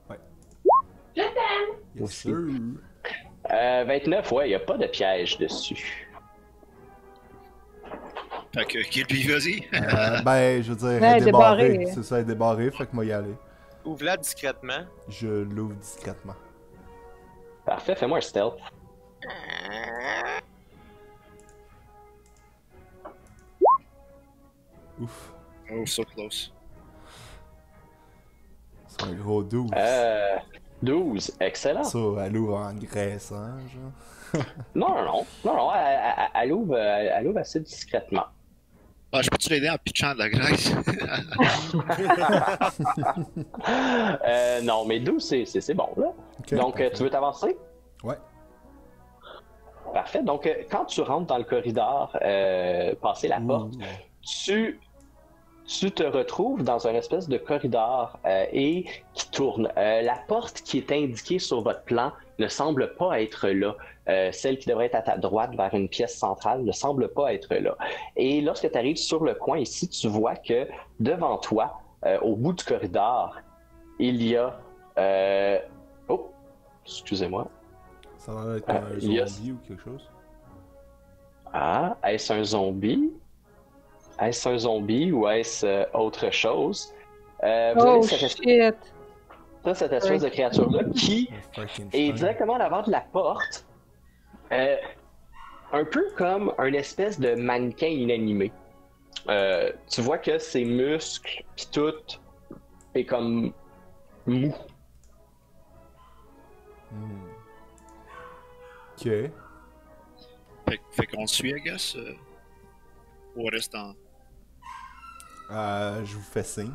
Yes, sir. 29, ouais, il n'y a pas de piège dessus. Fait que, Kilby, vas-y. Ben, je veux dire, Ouais, elle est débarrée. débarrée. C'est ça, elle est débarrée, fait que moi y aller. Ouvre-la discrètement. Je l'ouvre discrètement. Parfait, fais-moi un stealth. Ouf. Oh, so close. C'est un gros 12. 12, excellent. Ça, elle ouvre en graissant, genre. Non, elle ouvre assez discrètement. Ah, je peux-tu l'aider en pitchant de la graisse? Non, mais 12, c'est bon, là. Ok, Donc, parfait. tu veux t'avancer? Ouais. Parfait. Donc, quand tu rentres dans le corridor, passer la porte, tu te retrouves dans un espèce de corridor et qui tourne. La porte qui est indiquée sur votre plan ne semble pas être là. Celle qui devrait être à ta droite vers une pièce centrale ne semble pas être là. Et lorsque tu arrives sur le coin ici, tu vois que devant toi, au bout du corridor, il y a... Oh, excusez-moi. Ça va être un il y a- zombie ou quelque chose. Ah, est-ce un zombie? Est-ce un zombie ou est-ce autre chose? Vous Oh avez cette shit! espèce de créature-là qui Un Frankenstein. est directement en avant de la porte, un peu comme un espèce de mannequin inanimé. Tu vois que ses muscles pis tout est comme mou. Ok. Fait qu'on le suit, I guess. Ou on reste en. Je vous fais signe.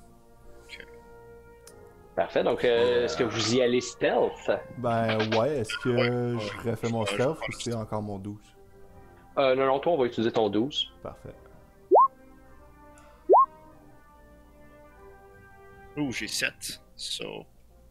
Parfait, donc est-ce que vous y allez stealth? Ben ouais, est-ce que Ouais, je refais mon ouais, je stealth vais ou faire c'est encore mon 12? Non, toi on va utiliser ton 12. Parfait. Ouh, j'ai 7. So.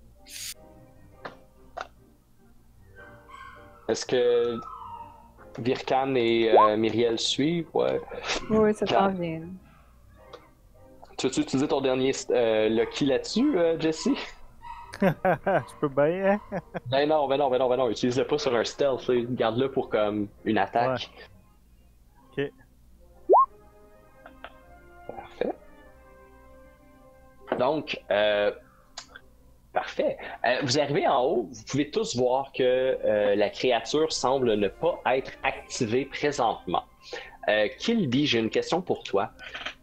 Est-ce que Virkan et Myriel suivent? Ouais. Oui, ça s'en vient. Tu veux utiliser ton dernier Lucky là-dessus, Jesse? Je peux bien, hein? Ben non, utilise-le pas sur un stealth, là. Garde-le pour comme une attaque. Ok. Parfait. Donc, parfait. Vous arrivez en haut, vous pouvez tous voir que la créature semble ne pas être activée présentement. Kilby, j'ai une question pour toi.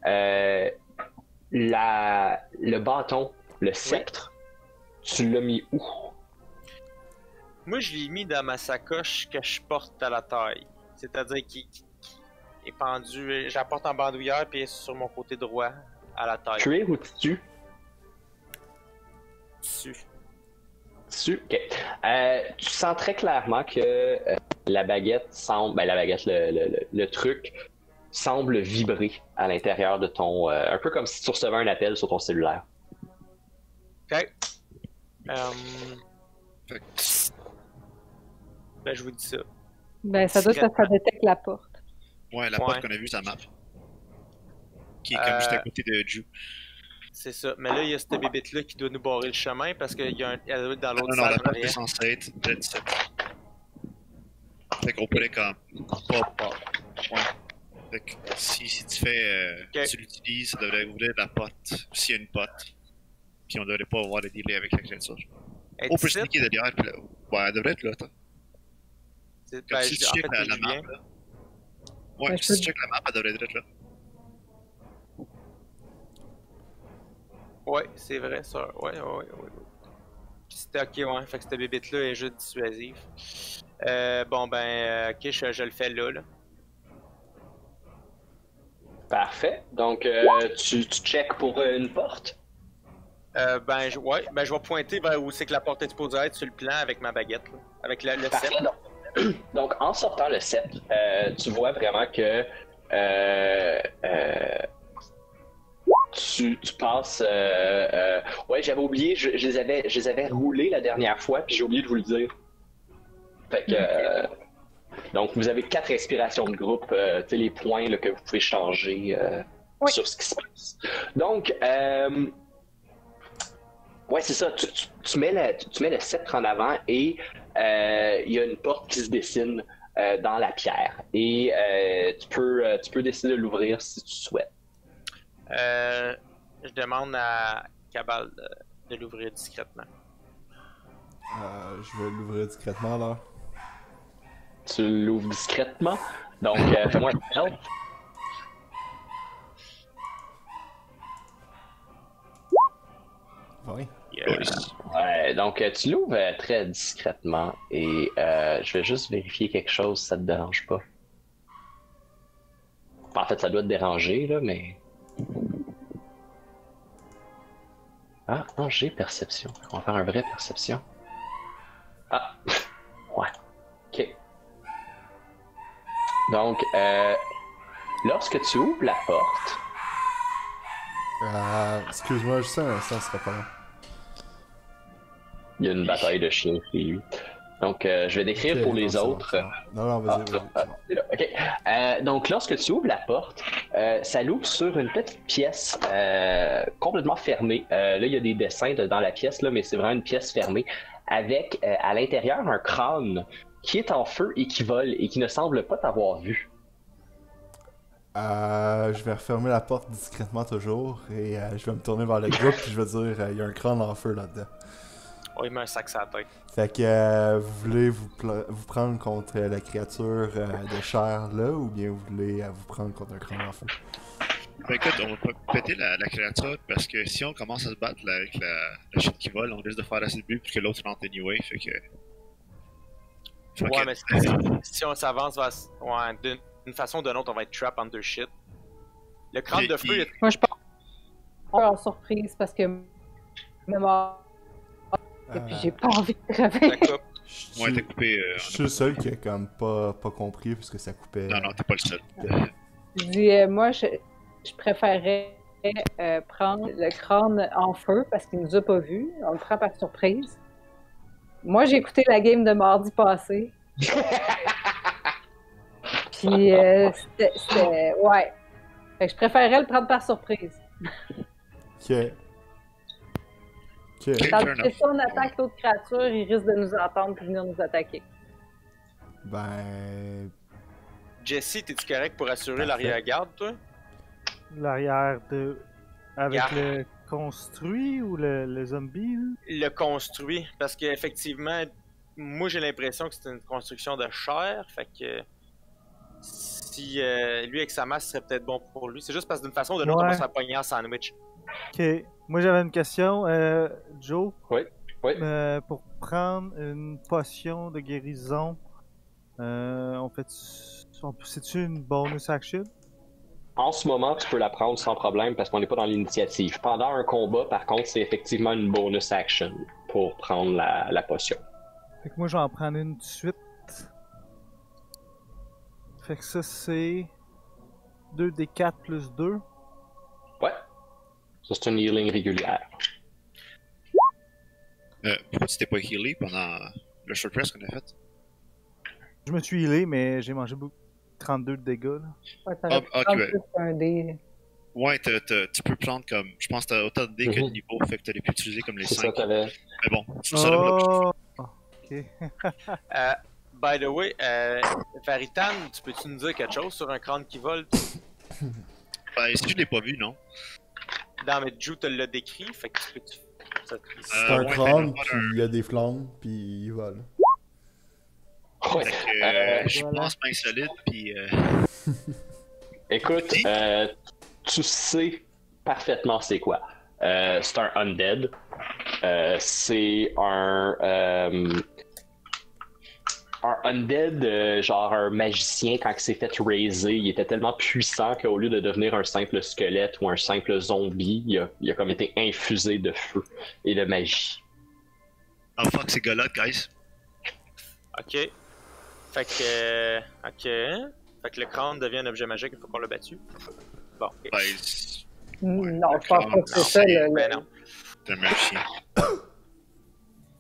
Le bâton, le sceptre, tu l'as mis où? Moi, je l'ai mis dans ma sacoche que je porte à la taille. C'est-à-dire qu'il est pendu. J'apporte en bandoulière puis il est sur mon côté droit à la taille. Cuir ou tissu? Dessus. Tissu, ok. Tu sens très clairement que la baguette semble, ben la baguette, le truc semble vibrer à l'intérieur de ton, un peu comme si tu recevais un appel sur ton cellulaire. Ok. Fait que- Ben, je vous dis ça. Ben, ça doit être que ça détecte la porte. Ouais, la Ouais. porte qu'on a vue, ça map. Qui est comme juste à côté de Ju. C'est ça. Mais là, il y a cette bébête-là qui doit nous barrer le chemin parce qu'elle doit être dans Non, l'autre non, la salle. en porte est arrière. censée être de 17. Fait qu'on pourrait comme. Pas. Ouais. Fait que si tu fais. Ok. Tu l'utilises, ça devrait ouvrir la porte. S'il y a une porte. Puis on devrait pas avoir de délai avec la créature. Elle On peut est ici? sneaker derrière, puis là. Ouais, elle devrait être là, attends. C'est- Comme ben, si je- tu en check fait, la je map, viens. là. Ouais, Ben, je si peux- tu check la map, elle devrait être là. Ouais, c'est vrai, ça. Ouais. Puis c'était ok, ouais. Fait que cette bébête-là est juste dissuasive. Bon, ben, ok, je le fais là. Parfait. Donc, tu checkes pour une porte. Ben, je vais pointer vers où c'est que la porte est supposée être sur le plan avec ma baguette, là. Avec le Parfait. sceptre. Donc, en sortant le sceptre, tu vois vraiment que tu passes. Ouais, j'avais oublié, je les avais roulés la dernière fois, puis j'ai oublié de vous le dire. Fait que. Donc, vous avez 4 inspirations de groupe, tu sais, les points là, que vous pouvez changer. Oui. sur ce qui se passe. Donc, ouais, c'est ça. Tu mets le sceptre en avant et il y a une porte qui se dessine dans la pierre. Et tu peux décider de l'ouvrir si tu souhaites. Je demande à Cabal de l'ouvrir discrètement. Je vais l'ouvrir discrètement alors. Tu l'ouvres discrètement. Donc, fais-moi un stealth. Oui. Yes. Ouais, donc tu l'ouvres très discrètement et je vais juste vérifier quelque chose si ça te dérange pas. En fait, ça doit te déranger, là, mais... Ah, non, j'ai perception. On va faire un vrai perception. Ah, ouais. Ok. Donc, lorsque tu ouvres la porte... Excuse-moi, juste un instant, ce serait pas long. Il y a une bataille de chiens chez lui. Donc, je vais décrire Ok, pour non, les c'est bon, autres. c'est bon. Non, vas-y, vas-y. C'est là, ok. Donc, lorsque tu ouvres la porte, ça l'ouvre sur une petite pièce complètement fermée. Là, il y a des dessins dans la pièce, là, mais c'est vraiment une pièce fermée avec à l'intérieur un crâne qui est en feu et qui vole et qui ne semble pas t'avoir vu. Je vais refermer la porte discrètement toujours et je vais me tourner vers le groupe puis je vais dire il y a un crâne en feu là-dedans. Oh, il met un sac sur la tête. Fait que vous voulez vous prendre contre la créature de chair là ou bien vous voulez vous prendre contre un crâne en feu? Ben écoute, on va pas péter la créature parce que si on commence à se battre là, avec la shit qui vole, on risque de faire assez de bruit pour que l'autre rentre anyway, fait que... Ouais, mais si on s'avance vers... Ouais, d'une façon ou d'une autre, on va être trap under shit. Le crâne de feu, Moi, je pense en surprise parce que même et puis j'ai pas envie de crever. la coupe. Ouais, t'es coupé. Je suis le seul qui a comme pas compris parce que ça coupait. Non, t'es pas le seul. Je dis, moi, je préférerais prendre le crâne en feu parce qu'il nous a pas vus. On le prend par surprise. Moi, j'ai écouté la game de mardi passé. Puis, c'était... Ouais. Fait que je préférerais le prendre par surprise. Ok. Ok. Tandis que si on attaque l'autre créature, il risque de nous entendre et venir nous attaquer. Ben. Jesse, t'es-tu correct pour assurer Parfait. l'arrière-garde, toi? L'arrière de. Avec Garde. le construit ou le zombie, là? Le construit, parce qu'effectivement, moi j'ai l'impression que c'est une construction de chair, fait que si lui avec sa masse serait peut-être bon pour lui. C'est juste parce que d'une façon ou d'une autre, on va Ouais. se faire pogner en sandwich. Ok. Moi j'avais une question, Joe. Oui. Pour prendre une potion de guérison, c'est-tu une bonus action? En ce moment, tu peux la prendre sans problème parce qu'on n'est pas dans l'initiative. Pendant un combat, par contre, c'est effectivement une bonus action pour prendre la potion. Fait que moi je vais en prendre une tout de suite. Fait que ça c'est 2d4 plus 2. Ouais. Ça, c'est une healing régulière. Pourquoi tu t'es pas healé pendant le short rest qu'on a fait? Je me suis healé, mais j'ai mangé 32 de dégâts. Là. Ouais, t'aurais pu ok, prendre ouais. plus un dé. Ouais, tu peux prendre comme. Je pense que t'as autant de dés que de Mhm. niveau, fait que t'aurais pu utiliser comme les C'est ça, 5. t'avais. Mais bon, tu sauras pas là. Oh! Ok. By the way, Varitan, tu peux-tu nous dire quelque chose sur un crâne qui vole? Ben, si je l'ai pas vu, non. Non, mais Drew te l'a décrit, fait que tu peux... C'est un ouais, crâne, ben, puis il y a des flammes, puis il vole. Ouais. Fait que je Voilà. pense bien solide, puis. Écoute, tu sais parfaitement c'est quoi. C'est un undead. C'est un undead, genre un magicien, quand il s'est fait raiser, il était tellement puissant qu'au lieu de devenir un simple squelette ou un simple zombie, il a comme été infusé de feu et de magie. Oh fuck, c'est Golot, guys. Ok. Fait que... Ok. Fait que le crâne devient un objet magique une fois qu'on l'a battu. Bon, ok. Ben, Non, je pense pas que c'est ça. Ben non. c'est un magicien.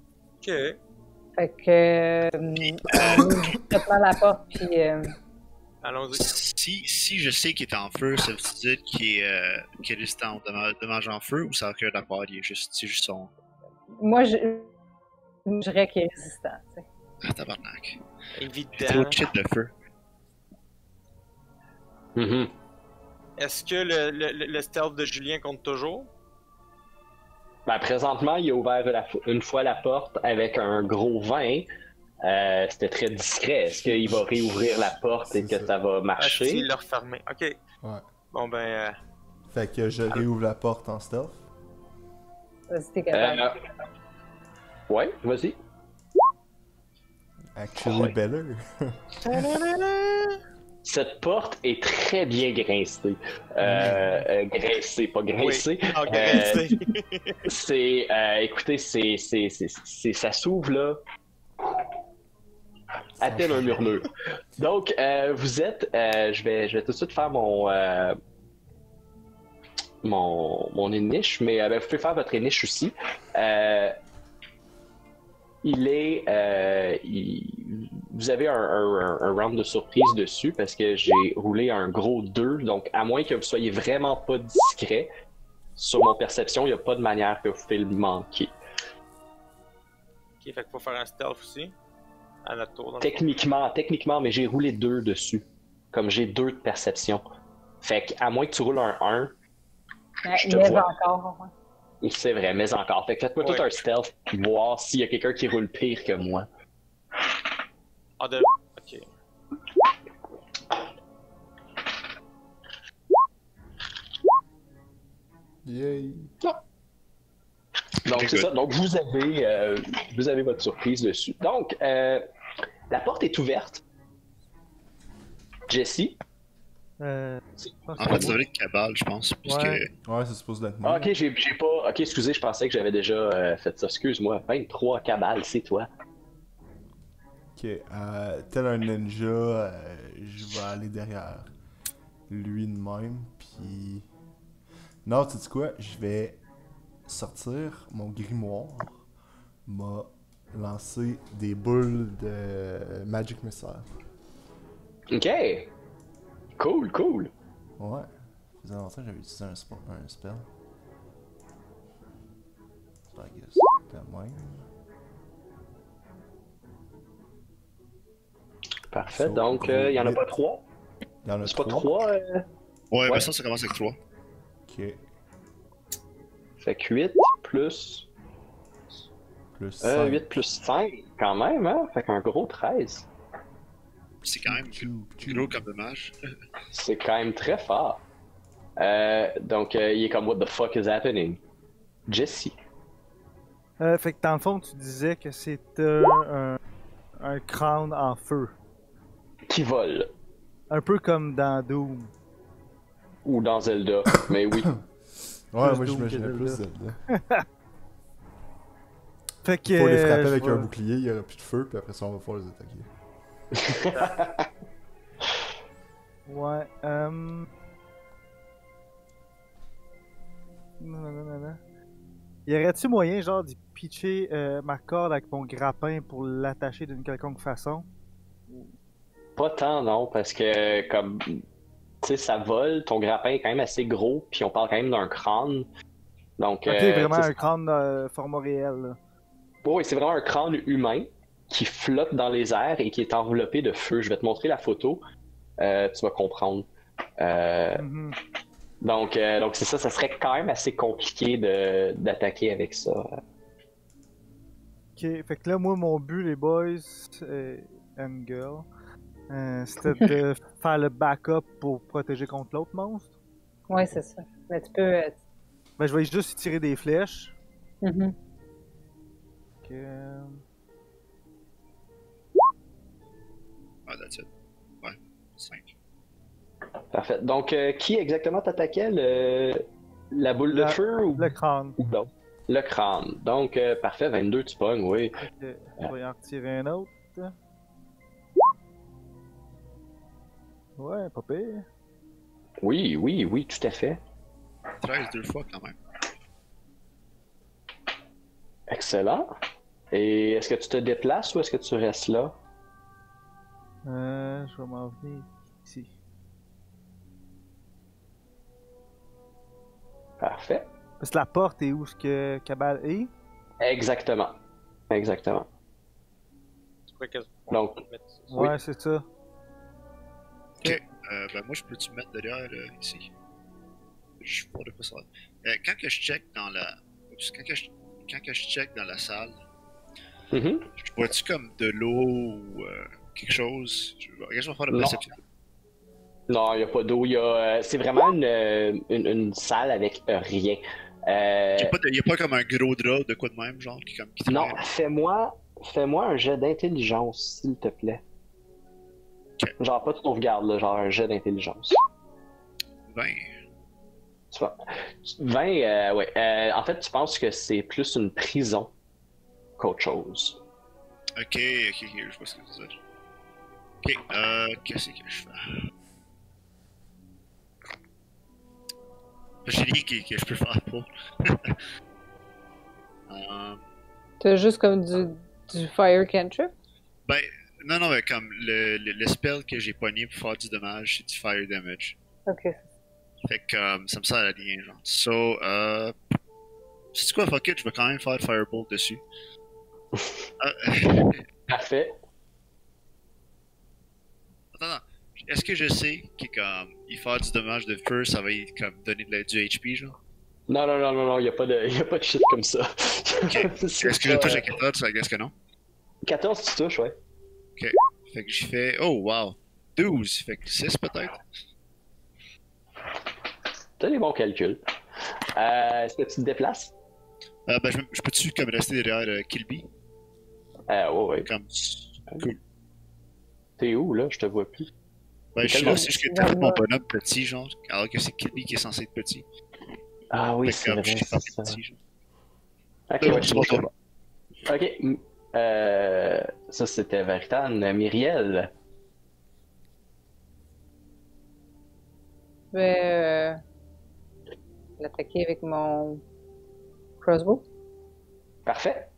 Ok. Fait que on ouvre complètement la porte, puis Allons-y. Si je sais qu'il est en feu, ça veut dire qu'il est résistant aux dommages en feu ou ça recule la part, c'est juste son. Moi, je dirais qu'il est résistant. Tu sais. Ah, tabarnak. Trop Évident. de shit de feu. Mhm. Est-ce que le stealth de Julien compte toujours? Ben, présentement, il a ouvert une fois la porte avec un gros 20. C'était très discret. Est-ce qu'il va réouvrir la porte et C'est que ça. ça va Ah, marcher? si, il l'a refermé. Ok. Ouais. Bon, ben. Fait que je réouvre la porte en stealth. Si t'es capable. Ouais, vas-y. Actually Ouais. better. Cette porte est très bien grincée. Grincée, pas grincée. Oui, engraissé. Écoutez, ça s'ouvre là. À tel un murmure. Donc, vous êtes. Je vais tout de suite faire mon éniche, mais vous pouvez faire votre éniche aussi. Vous avez un round de surprise dessus parce que j'ai roulé un gros 2, donc à moins que vous soyez vraiment pas discret, sur mon perception, il n'y a pas de manière que vous pouvez le manquer. Ok, fait qu'il faut faire un stealth aussi. À notre tour. dans le Techniquement, mais j'ai roulé 2 dessus. Comme j'ai 2 de perception. Fait qu'à moins que tu roules un 1, je te Mais vois. encore. Ouais. C'est vrai, mais encore. Fait que faites-moi Ouais. tout un stealth, voir s'il y a quelqu'un qui roule pire que moi. Ah, de. Ok. Yay. Donc, c'est ça. Donc, vous avez votre surprise dessus. Donc, la porte est ouverte. Jessie. Je En pense fait, que ça devrait être cabale, je pense. Puisque. Ouais. Ouais, c'est supposé d'être Ah, moi. ok, j'ai pas. Ok, excusez, je pensais que j'avais déjà fait ça. Excuse-moi. 23 cabales, c'est toi. Ok, tel un ninja, je vais aller derrière lui de même, puis... Non, tu sais quoi? Je vais sortir mon grimoire, m'a lancé des boules de Magic Missile. Ok. Cool, cool. Ouais. Faisait longtemps que j'avais utilisé un spell. So, I guess, quand même. Parfait. So, Donc, il y en a pas huit. 3. Il y en a C'est pas 3. 3. Ouais, Ouais. mais ça commence avec 3. Ok. Fait que 8 plus. Plus 5. 8 plus 5, quand même, hein? Fait qu'un gros 13. C'est quand même gros comme dommage. C'est quand même très fort. Donc, il est comme What the fuck is happening? Jesse. Fait que dans le fond, tu disais que c'était un crâne en feu. Qui vole. Un peu comme dans Doom. Ou dans Zelda. Mais oui. Ouais, Plus moi Doom j'imaginais que plus Zelda. Zelda. Fait que. Faut les frapper avec je un vais- bouclier, il y aura plus de feu, puis après ça on va pouvoir les attaquer. Ouais, Non. Y aurait-tu moyen, genre, d'y pitcher ma corde avec mon grappin pour l'attacher d'une quelconque façon? Pas tant, non, parce que, comme. Tu sais, ça vole, ton grappin est quand même assez gros, puis on parle quand même d'un crâne. Donc. Ok, vraiment tu sais, un crâne format réel, là. Oui, c'est vraiment un crâne humain qui flotte dans les airs et qui est enveloppé de feu. Je vais te montrer la photo. Tu vas comprendre. Mhm. Donc c'est ça, ça serait quand même assez compliqué d'attaquer avec ça. Ok, fait que là, moi, mon but, les boys and girls, c'était de faire le backup pour protéger contre l'autre monstre. Oui, c'est ça. Mais tu peux. Ben, je vais juste y tirer des flèches. Mhm. Ok, Ah, that's it. Ouais, 5. Parfait. Donc, qui exactement t'attaquait? La boule de La- feu ou le crâne. non? Le crâne. Donc, parfait, 22, tu pognes, oui. Ok, je vais en retirer un autre. Ouais, pas pire. Oui, tout à fait. 13 deux fois quand même. Excellent. Et est-ce que tu te déplaces ou est-ce que tu restes là? Je vais m'en venir ici. Parfait. Parce que la porte est où ce que Cabal est? Exactement. Exactement. C'est quoi que... Donc, Ouais, Oui. c'est ça. Ok. Ben moi, je peux-tu me mettre derrière ici? Je sais pas de quoi ça va. Quand que je check dans la. Oups, quand que je check dans la salle, Mhm. je vois-tu comme de l'eau ou quelque chose? Regarde, je vais faire la Non. perception. Non, il n'y a pas d'eau. C'est vraiment une salle avec rien. Y a pas comme un gros drap de quoi de même, genre, qui Non, traîne? fais-moi un jet d'intelligence, s'il te plaît. Ok. Genre pas de sauvegarde, là, genre un jet d'intelligence. 20. Tu vois. 20, ouais. En fait, tu penses que c'est plus une prison qu'autre chose. Ok, je vois ce que tu veux dire. Ok, qu'est-ce que je fais? J'ai dit que je peux faire pour. T'as juste comme du fire cantrip? Ben, non, mais comme le spell que j'ai pogné pour faire du dommage, c'est du fire damage. Ok. Fait que ça me sert à rien, genre. So, c'est quoi, fuck it, je vais quand même faire Firebolt dessus. Parfait. Attends, est-ce que je sais que comme il faire du dommage de feu, ça va y comme donner du HP, genre? Non, y a pas de shit comme ça. Ok. Est-ce que je touche à 14, ça guess que non? 14, tu touches, ouais. Fait que j'ai fait, oh wow, 12, fait que 6 peut-être? T'as les bons calculs. Est-ce que tu te déplaces? Ben, je peux-tu comme rester derrière Kilby? Ouais. Comme, cool. T'es où, là? Je te vois plus. Ben, je suis Tellement- là, c'est juste que t'as fait mon bonhomme petit, genre, alors que c'est Kilby qui est censé être petit. Ah oui, Fait c'est que comme, vrai, je suis pas c'est ça. petit, genre. Ok, Bon, ouais, c'est bon, c'est bon. Ok. Ça, c'était Veritan. Myriel. Je vais l'attaquer avec mon crossbow. Parfait.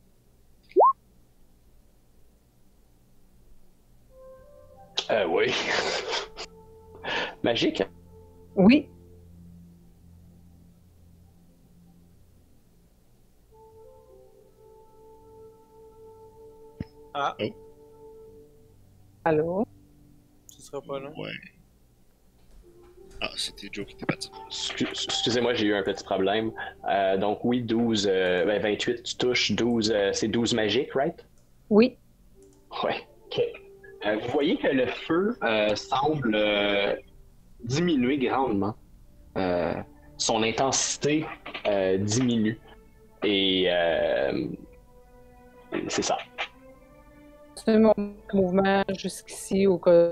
Oui. Magique. Oui. Ah, Allô? ce sera pas long. Ouais. Ah, c'était Joe qui était parti. Excusez-moi, j'ai eu un petit problème. Donc oui, 12, 28, tu touches. 12, c'est 12 magique, right? Oui. Ouais. Ok. Vous voyez que le feu semble diminuer grandement. Son intensité diminue. Et c'est ça. C'est mon mouvement jusqu'ici au cas.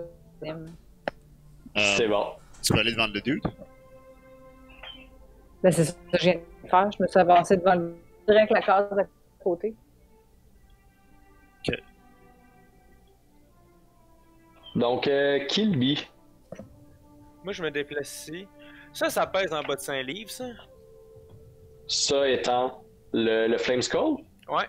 C'est bon. Tu vas aller devant le dude? Ben, c'est ça que je viens de faire. Je me suis avancée devant le direct la case à côté. Donc, Kilby. Moi, je me déplace ici. Ça pèse en bas de 5 livres, ça? Ça étant le Flame Skull? Ouais.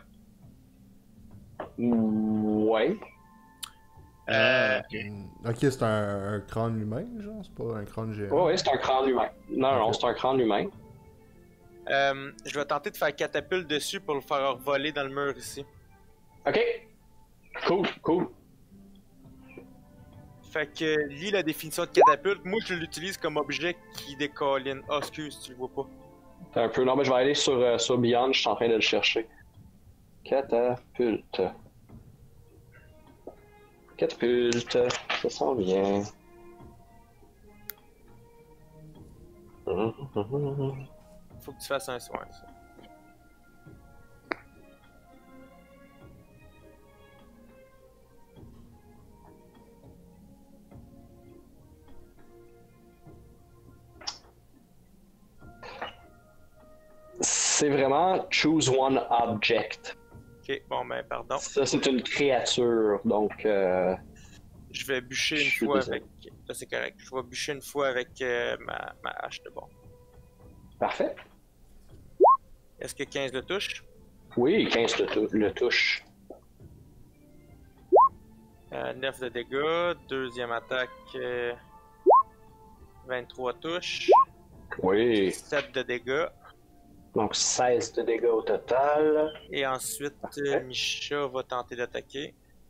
Ouais. Ok. Ok, c'est un crâne humain, genre? C'est pas un crâne géant? Ouais, c'est un crâne humain. Non, Ok. c'est un crâne humain. Je vais tenter de faire catapulte dessus pour le faire voler dans le mur ici. Ok. Cool. Fait que lis la définition de catapulte. Moi, je l'utilise comme objet qui décolline. Ah, excuse, tu le vois pas. T'es un peu. Non, mais je vais aller sur Beyond, je suis en train de le chercher. Catapulte. Catapulte. Ça sent bien. Faut que tu fasses un soin, ça. C'est vraiment choose one object. Ok, bon, ben, pardon. Ça, c'est une créature, donc. Je vais bûcher Je une suis fois désolé. avec. Là, c'est correct. Je vais bûcher une fois avec ma hache de bon. Parfait. Est-ce que 15 le touche? Oui, 15 le touche. 9 de dégâts. Deuxième attaque, 23 touches. Oui. 7 de dégâts. Donc 16 de dégâts au total. Et ensuite, Misha va tenter d'attaquer.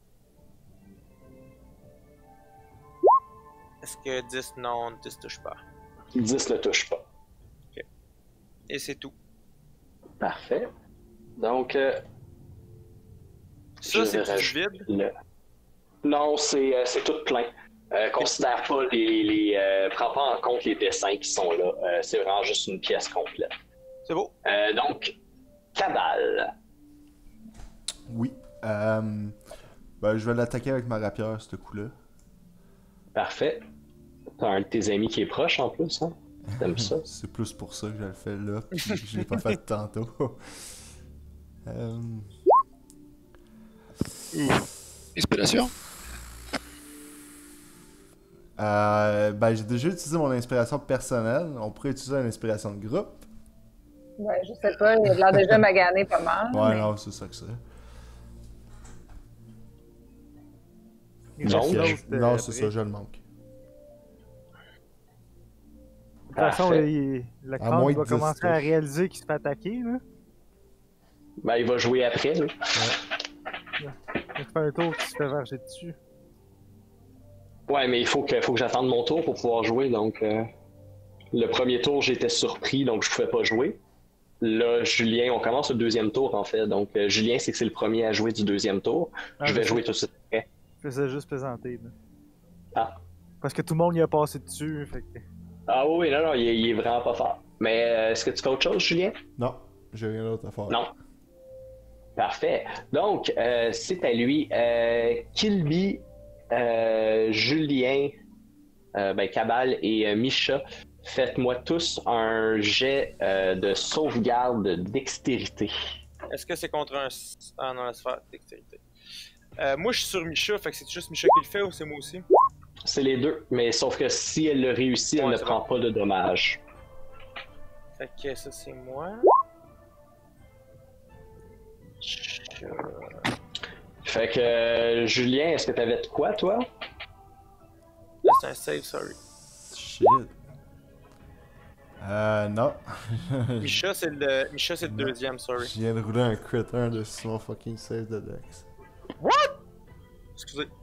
Est-ce que 10? Non, 10 touche pas. 10 ne touche pas. Et c'est tout. Parfait. Donc, Ça, je c'est vais du rajouter vide. Non, c'est tout plein. Considère pas prends pas en compte les dessins qui sont là. C'est vraiment juste une pièce complète. C'est beau. Donc, Cabal. Oui. Ben, je vais l'attaquer avec ma rapière, ce coup-là. Parfait. T'as un de tes amis qui est proche en plus, hein? T'aimes ça? C'est plus pour ça que je le fais là, puis je l'ai pas fait tantôt. Inspiration? Ben, j'ai déjà utilisé mon inspiration personnelle. On pourrait utiliser une inspiration de groupe. Ouais, je sais pas, il a l'air déjà magané pas mal. Ouais, mais- non, c'est ça que c'est. Il Non, reste Ok, l'autre, non, c'est après. ça, je le manque. De toute façon, Parfait. le À crâne moins doit de 10 commencer à touches. réaliser qu'il se fait attaquer. Là. Ben, il va jouer après, là. Il fait un tour qu'il se fait verger dessus. Ouais, mais il faut que j'attende mon tour pour pouvoir jouer, donc... Le premier tour, j'étais surpris, donc je pouvais pas jouer. Là, Julien, on commence le deuxième tour, en fait. Donc, Julien, c'est que c'est le premier à jouer du deuxième tour. Ah, Je vais je jouer tout de suite après. Je faisais juste plaisanter. Là. Ah. Parce que tout le monde y a passé dessus. Fait que... Ah oui, non, il est vraiment pas fort. Mais est-ce que tu fais autre chose, Julien? Non, j'ai rien d'autre à faire. Non. Parfait. Donc, c'est à lui. Kilby, Julien, Cabal et Misha, faites-moi tous un jet de sauvegarde de dextérité. Est-ce que c'est contre un. Ah non, la sphère dextérité. Moi, je suis sur Misha, fait que c'est juste Misha qui le fait ou c'est moi aussi? C'est les deux, mais sauf que si elle le réussit, elle Ouais, ne c'est prend pas de dommages. Fait que ça, c'est moi. Fait que, Julien, est-ce que t'avais de quoi, toi? Là, c'est un save, sorry. Shit. Non. Misha, c'est le deuxième, sorry. Je viens de rouler un crit 1 de son fucking save de Dex. Excusez.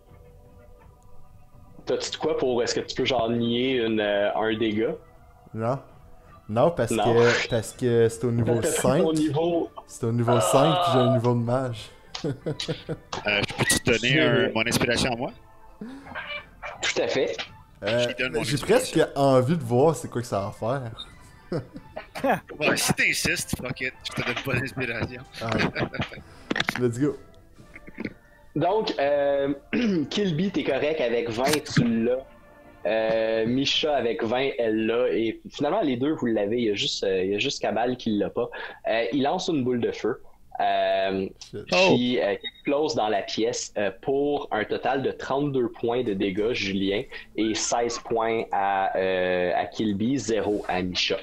T'as-tu de quoi pour. Est-ce que tu peux genre nier un dégât? Non. Non, parce Non. que c'est au niveau 5. Au niveau. C'est au niveau 5 puis j'ai un niveau de mage. Je peux-tu te donner mon inspiration à moi? Tout à fait. Je lui donne mon J'ai presque envie de voir c'est quoi que ça va faire. Ouais, si t'insistes, fuck it, je te donne pas d'inspiration. Ah. Let's go. Donc, Kilby, t'es correct avec 20, tu l'as. Misha avec 20, elle l'a. Et finalement, les deux, vous l'avez. Il y a juste Cabal qui l'a pas. Il lance une boule de feu. Qui explose dans la pièce pour un total de 32 points de dégâts, Julien, et 16 points à Kilby, 0 à Misha.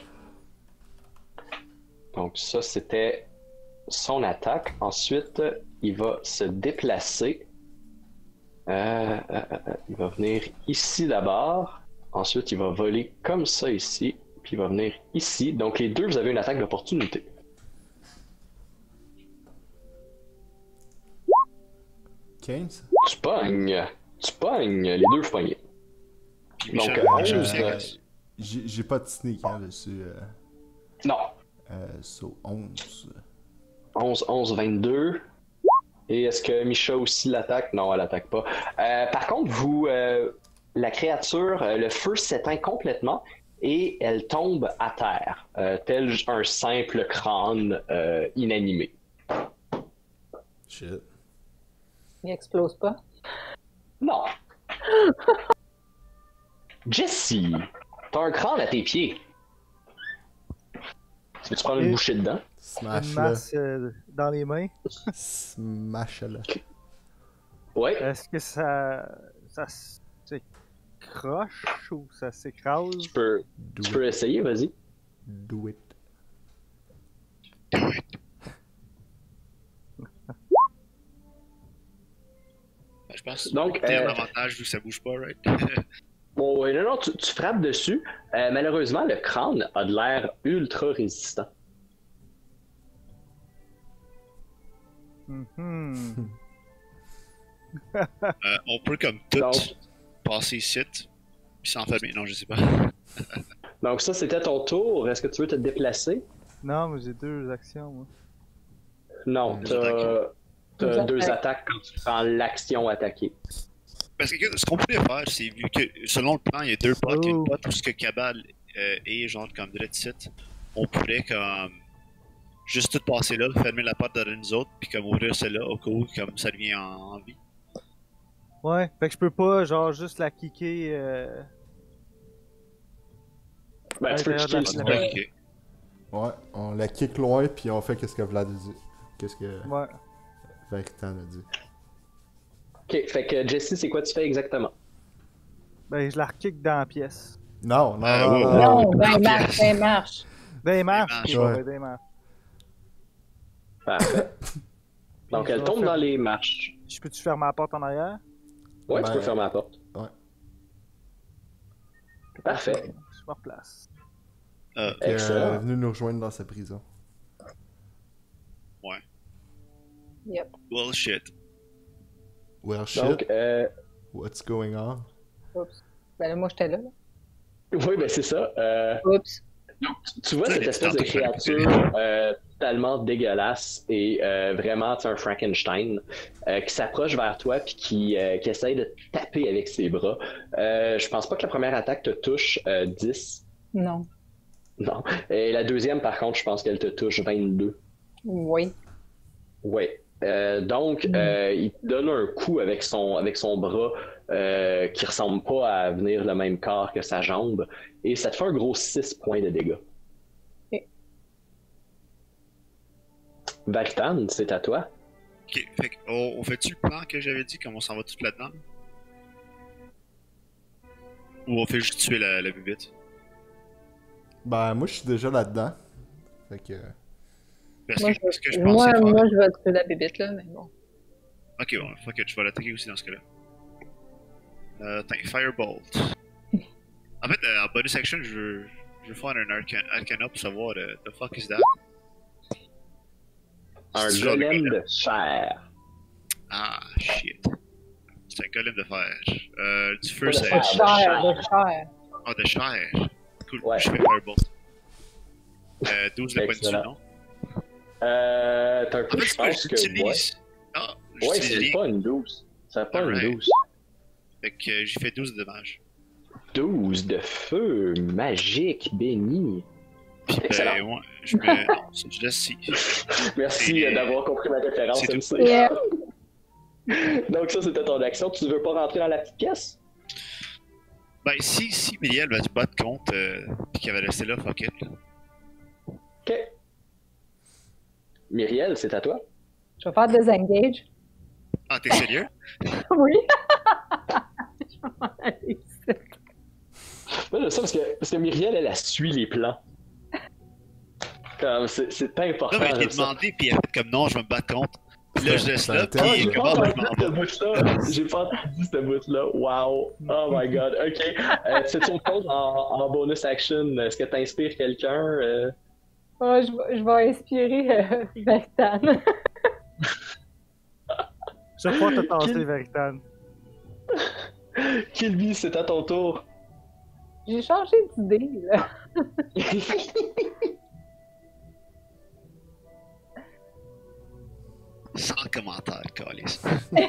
Donc ça, c'était son attaque. Ensuite, il va se déplacer. Il va venir ici d'abord. Ensuite, il va voler comme ça ici. Puis il va venir ici. Donc les deux, vous avez une attaque d'opportunité. Tu pognes. Les deux, vous pognez. Puis Donc, Michel aussi, I guess. J'ai pas de sneak hein, dessus. Non. So 11. 11, 22. Et est-ce que Misha aussi l'attaque? Non, elle l'attaque pas. Par contre, vous, la créature, le feu s'éteint complètement et elle tombe à terre, tel un simple crâne inanimé. Shit. Il explose pas. Non. Jessie, t'as un crâne à tes pieds. Tu veux-tu prendre une bouchée dedans? Smash Une là. masse dans les mains. Smash là. Ouais. Est-ce que ça s'écroche ou ça s'écrase? Tu peux essayer, vas-y. Do it. Do it. 7 Je pense Donc, que t'es un avantage vu que ça bouge pas, right? bon, ouais, non, tu frappes dessus. Malheureusement, le crâne a de l'air ultra résistant. Mhm. On peut comme tout Donc, passer ici, puis s'enfermer. Non, je sais pas. donc ça, c'était ton tour. Est-ce que tu veux te déplacer? Non, mais j'ai 2 actions, moi. Non, Deux attaques. t'as Deux 2 attaques. attaques quand tu prends l'action attaquer. Parce que ce qu'on pourrait faire, c'est vu que selon le plan, il y a 2 potes, il y a une Oh. pote où ce que Cabal est genre comme direct site, on pourrait comme juste tout passer là, fermer la porte derrière nous autres, puis comme ouvrir celle-là au cas où comme ça devient en vie. Ouais, fait que je peux pas, genre, juste la kicker. Ben, tu peux l'intérieur kicker de si la tu veux. fenêtre. Ok. Ouais, on la kick loin, puis on fait qu'est-ce que Vlad a dit. Qu'est-ce que Ouais. Veritan a dit. Ok, fait que Jesse, c'est quoi tu fais exactement? Ben, je la kick dans la pièce. Non, non, Euh, non, ouais, non, ouais. non. Non, ben marche, ben marche. Des marches, marches, ok, ouais. ouais, des marches. Parfait. Donc, Puis elle je tombe vais dans faire- les marches. Je peux-tu fermer la porte en arrière? Ouais, tu Ben, peux fermer la porte. ouais. Parfait. Je me replace. Excellent. Venu nous rejoindre dans sa prison. Yep. Well shit. Well shit, Donc, what's going on? Oups. Ben là, moi, j'étais là. oui, ben c'est ça. Oups. Tu vois Ça, cette les espèce de tantôt, fallait créature totalement dégueulasse et vraiment, tu sais, un Frankenstein qui s'approche vers toi puis qui essaye de te taper avec ses bras. Je pense pas que la première attaque te touche 10. Non. Non. Et la deuxième, par contre, je pense qu'elle te touche 22. Oui. Ouais. Donc, il te donne un coup avec son bras qui ressemble pas à venir le même corps que sa jambe. Et ça te fait un gros 6 points de dégâts. Ok. Valtan, c'est à toi. Ok, fait on fait-tu le plan que j'avais dit, comme on s'en va tout là-dedans? Ou on fait juste tuer la bubite? Ben, moi, je suis déjà là-dedans. Fait que... Parce Moi, que ce que je moi, pensais faire... moi, je vais tuer la bébite, là, mais bon. Ok, bon, fuck it, je vais l'attaquer aussi dans ce cas-là. Firebolt. En fait, en bonus action, je veux faire un arcana pour savoir the fuck is that? Un C'est genre golem le de fer. Ah, shit. C'est un golem de fer. Du feu, Pas de c'est... fer. De chair, de chair. Ah, de chair. Cool, Ouais. je fais Firebolt. 12 de points dessus, Excellent. non? T'as un En peu, fait, je c'est quoi, pense que. Ouais, j'utilise... Ah, ouais j'utilise c'est rien. pas une 12. C'est pas une Alright. 12. Fait que j'ai fait 12 de dommages. 12 de feu, magique, béni. Puis Excellent. ben, moi, je me... Non, je laisse ici. Merci Et- d'avoir compris ma référence, c'est tout. MC. Yeah. Donc, ça, c'était ton action. Tu veux pas rentrer dans la petite pièce? Ben, si Myriel va se battre contre, pis qu'elle va rester là, fuck it. Ok. Myriel, c'est à toi. Je vais faire désengage. Ah, t'es sérieux? Oui. Je vais m'en aller ici. Moi, j'aime ça parce que Myriel, elle suit les plans. Comme, c'est important. Non, mais je l'ai j'aime ça. demandé, pis elle a fait comme non, je vais me battre contre. Puis là, je laisse là, Ah, pis j'ai comment pas moi je entendu m'en ce vais. bout-là. J'ai pas entendu ce bout-là. Wow. Oh my god. Ok. C'est une chose en bonus action. Est-ce que t'inspires quelqu'un? Oh, je vais inspirer Vertan. Je vais pas te tasser, Veritan. Kilby, c'est à ton tour. J'ai changé d'idée, là. Sans commentaire, Calis.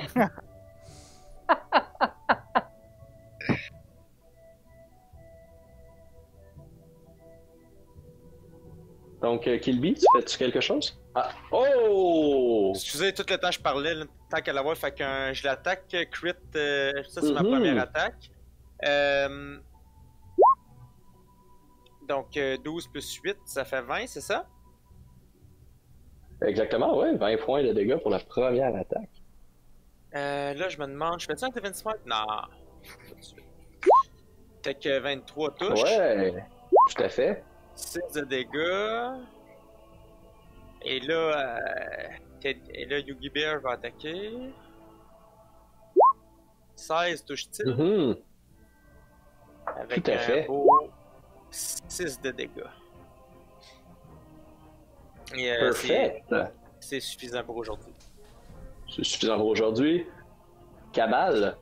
Donc, Kilby, tu fais-tu quelque chose? Ah. Oh! Excusez, tout le temps je parlais, là, tant qu'à l'avoir, fait que je l'attaque, crit, ça c'est ma Mhm. première attaque. Donc 12 plus 8, ça fait 20, c'est ça? Exactement, ouais. 20 points de dégâts pour la première attaque. Là je me demande, je fais-tu un Divine Smite? Non. Fait que 23 touches, Ouais, tout à fait. 6 de dégâts. Et là, Yugi Bear va attaquer. 16 touche-t-il? Mhm. Avec Tout à un fait. beau 6 de dégâts. Et, Parfait. c'est suffisant pour aujourd'hui. C'est suffisant pour aujourd'hui. Cabal.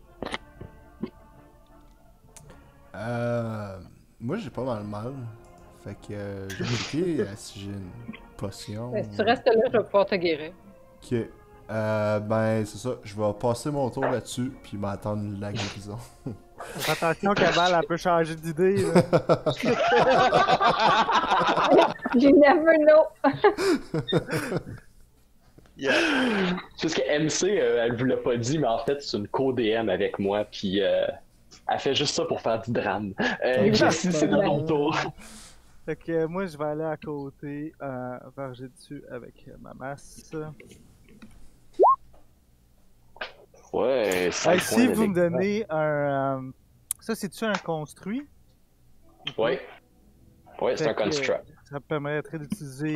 Moi, j'ai pas mal. Fait que je vais vérifier si j'ai une potion. Si tu restes là, je vais pouvoir te guérir. Ok. Ben, c'est ça. Je vais passer mon tour là-dessus, puis m'attendre la guérison. Fais attention, Cabal, elle peut changer d'idée. Là. You never know! Yeah. C'est parce que MC, elle vous l'a pas dit, mais en fait, c'est une co-DM avec moi, puis elle fait juste ça pour faire du drame. Jessie, c'est dans mon tour. Fait que moi, je vais aller à côté, varger dessus avec ma masse. Ouais, ça Hey, si vous me donnez un... ça, c'est-tu un construit? Ouais. Ouais, c'est un Fait que, construct. Ça me permettrait d'utiliser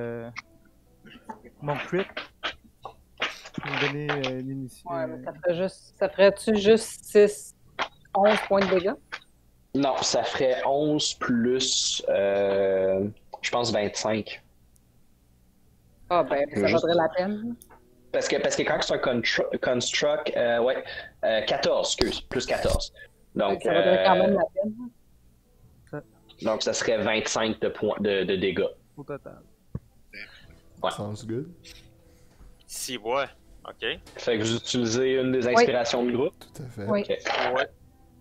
mon crit. Pour me donner l'initiative. Ouais, mais ça ferait-tu juste 11 points de dégâts? Non, ça ferait 11 plus, je pense, 25. Ah ben, ça Juste- vaudrait la peine. Parce que quand c'est un construct, ouais, 14, excuse, plus 14. Donc, Ça vaudrait quand même la peine. donc ça serait 25 de points de dégâts. Au total. Ouais. Sounds good. Si, ouais. Ok. Fait que vous utilisez une des inspirations de groupe. Tout à fait. Oui. Ok. Ouais.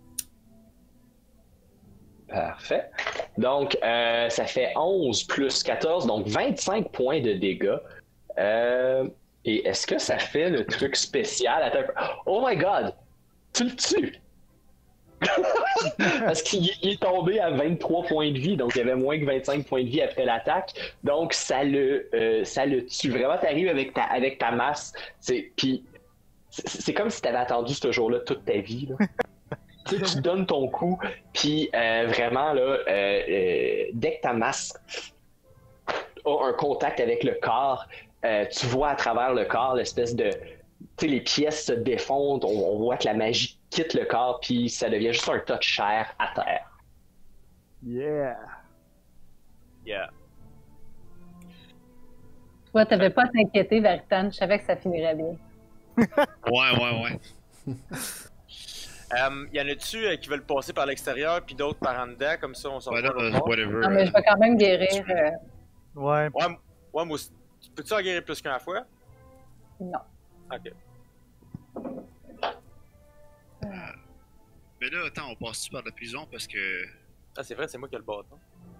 Parfait. Donc, ça fait 11 plus 14, donc 25 points de dégâts. Et est-ce que ça fait le truc spécial? Attends un peu. Oh my god! Tu le tues! Parce qu'il est tombé à 23 points de vie, donc il y avait moins que 25 points de vie après l'attaque. Donc ça le tue. Vraiment, t'arrives avec ta masse. Puis c'est comme si t'avais attendu ce jour-là toute ta vie. Là. Tu donnes ton coup, puis vraiment, là, dès que ta masse a un contact avec le corps, tu vois à travers le corps l'espèce de... Tu sais, les pièces se défondent, on voit que la magie quitte le corps, puis ça devient juste un tas de chair à terre. Yeah! Yeah. Toi, t'avais pas à t'inquiéter, Veritan. Je savais que ça finirait bien. Ouais. Y en a-tu qui veulent passer par l'extérieur puis d'autres par en dedans, comme ça on s'en Ouais, va là, l'autre bord? whatever. Non, mais je vais quand même guérir. Ouais. Ouais, moi aussi. Peux-tu en guérir plus qu'une fois? Non. Ok. Mais là, attends, on passe-tu par la prison parce que. Ah, c'est vrai, c'est moi qui ai le bâton.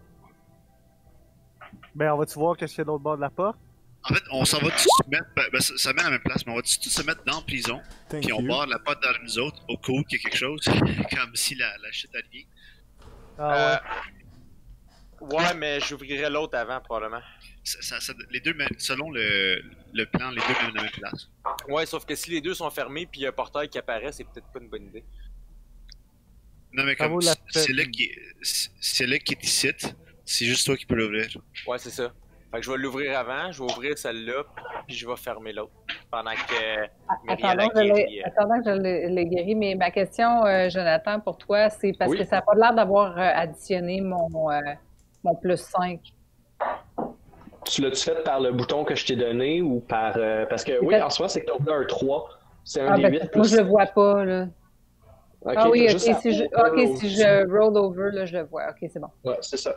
Ben, on va-tu voir qu'est-ce qu'il y a de l'autre bord de la porte? En fait, on s'en va tous se mettre. Ça met à la même place, mais on va tous se mettre dans la prison. Thank Puis on you. barre la porte derrière nous autres au cas où qu'il y a quelque chose. Comme si la shit alliée. Ah Ouais, mais j'ouvrirai l'autre avant, probablement. Les deux, selon le plan, les deux mènent à la même place. Ouais, sauf que si les deux sont fermés puis il y a un portail qui apparaît, c'est peut-être pas une bonne idée. Non, mais Ça vaut comme la c'est peine. là qui est ici, c'est juste toi qui peux l'ouvrir. Ouais, c'est ça. Fait que je vais l'ouvrir avant, je vais ouvrir celle-là, puis je vais fermer l'autre. Pendant que Myriel a guéri. Attendant que je l'ai guéri, mais ma question, Jonathan, pour toi, c'est parce Oui. que ça n'a pas l'air d'avoir additionné mon plus 5. Tu l'as-tu fait par le bouton que je t'ai donné ou par... parce que oui, en soi, c'est que tu as ouvert un 3. C'est un Ah, des ben, 8 moi, plus... je le vois pas, là. Ok, Ah oui, t'as ok, juste à si je, ouvrir ok, si je roll over, là, je le vois. Ok, c'est bon. Ouais, c'est ça.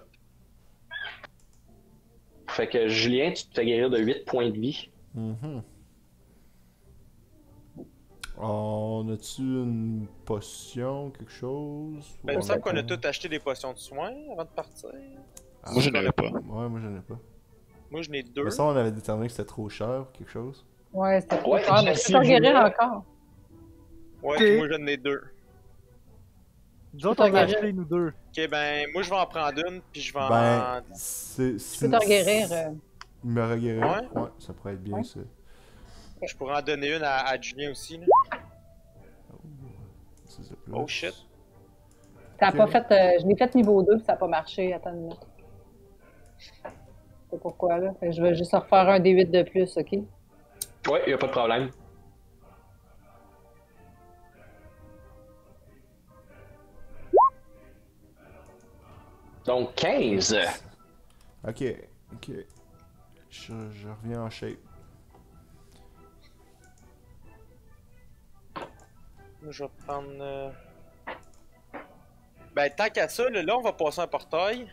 Fait que Julien, tu te fais guérir de 8 points de vie. Mhm. On a-tu une potion, quelque chose? Ben, il me Ou semble on qu'on a pas? tous acheté des potions de soins avant de partir. Ah, Moi, je n'en avais pas. Ouais, moi j'en ai pas. Moi, j'en ai deux. Mais ça, on avait déterminé que c'était trop cher ou quelque chose. Ouais, c'était trop Ouais, fort, mais je Jessie peux t'en guérir voulait- encore. Ouais, Ok. puis moi, j'en ai deux. Nous autres, on peux a t'en acheté, nous deux. Ok, ben, moi, je vais en prendre une, puis je vais en... Ben, c'est. Je peux t'en guérir. Me reguérir. Ouais? Ouais, ça pourrait être bien Ouais. ça. Je pourrais en donner une à Julien aussi, là. C'est ça, plus. Oh, shit. Ça a Ok. pas fait, je l'ai fait niveau 2 puis ça n'a pas marché. Attends une minute. C'est pourquoi, là. Fait que je vais juste refaire un D8 de plus, OK? Ouais, y a pas de problème. Donc 15. Ok, ok. Je reviens en shape. Je vais prendre. Ben, tant qu'à ça, là, on va passer un portail.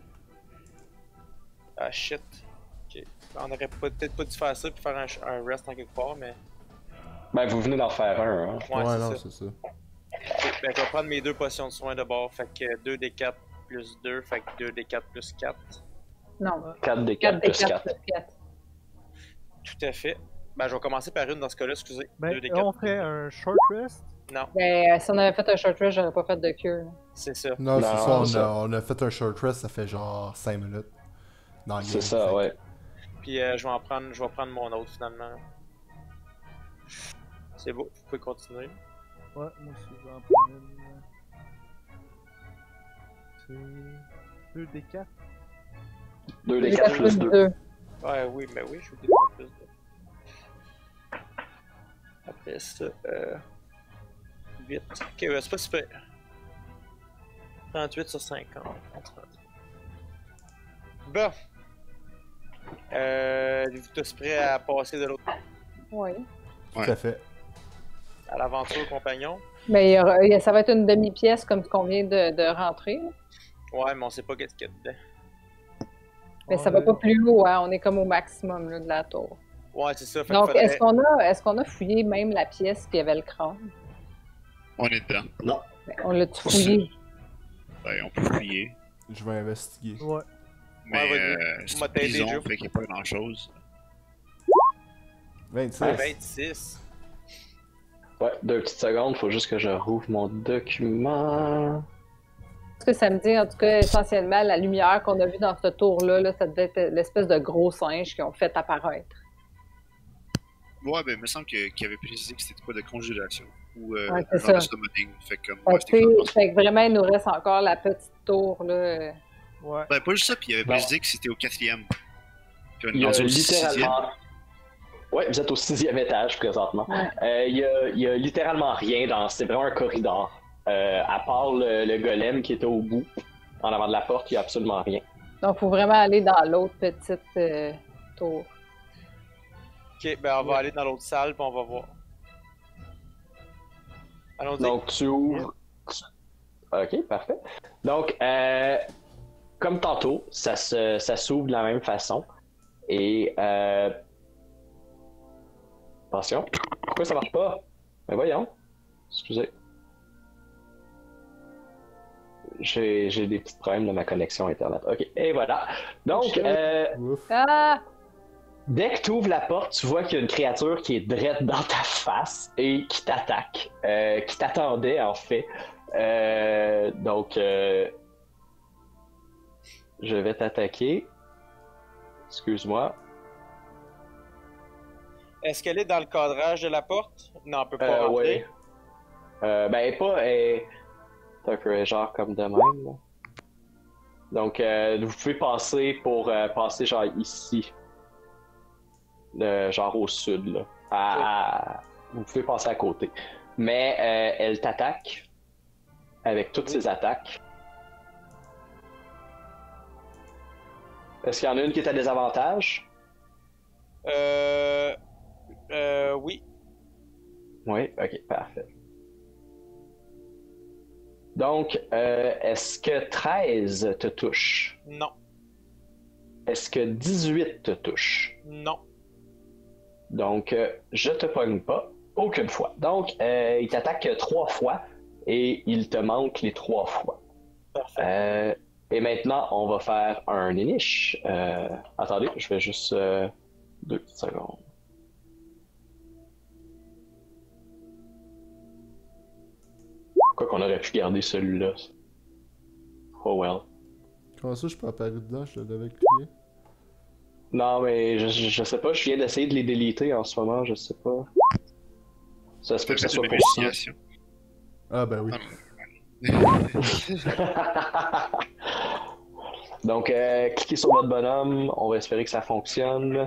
Ah shit. Ok. On aurait peut-être pas dû faire ça puis faire un rest en quelque part, mais. Ben, vous venez d'en faire un, hein. Ouais, Ouais, c'est non, ça. c'est ça. Ben, je vais prendre mes 2 potions de soin de bord. Fait que 2d4 plus 2, fait que 2d4 plus 4. Non, 4 des 4 4 des plus 4 4. plus 4. Tout à fait. Ben, je vais commencer par une dans ce cas-là, excusez. Ben, 2d4. on ferait un short rest. Non, Ben, si on avait fait un short rest, j'aurais pas fait de cure. c'est ça. Non, c'est Non, ça, ça. on a fait un short rest, ça fait genre 5 minutes. Dans la C'est game, ça, fait. ouais. Puis je vais prendre mon autre finalement. C'est beau, vous pouvez continuer. Ouais, moi aussi, je vais en prendre une. C'est 2d4. 2 des 4 plus 2. 2. Ouais, oui, mais oui, je vous défends plus de. Après ça, 8. Ok, ouais, c'est pas super. 38 sur 50. Bon. Êtes-vous tous prêts à passer de l'autre Oui. Tout à fait. à l'aventure, compagnon? Mais ça va être une demi-pièce comme ce qu'on vient de rentrer. là. Ouais, mais on sait pas qu'est-ce qu'il y a dedans. Mais ça va pas plus haut, hein. On est comme au maximum là, de la tour. Ouais, c'est ça. Fait Donc, qu'il faudrait- est-ce qu'on a fouillé même la pièce qui avait le crâne? On est dedans. Ben, on l'a fouillé. Ben, on peut fouiller. Je vais investiguer. Ouais. Mais vas-y. c'est Moi, une t'aider, prison, Joe. fait qu'il n'y a pas grand-chose. 26. 26. Ouais, 2 petites secondes, faut juste que je rouvre mon document. Ce que ça me dit, en tout cas, essentiellement, la lumière qu'on a vue dans ce tour-là, là, ça devait être l'espèce de gros singe qu'ils ont fait apparaître. Ouais, ben, il me semble qu'il avait précisé que c'était quoi de conjuration. Ou Ouais, un c'est genre de ça. summoning. Fait que, Fait ouais, que, c'était tu sais, clairement ça. fait que vraiment, il nous reste encore la petite tour, là. Ouais. Ben, pas juste ça, puis il avait Bon. précisé que c'était au 4e. Puis on Il est y a rendu au 6e. littéralement. Ouais, vous êtes au 6e étage présentement. Ouais. Il y a littéralement rien dans. C'est vraiment un corridor. À part le golem qui était au bout, en avant de la porte, il y a absolument rien. Donc, il faut vraiment aller dans l'autre petite tour. Ok, ben on va aller dans l'autre salle puis on va voir. Allons-y. Donc, tu ouvres. Ok, parfait. Donc, comme tantôt, ça s'ouvre de la même façon. Et. Attention. Pourquoi ça marche pas? Ben voyons. Excusez. J'ai des petits problèmes de ma connexion Internet. Ok, et voilà. Donc, Ouf. Ah! dès que tu ouvres la porte, tu vois qu'il y a une créature qui est drette dans ta face et qui t'attaque. Qui t'attendait, en fait. Donc, je vais t'attaquer. Excuse-moi. Est-ce qu'elle est dans le cadrage de la porte? Non, on peut pas rentrer. Ouais. Ben, pas. C'est un peu genre comme de même. Là. Donc, vous pouvez passer pour passer genre ici. Genre au sud, là. Vous pouvez passer à côté. Mais elle t'attaque avec toutes ses attaques. Est-ce qu'il y en a une qui est à désavantage? Oui. Oui, ok, parfait. Donc, est-ce que 13 te touche? Non. Est-ce que 18 te touche? Non. Donc, je te pogne pas, aucune fois. Donc, il t'attaque 3 fois et il te manque les 3 fois. Parfait. Et maintenant, on va faire un inish. Attendez, je vais juste 2 petites secondes. Quoi qu'on aurait pu garder celui-là. Oh well. Comment ça, je peux apparaître dedans? Je devais cliquer. Non, mais je sais pas, je viens d'essayer de les déliter en ce moment, je sais pas. Ça se peut que ça Peut-être soit une pour ça. investigation. Ah, ben oui. Donc, cliquez sur votre bonhomme, on va espérer que ça fonctionne.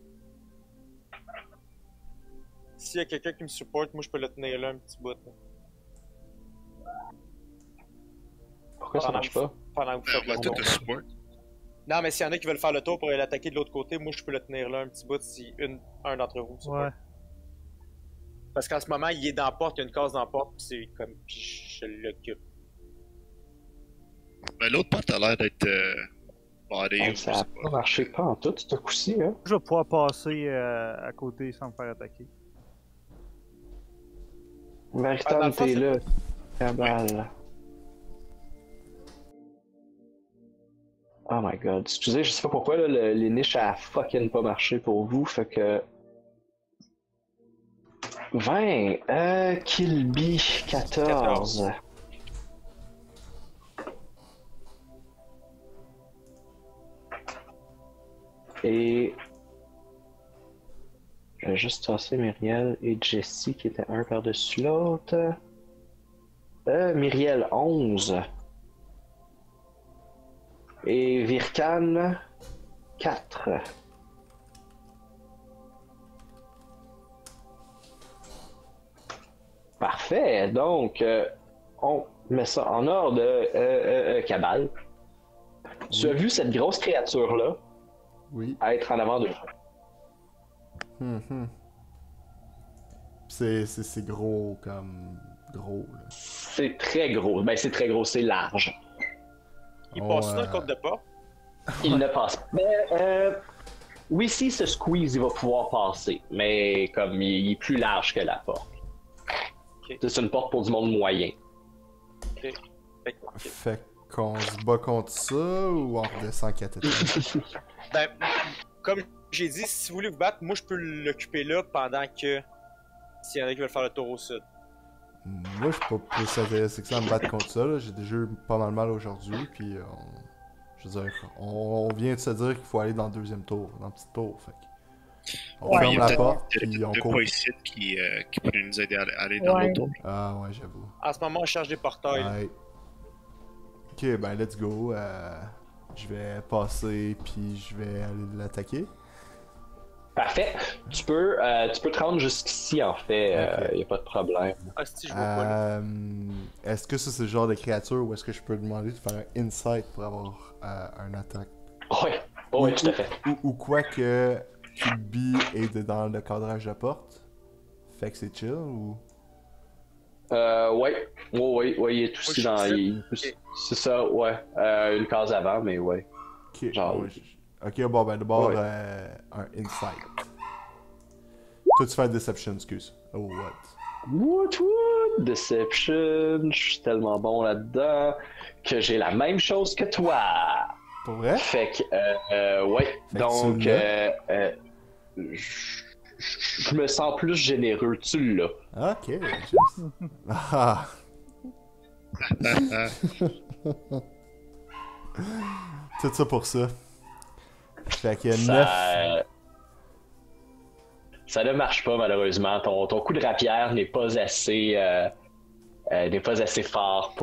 S'il y a quelqu'un qui me supporte, moi je peux le tenir là un petit bout. Là. Pourquoi ça marche pas? pendant que vous faites On va le tout tour. le support. Non, mais s'il y en a qui veulent faire le tour pour aller l'attaquer de l'autre côté, moi je peux le tenir là un petit bout si un d'entre vous. c'est Ouais. pas. Parce qu'en ce moment, il est dans la porte, il y a une case dans la porte, puis c'est comme. Puis je l'occupe. Mais l'autre porte a l'air d'être barrée. Hey, ou ça je a sais pas marché pas en tout, ce coup-ci, hein. Je vais pouvoir passer à côté sans me faire attaquer. Ah, dans Mariton, le fond, t'es c'est- là. Cabal. Oh my god. Excusez, je sais pas pourquoi, là, les niches a fucking pas marché pour vous, fait que. 20. Kilby, 14. Et. Je vais juste tasser Myriel et Jessie qui étaient un par-dessus l'autre. Myriel, 11. Et Virkan, 4. Parfait, donc on met ça en ordre. Cabal. Tu as vu cette grosse créature-là Oui. être en avant de Mhm. C'est gros comme. Gros, là. C'est très gros. Ben, c'est très gros, c'est large. Il On, passe là, le code de porte. Il ne passe pas. Oui, s'il se squeeze, il va pouvoir passer. Mais comme il est plus large que la porte. Ok. C'est une porte pour du monde moyen. Fait que- Fait qu'on se bat contre ça ou on redescend 4 étages? Ben, comme j'ai dit, si vous voulez vous battre, moi je peux l'occuper là pendant que. S'il y en a qui veulent faire le tour au sud. Moi, je suis pas plus intéressé que ça à me battre contre ça. Là. J'ai déjà eu pas mal aujourd'hui. Puis, je veux dire, on vient de se dire qu'il faut aller dans le deuxième tour, dans le petit tour. Fait que on Ouais, ferme il y a la peut-être porte, puis on deux court. pas ici qui pourraient nous aider à aller dans Ouais. l'autre tour. Ah, ouais, j'avoue. En ce moment, on cherche des portails. Ouais. Ok, ben, let's go. Je vais passer, puis je vais aller l'attaquer. Parfait. Tu peux te rendre jusqu'ici, en fait. Ok. Y a pas de problème. Ah, si, je vois pas là. Est-ce que ça, c'est le genre de créature ou est-ce que je peux demander de faire un insight pour avoir un attaque? Ouais. Oui, tout à fait. Ou quoi que Kilby est dans le cadrage de porte? Fait que c'est chill ou. Ouais. Ouais, il est aussi je dans. sais. C'est ça, ouais. Une case avant, mais ouais. Ok, Genre- ouais, ok, bon, ben d'abord, Ouais. un insight. Toi, tu fais un deception, excuse. Oh, what? What? Deception. Je suis tellement bon là-dedans que j'ai la même chose que toi. Pour vrai? Fait que, ouais. Fait que Donc, tu l'as. je me sens plus généreux. Tu l'as. Ok, juste. Ah! Tout ça pour ça. Fait que 9. Ça ne marche pas, malheureusement. Ton coup de rapière n'est pas assez fort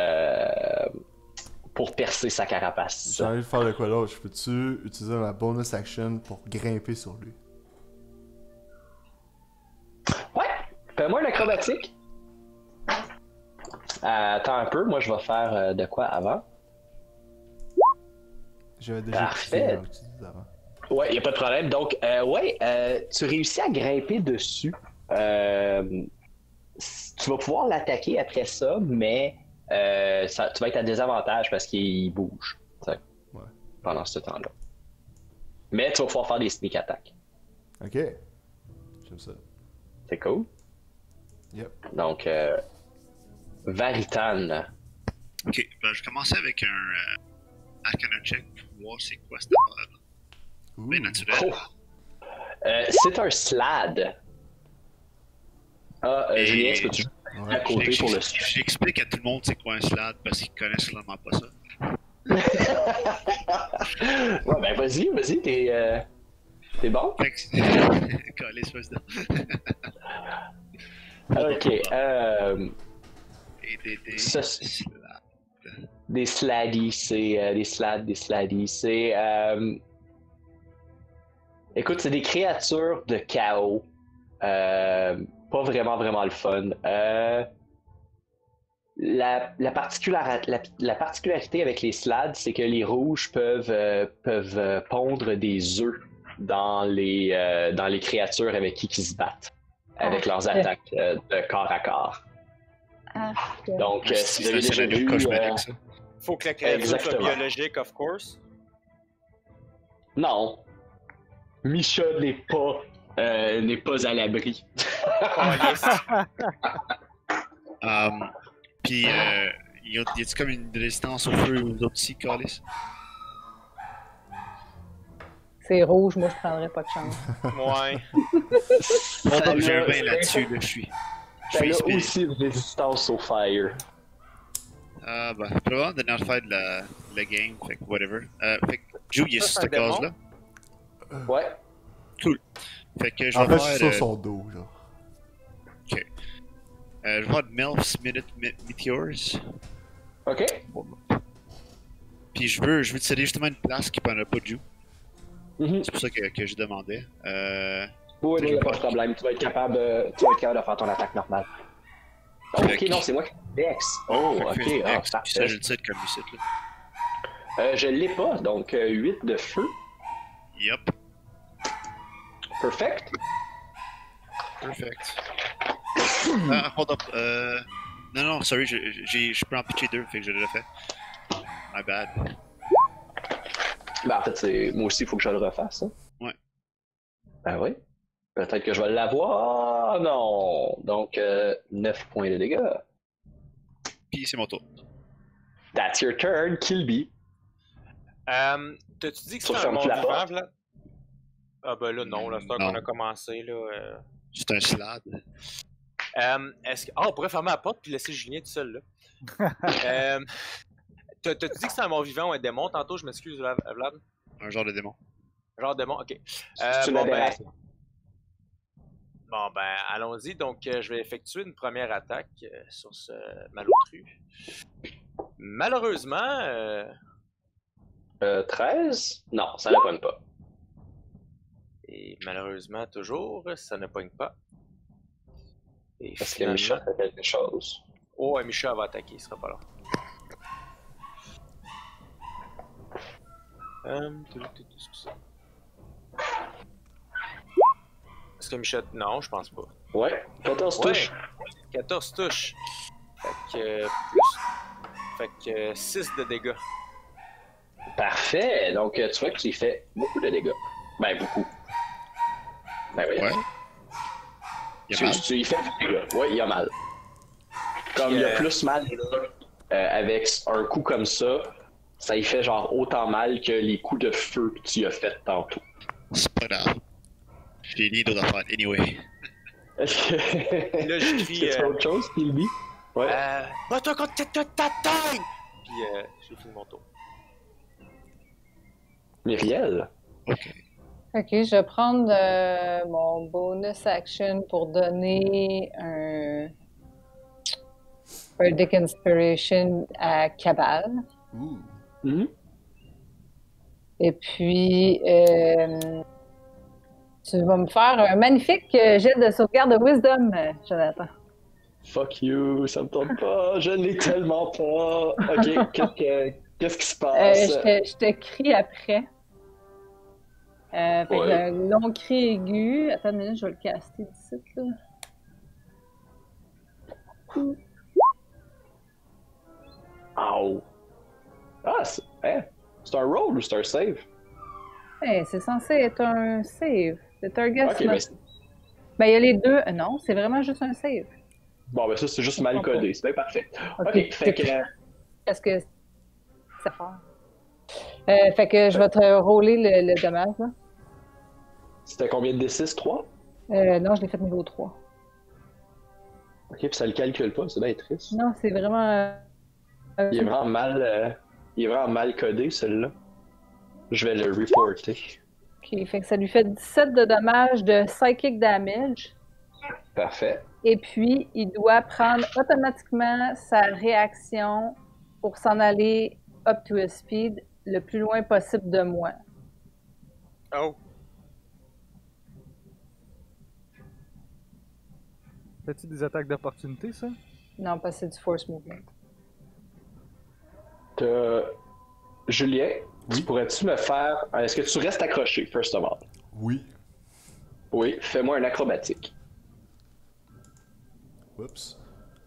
pour percer sa carapace. J'ai envie de faire de quoi d'autre. Je peux-tu utiliser ma bonus action pour grimper sur lui? Ouais, fais-moi une acrobatique. Attends un peu, moi je vais faire de quoi avant. J'avais déjà Parfait. écouté, donc, tu disais avant. Ouais, y a pas de problème. Donc, tu réussis à grimper dessus. Tu vas pouvoir l'attaquer après ça, mais tu vas être à désavantage parce qu'il bouge, tu sais, Ouais. pendant ce temps-là. Mais tu vas pouvoir faire des sneak attacks. Ok. J'aime ça. C'est cool. Yep. Donc, Varitan. Ok, ben je commençais avec un Arcana check pour voir c'est quoi cette affaire-là. Ouh. Bien naturel. Oh. C'est un slad. Et- Julien, est-ce que tu à Ouais. côté pour le J'explique à tout le monde c'est quoi un slad parce qu'ils connaissent clairement pas ça. Ouais, ben vas-y, t'es bon? Fait que Calisse, vas-y donc. Ok, Et des Ça, slads. des sladdies, c'est des sladdies, c'est écoute, c'est des créatures de chaos, pas vraiment le fun. La particularité avec les slads, c'est que les rouges peuvent pondre des œufs dans les créatures avec qui ils se battent, avec leurs attaques de corps à corps. Ah, Donc, si vous avez C'est déjà un scénario vu... cauchemarique, ça. Faut que la créature soit Exactement. biologique, of course. Non. Misha n'est pas à l'abri. Caliste. Puis, y a-t-il comme une résistance au feu aux autres aussi, Calis? c'est rouge, moi je prendrais pas de chance. Ouais. Bon, donc, j'ai un Ça 20 l'a- là-dessus, là, je suis Ça a inspiré. aussi une résistance au fire. Ah, bah, probablement de not faire de la game, fait que whatever. Fait que, Joe, il est Ça, sur c'est cette un démon? case-là. Ouais. Fait que je En vais fait, je suis faire. sur son dos, genre. Je vais faire Melf's Meteors. OK. Puis je veux te céder justement une place qui prendra pas de Joe. Mhm. C'est pour ça que je demandais. Oui, je il n'y a vais pas de faire- problème. Tu vas être capable de faire ton attaque normale. Oh, Fait ok, que- non, c'est moi qui Dex. Oh, Fait que ok. je fais Ah, X, puis ça, parfait. je le cite comme ici, là. Je l'ai pas, donc 8 de feu. Yup. Perfect. Perfect. Hold up. Non, sorry, je peux en pitcher 2, fait que je l'ai fait. My bad. Ben, en fait, moi aussi, il faut que je le refasse. Hein. Ouais. Ben oui. Peut-être que je vais l'avoir. Ah, non. Donc, 9 points de dégâts. Puis c'est mon tour. That's your turn, Kilby. T'as-tu dit que Tu c'était un refermes mort la vivant, porte? Vlad? Ah ben là, non, là, c'est Non. qu'on a commencé, là. C'est un slad. Est-ce que... Ah, on pourrait fermer la porte puis laisser Julien tout seul, là. T'as-tu dit que c'était un mort vivant ou un démon tantôt? Je m'excuse, Vlad. Un genre de démon. Genre démon, ok. C'est une bon, aberration. Bon, ben, allons-y. Donc, je vais effectuer une première attaque sur ce malotru. Malheureusement, 13? Non, ça ne pogne pas. et malheureusement toujours, ça ne pogne pas. Et Parce que finalement... Micha fait quelque chose. Oh, et Micha va attaquer, il sera pas là. Excusez. Est-ce que Micha... Non, je pense pas. Ouais, 14 Ouais. touches. 14 touches. Fait que plus. Fait que 6 de dégâts. Parfait. Donc, tu vois que tu lui fais beaucoup de dégâts. Ben, beaucoup. Ben oui. Ouais. Il y a mal. Tu lui fais des dégâts. Ouais, il a mal. Comme Puis, il a plus mal avec un coup comme ça, ça lui fait genre autant mal que les coups de feu que tu as fait tantôt. C'est pas grave. J'ai ni d'autres affaires. Anyway. Est-ce que. Là, je crie, Est-ce que tu autre chose, Kilby? Ouais. Bats-toi contre ta taille! Puis, j'ai fini mon tour. Myriel. Ok. Ok, je vais prendre mon bonus action pour donner un Bardic Inspiration à Cabal. Ouh. Mhm. Et puis, tu vas me faire un magnifique jet de sauvegarde de Wisdom, Jonathan. Fuck you, ça me tente pas, je l'ai tellement pas. Ok, qu'est-ce qui se passe? Je te crie après. Fait que Ouais. j'ai un long cri aigu. Attends une minute, je vais le caster d'ici, là. Ow. Ah, c'est un roll ou c'est un save? Hey, c'est censé être un save. C'est un guess. Ok, ben, Ben, il y a les deux. Non, c'est vraiment juste un save. bon, ben ça, c'est juste mal codé, c'est bien parfait. Ok, Fait que. Parce que ça fait. Fait que je vais te rouler le dommage, là. C'était combien de D6? 3? Non, je l'ai fait niveau 3. Ok, puis ça le calcule pas, c'est bien triste. Non, c'est vraiment. Il est vraiment mal codé, celui-là. Je vais le reporter. Ok, fait que ça lui fait 17 de dommages de psychic damage. Parfait. Et puis, il doit prendre automatiquement sa réaction pour s'en aller up to a speed le plus loin possible de moi. Oh! Fais-tu des attaques d'opportunité, ça? Non, parce que c'est du force movement. Julien, Oui. pourrais-tu me faire. Est-ce que tu restes accroché, first of all? Oui. Oui, fais-moi un acrobatique. Oups.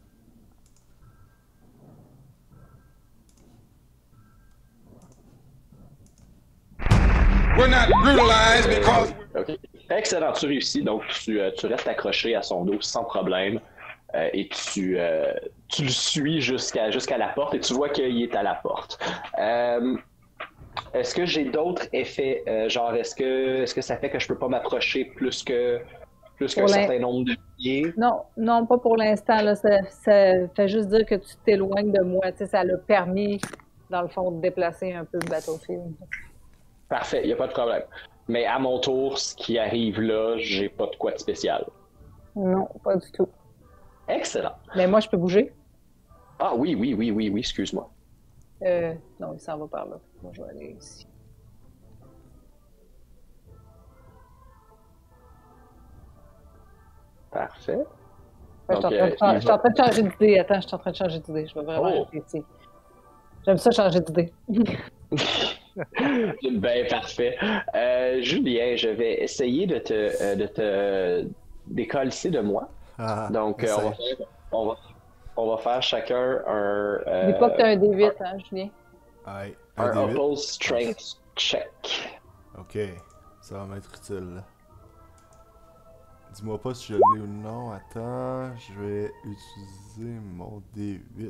We're not brutalized because Ok. Excellent, tu réussis. Donc, tu restes accroché à son dos sans problème. Et tu le suis jusqu'à la porte et tu vois qu'il est à la porte. Est-ce que j'ai d'autres effets? Genre, est-ce que ça fait que je peux pas m'approcher plus qu'un certain nombre de pieds? Non, pas pour l'instant. Là, ça fait juste dire que tu t'éloignes de moi. Tu sais, ça l'a permis, dans le fond, de déplacer un peu le battlefield. Parfait, il n'y a pas de problème. Mais à mon tour, ce qui arrive là, j'ai pas de quoi de spécial. Non, pas du tout. Excellent. Mais moi, je peux bouger? Ah oui, excuse-moi. Non, il s'en va par là. Moi, je vais aller ici. Parfait. Je suis en train de changer d'idée. Attends, je suis en train de changer d'idée. Je vais vraiment réfléchir. J'aime ça changer d'idée. Ben, parfait. Julien, je vais essayer de te décoller de moi. Ah, Donc, on va faire chacun un. N'oublie pas que t'as un D8, hein, Julien? Aïe, Un D8. oppose strength check. Ok, ça va m'être utile. Dis-moi pas si je l'ai ou non. Attends, je vais utiliser mon D8.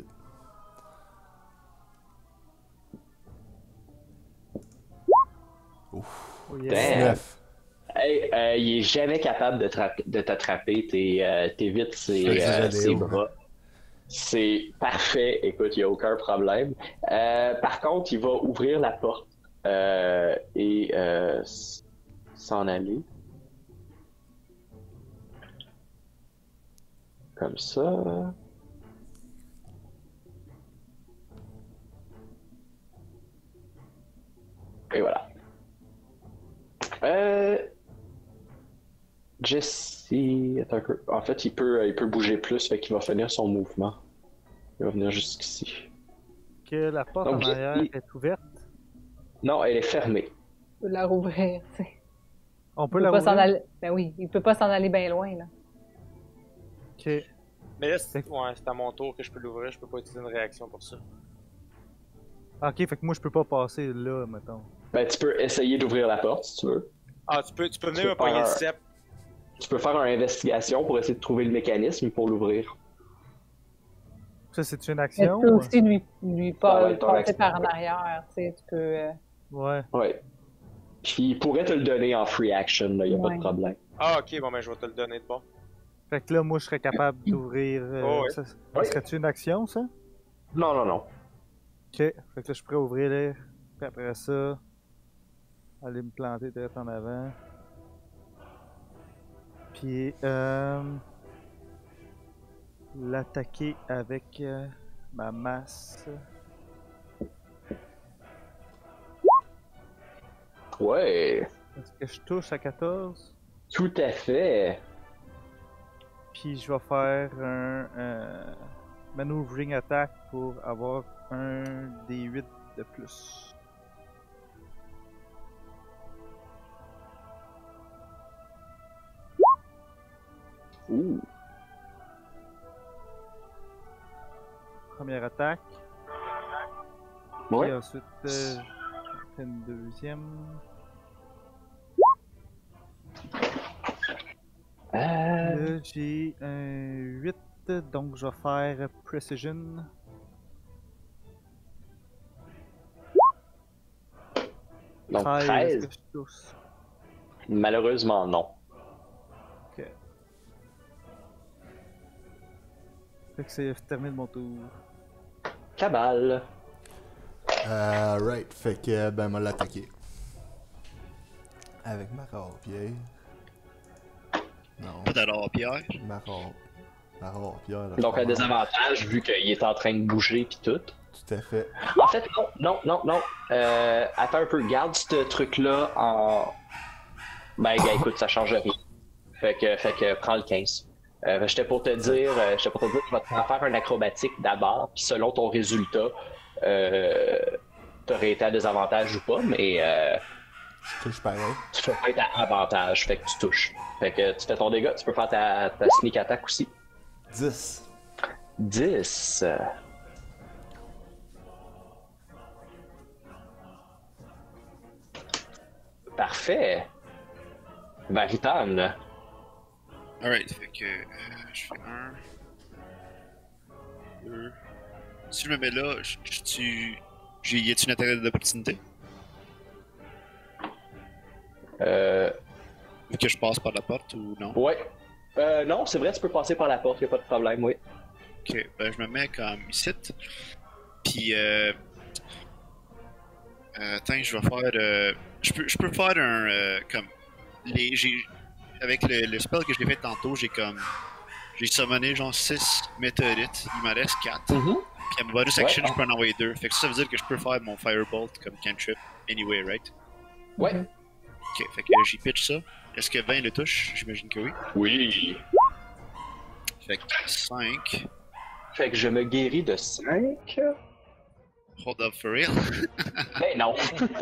Ouf, Oh, Damn. yeah. 19. Hey, il est jamais capable de t'attraper. T'es vite ses bras. C'est parfait. Écoute, il n'y a aucun problème. Par contre, il va ouvrir la porte et s'en aller. Comme ça. Et voilà. Jesse, attends un peu. En fait, il peut bouger plus, fait qu'il va finir son mouvement. Il va venir jusqu'ici. Que la porte Donc, en arrière Jesse- est ouverte. Non, elle est fermée. Tu peux la rouvrir, tu sais. On peut Il la peut pas s'en rouvrir? aller. Ben oui, il peut pas s'en aller bien loin, là. Ok. Mais là, c'est à mon tour que je peux l'ouvrir, je peux pas utiliser une réaction pour ça. Ok, fait que moi je peux pas passer là, mettons. Ben, tu peux essayer d'ouvrir la porte si tu veux. Ah, tu peux Tu venir peux me pogner le faire- cep. Tu peux faire une investigation pour essayer de trouver le mécanisme pour l'ouvrir. Ça, c'est une Mais action? tu peux ou- aussi lui Ça va être ton passer action. par en arrière, tu sais, tu peux... Ouais. Ouais. Puis il pourrait te le donner en free action, là, y a pas Ouais. de problème. Ah, ok, bon, ben je vais te le donner de bon. Fait que là, moi je serais capable d'ouvrir. Oh, ouais. Ça Ouais. serait-tu une action, ça? Non. Ok. Fait que là, je pourrais ouvrir là. Puis après ça, aller me planter direct en avant. Puis, l'attaquer avec ma masse. Ouais. Est-ce que je touche à 14? Tout à fait. Puis je vais faire un maneuvering attack pour avoir un D8 de plus. Ouh. Première attaque. Ouais. Puis ensuite, je fais une deuxième. Là, j'ai un 8, donc je vais faire Precision. Donc 13, 13. est-ce que je touche? Malheureusement, non. Ok. Fait que c'est terminé mon tour. Cabal. Right, fait que ben m'a l'attaquer. Avec ma rapière. Non, Pas d'alors, Pierre. ma rapière. Donc un désavantage vu qu'il est en train de bouger pis tout. Tout à fait. En fait, non. Attends un peu, garde ce truc-là en. Ben, gars, écoute, ça change rien. Fait que prends le 15. J'étais pour te dire, que je vais te faire un acrobatique d'abord, puis selon ton résultat, t'aurais été à désavantage ou pas, mais Je touche pareil. tu fais pas être à avantage, fait que tu touches. Fait que tu fais ton dégât, tu peux faire ta sneak attack aussi. 10. 10. Parfait. Varitan. Alright, fait que je fais 1, 2. Si je me mets là, y a-tu une attaque d'opportunité? Vu que je passe par la porte ou non? Ouais. Non, c'est vrai, tu peux passer par la porte, y'a pas de problème, oui. Ok, ben je me mets comme ici. Puis attends, je vais faire. Je peux faire un comme avec le spell que j'ai fait tantôt, j'ai summoné genre 6 météorites, il m'en reste 4. Puis à ma bonus action, Ouais. je peux en envoyer 2. Fait que ça veut dire que je peux faire mon Firebolt comme cantrip anyway, right? Ouais. Ok, fait que j'y pitch ça. Est-ce que 20 le touche? J'imagine que oui. Oui. Fait que 5. Fait que je me guéris de 5. Hold up for real. Ben non.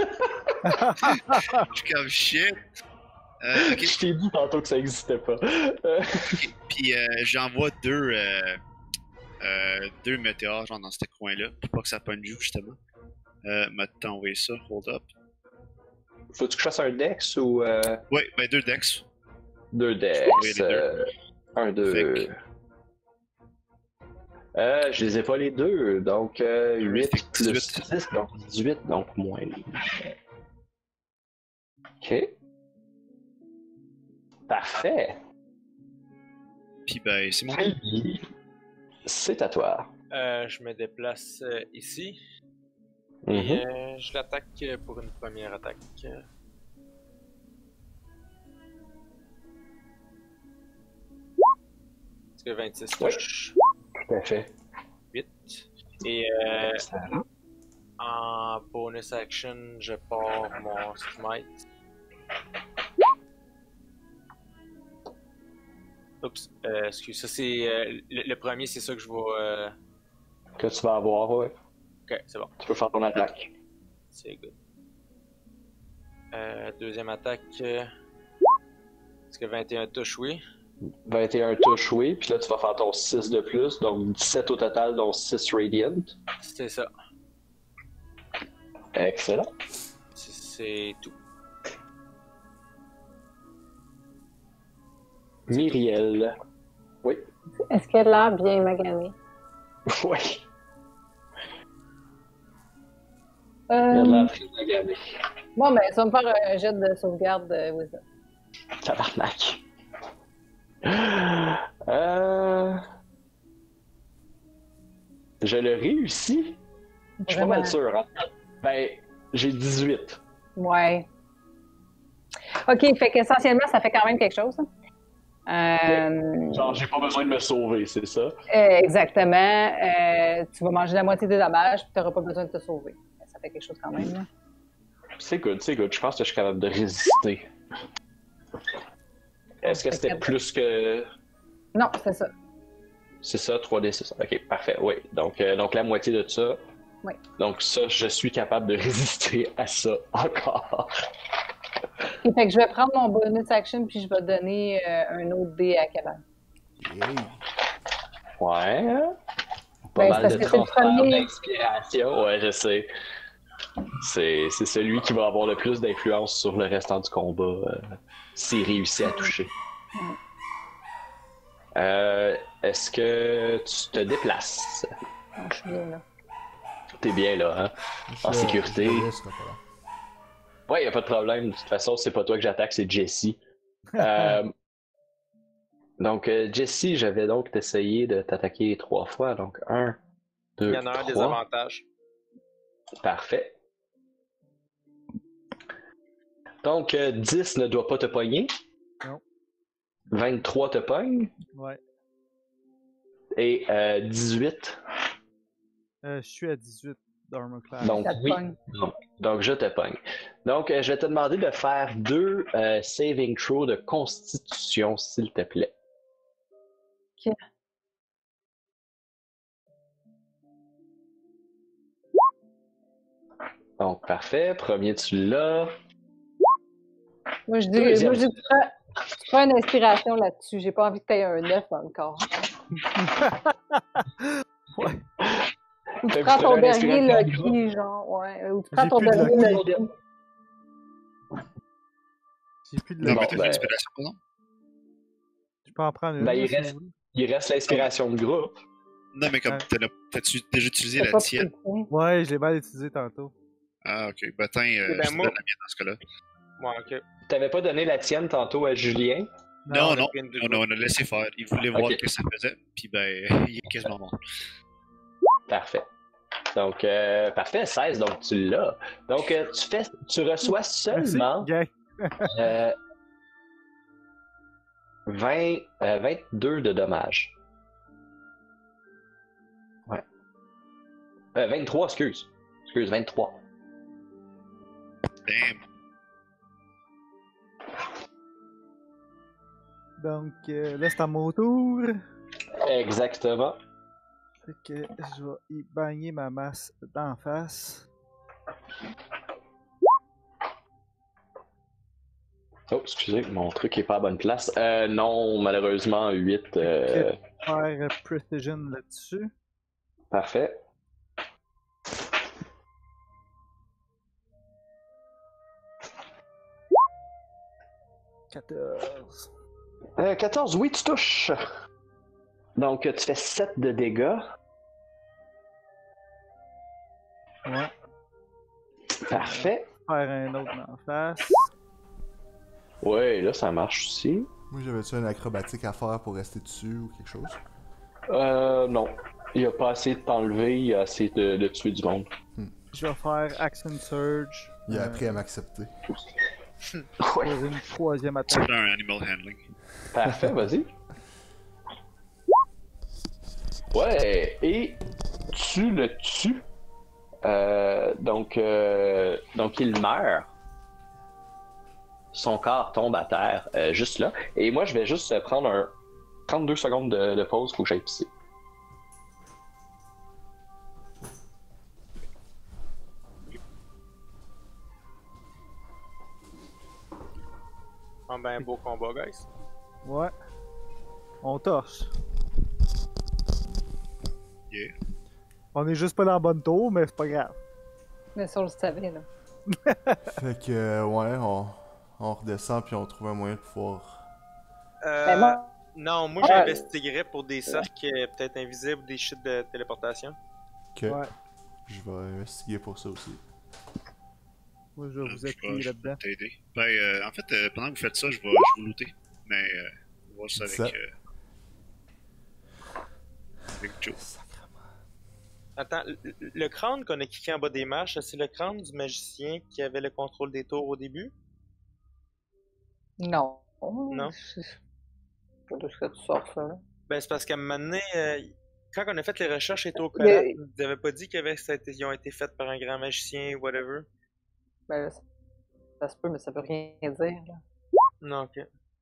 Je suis comme shit. Ok, Je t'ai dit tantôt que ça existait pas. puis j'envoie deux météores genre dans ce coin-là, pour pas que ça pogne justement. M'a envoyé ça, hold up. Faut-tu que je fasse un dex ou Ouais, ben 2 dex. 2 dex? Oui, les deux. 1, 2. Fait Je les ai pas les deux, donc 8 fait que plus 18. 6, donc 18, donc moins. Ok. Parfait. Puis ben, c'est mon tour. Kelly, c'est à toi. Je me déplace ici. Mhm. Et je l'attaque pour une première attaque. Est-ce que 26 touche? Tout à fait. 8. Et Excellent. en bonus action, je pars mon smite. Oups, excuse, ça c'est. Le premier, c'est ça que je vais. Que tu vas avoir, ouais. Ok, c'est bon. Tu peux faire ton attaque. C'est good. Deuxième attaque. Est-ce que 21 touche, oui? 21 touche, oui, puis là tu vas faire ton 6 de plus, donc 17 au total, dont 6 radiant. C'est ça. Excellent. C'est tout. Myriel. Oui. Est-ce qu'elle a l'air bien maganée? Oui. Il y a de la très maganée. Bon, ben, ça va me faire un jet de sauvegarde de Wisdom. Tabarnak. Je le réussis. Je suis pas mal sûr. Hein? Ben, j'ai 18. Ouais. OK, fait qu'essentiellement, ça fait quand même quelque chose. Genre, j'ai pas besoin de me sauver, c'est ça? Exactement. Tu vas manger la moitié des dommages, puis tu n'auras pas besoin de te sauver. Ça fait quelque chose quand même. Là. C'est good, c'est good. Je pense que je suis capable de résister. Est-ce que c'était plus que... Non, c'est ça. C'est ça, 3D6. Ok, parfait, oui. Donc la moitié de ça. Oui. Donc ça, je suis capable de résister à ça encore. Et fait que je vais prendre mon bonus action, puis je vais donner un autre dé à Kevin. Yay. Ouais. Pas Ben, mal c'est de parce que c'est le transfert premier. d'inspiration. Ouais, je sais. C'est celui qui va avoir le plus d'influence sur le restant du combat s'il réussit à toucher. Est-ce que tu te déplaces? Non, je suis bien là. T'es bien là, hein? En sécurité. Je risque pas là. Ouais, y a pas de problème. De toute façon, c'est pas toi que j'attaque, c'est Jessie. Donc, Jessie, j'avais donc essayé de t'attaquer 3 fois. Donc, 1, 2, Il y en a un 3. des avantages. Parfait. Donc, 10 ne doit pas te pogner. Non. 23 te pogne. Ouais. Et 18. Je suis à 18 d'armor class. Donc, Ça te oui. pogne. Donc, je te pogne. Donc, je vais te demander de faire 2 saving throws de constitution, s'il te plaît. Donc, parfait. Premier, tu l'as. Moi, je dis, Deuxième. tu prends une inspiration là-dessus. J'ai pas envie que tu aies un œuf dans le corps. Ouais. Ou tu Fait que prends vous ton prenez dernier l'inspiration Lucky, genre. Ouais. Ou tu prends J'ai ton plus de dernier Lucky. Lucky. J'ai plus de Non, la... mais Bon, t'as ben- l'inspiration, pardon? Je peux en prendre une. Ben, là, si vous voulez. il reste l'inspiration de groupe. Non, mais comme Ouais. t'as-tu déjà utilisé T'as la pas tienne? pris le tien. Ouais, je l'ai mal utilisé tantôt. Ah, ok. Ben, tiens, ben, je te moi- donne la mienne dans ce cas-là. Ouais, ok. T'avais pas donné la tienne tantôt à Julien? Non, on a non, pris une de on a laissé faire. Il voulait voir Ok. ce que ça faisait, puis ben, il est quasiment mort. Parfait. Donc, parfait, 16, donc tu l'as. Donc, tu reçois Merci, seulement gay. euh, 22 de dommages. Ouais. 23, excuse. Excuse, 23. Damn. Donc, là, c'est à mon tour. Exactement. Fait que je vais y bagner ma masse d'en face. Oh, excusez, mon truc est pas à bonne place. Non, malheureusement, 8. Faire Precision là-dessus. Parfait. « 14. 14, oui, tu touches. Donc, tu fais 7 de dégâts. Ouais. Parfait. Faire un autre en face. Ouais, là, ça marche aussi. Moi, j'avais-tu un acrobatique à faire pour rester dessus ou quelque chose? Non. Il a pas essayé de t'enlever, il a essayé de tuer du monde. Je vais faire Action Surge. Il a appris à m'accepter. Pour une troisième attaque. C'est un animal handling. Parfait, vas-y. Ouais, et tu le tues. Donc, il meurt. Son corps tombe à terre, juste là. Et moi, je vais juste prendre un 32 secondes de pause pour que j'aille pisser. Ah ben, beau combat, guys. Ouais. On torche. Yeah. On est juste pas dans la bonne tour, mais c'est pas grave. Mais ça, on le savait, là. Fait que, ouais, on redescend puis on trouve un moyen de pouvoir. Ben, moi, Non, moi Ouais. j'investiguerais pour des cercles peut-être invisibles ou des chutes de téléportation. Que Ouais. je vais investiguer pour ça aussi. Moi, je vais vous Je appuyer vais là-dedans. t'aider. Ben, en fait, pendant que vous faites ça, je vais vous looter. Mais, on va voir ça Ça. avec Joe. Attends, le crâne qu'on a kické en bas des marches, c'est le crâne du magicien qui avait le contrôle des tours au début? non. Non. Pas de ce que tu sors ça, là. Ben, c'est parce qu'à un moment donné, quand on a fait les recherches et au Mais- collège, ils nous avaient pas dit qu'ils ont été faits par un grand magicien ou whatever. Ben, là, ça se peut, mais ça veut rien dire, là. Non, ok.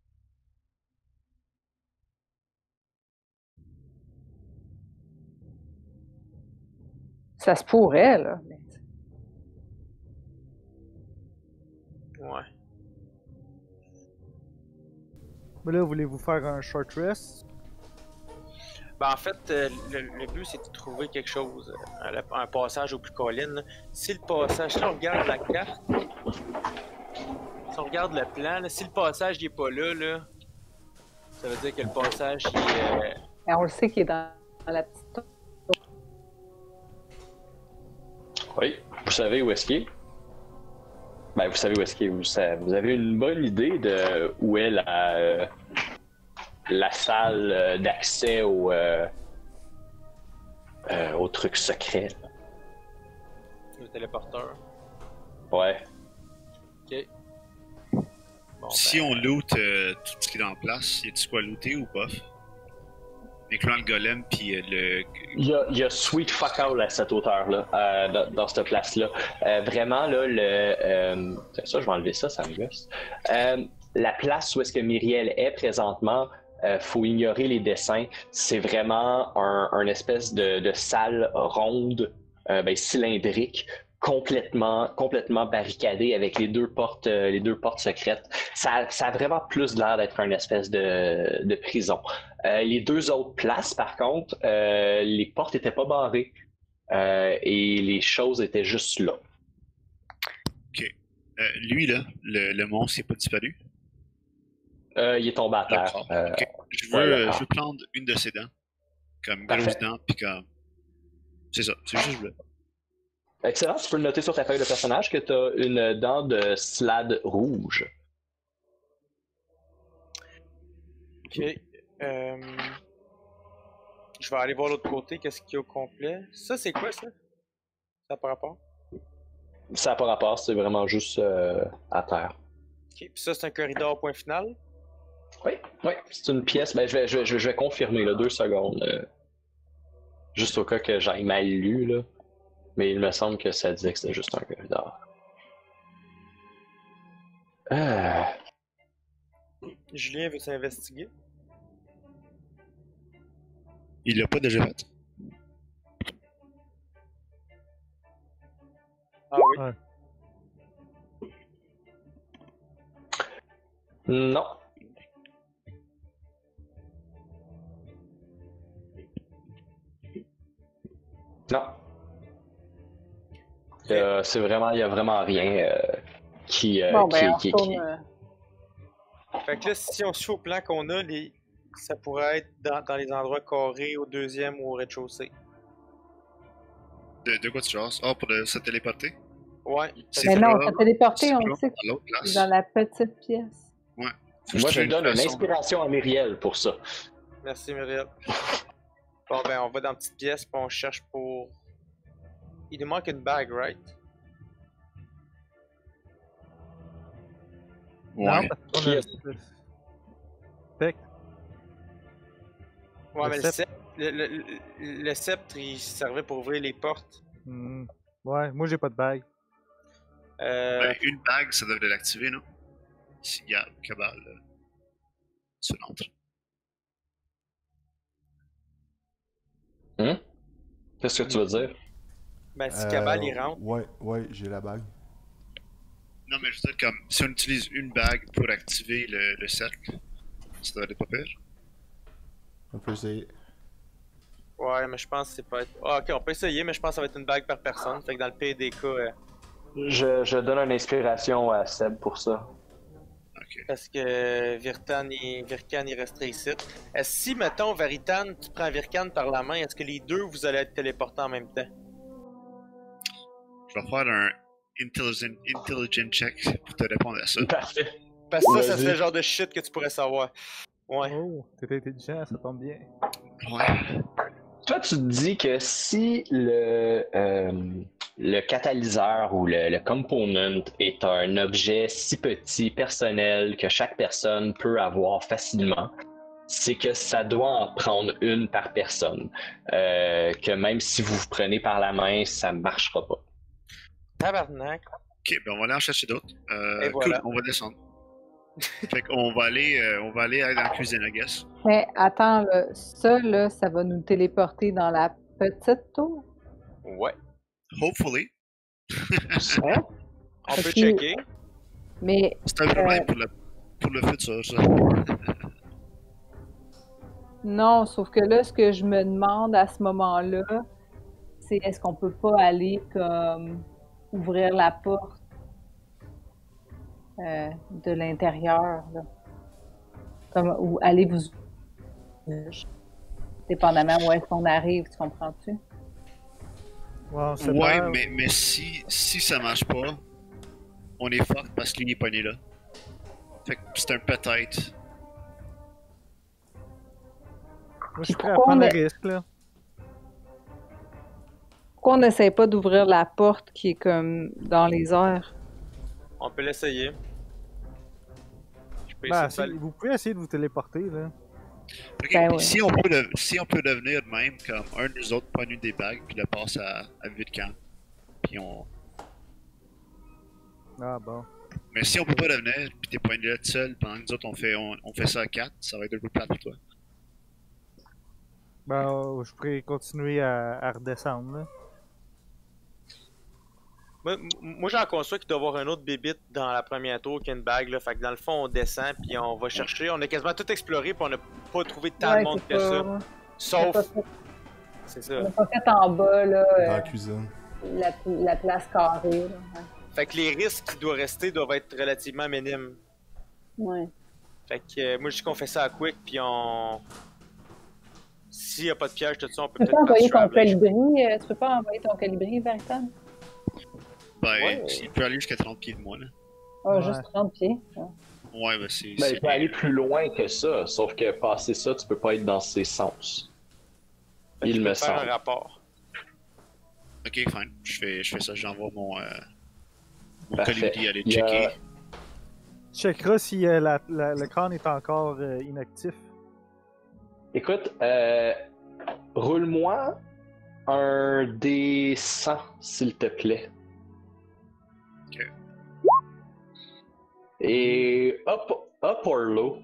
Ça se pourrait, là. Mais... Ouais. Mais là, voulez-vous faire un short rest? Ben, en fait, le but, c'est de trouver quelque chose. Un passage au plus colline. Là. Si le passage, si on regarde la carte, si on regarde le plan, là, si le passage n'est pas là, ça veut dire que le passage il est. Mais on le sait qu'il est dans la petite tour. Oui, vous savez où est-ce qu'il est? Ben, vous savez où est-ce qu'il est. Vous avez une bonne idée de où est la salle d'accès au truc secret. Là. Le téléporteur. Ouais. Ok. Bon, Si ben, on loot tout ce qui est en place, y a-tu quoi looter ou pas? Incluant le golem puis le. Il y a sweet fuck all à cette hauteur-là, dans cette place-là. Vraiment, là, ça, je vais enlever ça, ça me gosse. La place où est-ce que Myriel est présentement, faut ignorer les dessins. C'est vraiment un espèce de salle ronde, cylindrique, complètement barricadée avec les deux portes secrètes. Ça a vraiment plus l'air d'être une espèce de prison. Les deux autres places, par contre, les portes étaient pas barrées et les choses étaient juste là. Ok. Lui, là, le monstre, il n'est pas disparu? Il est tombé à Le terre. corps. Ok. Je ouais, veux prendre une de ses dents. Comme Parfait. grosse dent, puis comme. C'est ça, c'est juste là. Excellent, tu peux le noter sur ta feuille de personnage que tu as une dent de slade rouge. Ok. Je vais aller voir l'autre côté, qu'est-ce qu'il y a au complet. Ça, c'est quoi ça? Ça par rapport? Ça n'a pas rapport, c'est vraiment juste à terre. Ok. Puis ça, c'est un corridor au point final? Oui, c'est une pièce. Ben, je vais confirmer, là, 2 secondes. Juste au cas que j'aille mal lu, là. Mais il me semble que ça disait que c'était juste un corridor. Julien veut s'investiguer? Il l'a pas déjà fait. Ah oui. Ouais. Non. Non. C'est vraiment, il y a vraiment rien qui. Bon, ben, on retourne. Fait que là, si on se fait au plan qu'on a, ça pourrait être dans les endroits carrés, au deuxième ou au rez-de-chaussée. De quoi tu jases? Ah, pour se téléporter? Ouais. C'est Mais non, probable- ça téléporté, c'est on probable sait que dans l'autre place. c'est dans la petite pièce. Ouais. Faut que Moi, je trouve donne une façon- inspiration à Myriel pour ça. Merci, Muriel. Bon, ben, on va dans la petite pièce, puis on cherche pour... Il nous manque une bague, right? Ouais. Non, parce qu'on a Qui le spectre. Ouais, Le mais sceptre. le sceptre, il servait pour ouvrir les portes. Hmm. Ouais, moi j'ai pas de bague. Ben, une bague, ça devrait l'activer, non? Si Gab, Cabal, tu l'entres. Qu'est-ce que tu veux dire? Ben, si Cabal, il rentre. Ouais, j'ai la bague. Non, mais je veux dire, comme, si on utilise une bague pour activer le cercle, ça devrait être pas pire. On peut essayer. Ouais, mais je pense que c'est pas... Ah, ok, on peut essayer, mais je pense que ça va être une bague par personne. Fait que dans le pire des cas... Je donne une inspiration à Seb pour ça. Ok. Parce que Virkan, il resterait ici. Si, mettons, Veritan, tu prends Virkan par la main, est-ce que les deux, vous allez être téléportés en même temps? Je vais faire un intelligent check pour te répondre à ça. Parfait. Parce que ça Vas-y. serait le genre de shit que tu pourrais savoir. Ouais. Oh, t'es intelligent, ça tombe bien. Ouais. Toi, tu te dis que si le catalyseur ou le component est un objet si petit, personnel, que chaque personne peut avoir facilement, c'est que ça doit en prendre une par personne. Que même si vous vous prenez par la main, ça ne marchera pas. Tabarnak. Ok, ben on va aller en chercher d'autres. Et voilà. Cool, on va descendre. Fait qu'on va aller dans la cuisine, I guess. Mais attends, là, ça, là, ça va nous téléporter dans la petite tour? Ouais. Hopefully. Hein? On peut Ok. checker. Mais C'est un problème pour le futur, ça. non, sauf que là, ce que je me demande à ce moment-là, c'est est-ce qu'on peut pas aller comme ouvrir la porte de l'intérieur, là. Comme, ou aller vous... Dépendamment où est-ce qu'on arrive, tu comprends-tu? Ouais, on sait Ouais, pas. mais si ça marche pas, on est fucked parce qu'il est pogné là. Fait que c'est un peut-être. Moi, je suis prêt à pourquoi prendre on le est- risque, là. Pourquoi on n'essaie pas d'ouvrir la porte qui est comme dans les airs? On peut l'essayer. Je peux Ben, essayer de vous pouvez essayer de vous téléporter, là. Ok, Ben puis ouais. si on peut devenir de même, comme un de nous autres prend une des bagues, puis le passe à Vidkan. Puis on. Ah bon. Mais si on peut pas revenir, pis t'es poigné là tout seul, pendant que nous autres on fait ça à 4, ça va être un peu plate pour toi. Ben, je pourrais continuer à redescendre, là. Moi j'en conçois qu'il doit y avoir un autre bébite dans la première tour qui a une bague, là. Fait que dans le fond, on descend, puis on va chercher. On a quasiment tout exploré, puis on n'a pas trouvé tant de monde que ça. Sauf. C'est ça. On n'a pas fait en bas, là, Dans la cuisine. la place carrée. Là. Ouais. Fait que les risques qui doivent rester doivent être relativement minimes. Ouais. Fait que moi je dis qu'on fait ça à quick, puis on. S'il n'y a pas de piège, tout ça, on peut Tu peux pas peut-être envoyer ton partir avec. colibri, tu peux pas envoyer ton colibri, Veritan? Ben, Ouais. il peut aller jusqu'à 30 pieds de moi, là. Ah, Ouais. juste 30 pieds. Ouais. Ouais, ben c'est. Ben, il peut aller plus loin que ça, sauf que passer ça, tu peux pas être dans ses sens. Fait que Il je me peux faire semble. un rapport. Ok, fine. Je fais ça, j'envoie mon Parfait. colibri aller Il y a- checker. Tu checkeras si le crâne est encore inactif. Écoute, roule-moi un D100, s'il te plaît. Ok. Et up or low?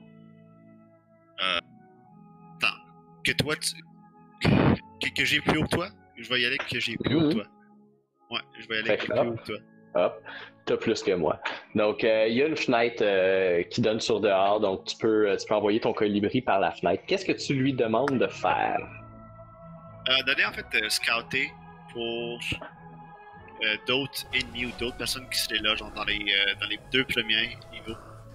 Que toi, que j'ai plus haut que toi? Je vais y aller que j'ai plus haut que toi. Ouais, je vais y aller Fait que que plus haut up. que toi. Hop, t'as plus que moi. Donc, il y a une fenêtre qui donne sur dehors, donc tu peux envoyer ton colibri par la fenêtre. Qu'est-ce que tu lui demandes de faire? D'aller en fait scouter pour d'autres ennemis ou d'autres personnes qui seraient là, genre dans les 2 premiers niveaux.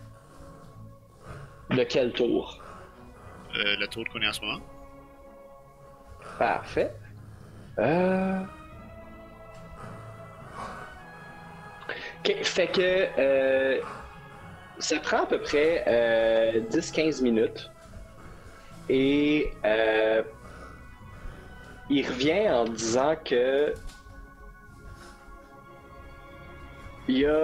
De quel tour? Le tour qu'on est en ce moment. Parfait. Ok, fait que ça prend à peu près 10-15 minutes. Et il revient en disant que il y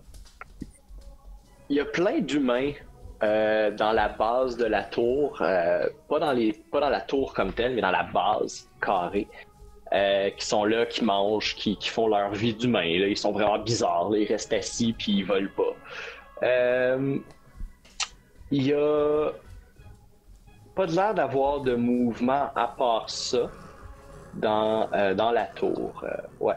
a plein d'humains dans la base de la tour, pas dans la tour comme telle, mais dans la base carrée, qui sont là, qui mangent, qui font leur vie d'humain. Là. Ils sont vraiment bizarres, là. Ils restent assis puis ils volent pas. Il y a pas de l'air d'avoir de mouvement à part ça dans la tour. Ouais.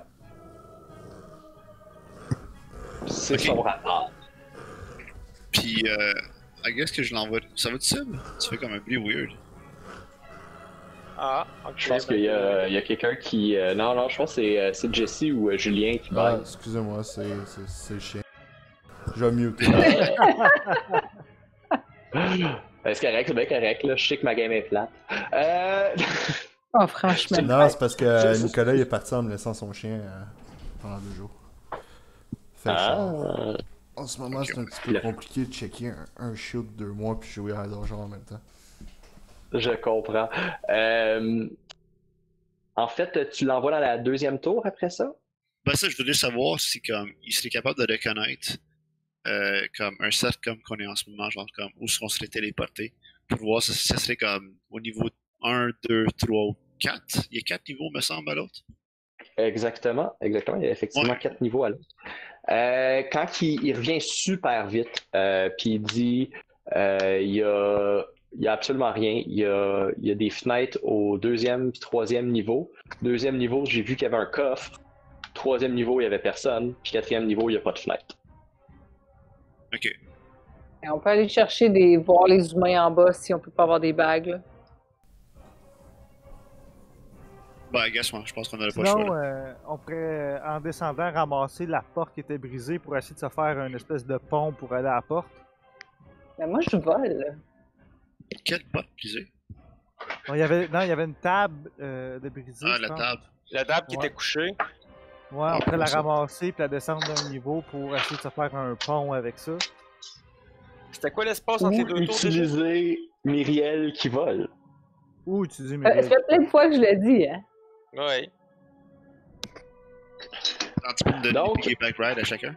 C'est Ok. son rapport. Puis, I guess que je l'envoie. Ça va tout seul? Tu fais comme un bruit weird. Ah, ok. Je pense qu'il y a quelqu'un qui. Non, je pense que c'est Jesse ou Julien qui Ah, baille. excusez-moi, c'est le chien. Je vais muter. Ben, c'est correct, c'est bien correct, là. Je sais que ma game est plate. Oh, franchement. Non, c'est parce que Nicolas il est parti en me laissant son chien pendant 2 jours. Fait que Ah. en ce moment, c'est un petit peu Le- compliqué de checker un shoot de 2 mois puis jouer à donjon en même temps. Je comprends. En fait, tu l'envoies dans la deuxième tour après ça? Ben ça, je voulais savoir si comme il serait capable de reconnaître comme un set comme qu'on est en ce moment, genre comme où on serait téléporté, pour voir si ça serait comme au niveau 1, 2, 3 ou 4. Il y a 4 niveaux, me semble, à l'autre. Exactement. Il y a effectivement Ouais. 4 niveaux à l'autre. Quand il revient super vite, puis il dit il y a absolument rien. Il y a des fenêtres au 2e puis 3e niveau. 2e niveau, j'ai vu qu'il y avait un coffre. 3e niveau, il n'y avait personne. Puis 4e niveau, il n'y a pas de fenêtre. Ok. Et on peut aller chercher voir les humains en bas si on peut pas avoir des bagues. Là. Ben, I guess, moi, je pense qu'on n'aurait pas le choix. Sinon, Là. on pourrait, en descendant, ramasser la porte qui était brisée pour essayer de se faire une espèce de pont pour aller à la porte. Mais moi, je vole. Quelle porte brisée? Non, il y avait une table de brisée. Ah, je la pense. table. La dame qui Ouais. était couchée. Ouais, on pourrait la ça. ramasser puis la descendre d'un niveau pour essayer de se faire un pont avec ça. C'était quoi l'espace entre les Ou deux tours déjà? utiliser Myriel qui vole. Ou utiliser mes Ça fait plein de fois que je le dis, hein. Ouais. Tu peux me donner Donc- des piggyback ride à chacun?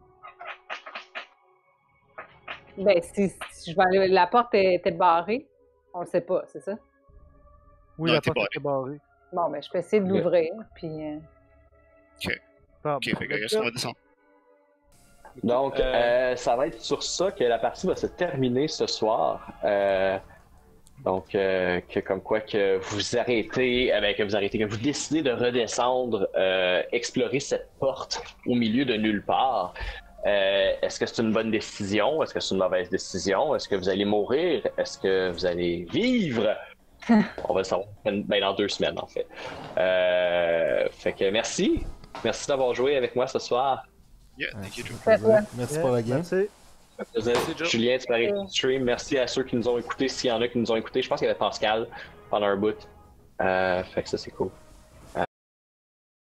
Ben, si je vais aller, la porte était barrée, on le sait pas, c'est ça? Oui, Non, la t'es porte était barrée. Bon, ben, je peux essayer de l'ouvrir, puis... Bon, Ok, fait que, I guess, on va descendre. Donc, ça va être sur ça que la partie va se terminer ce soir. Donc, que comme quoi que vous arrêtez, que vous décidez de redescendre, explorer cette porte au milieu de nulle part. Est-ce que c'est une bonne décision? Est-ce que c'est une mauvaise décision? Est-ce que vous allez mourir? Est-ce que vous allez vivre? On va le savoir dans 2 semaines, en fait. Fait que merci. Merci d'avoir joué avec moi ce soir. Yeah, thank you, Joe. Merci pour la game. Merci. Joe. Julien, tu parais stream. Merci à ceux qui nous ont écoutés. S'il y en a qui nous ont écoutés, je pense qu'il y avait Pascal pendant un bout. Fait que ça, c'est cool.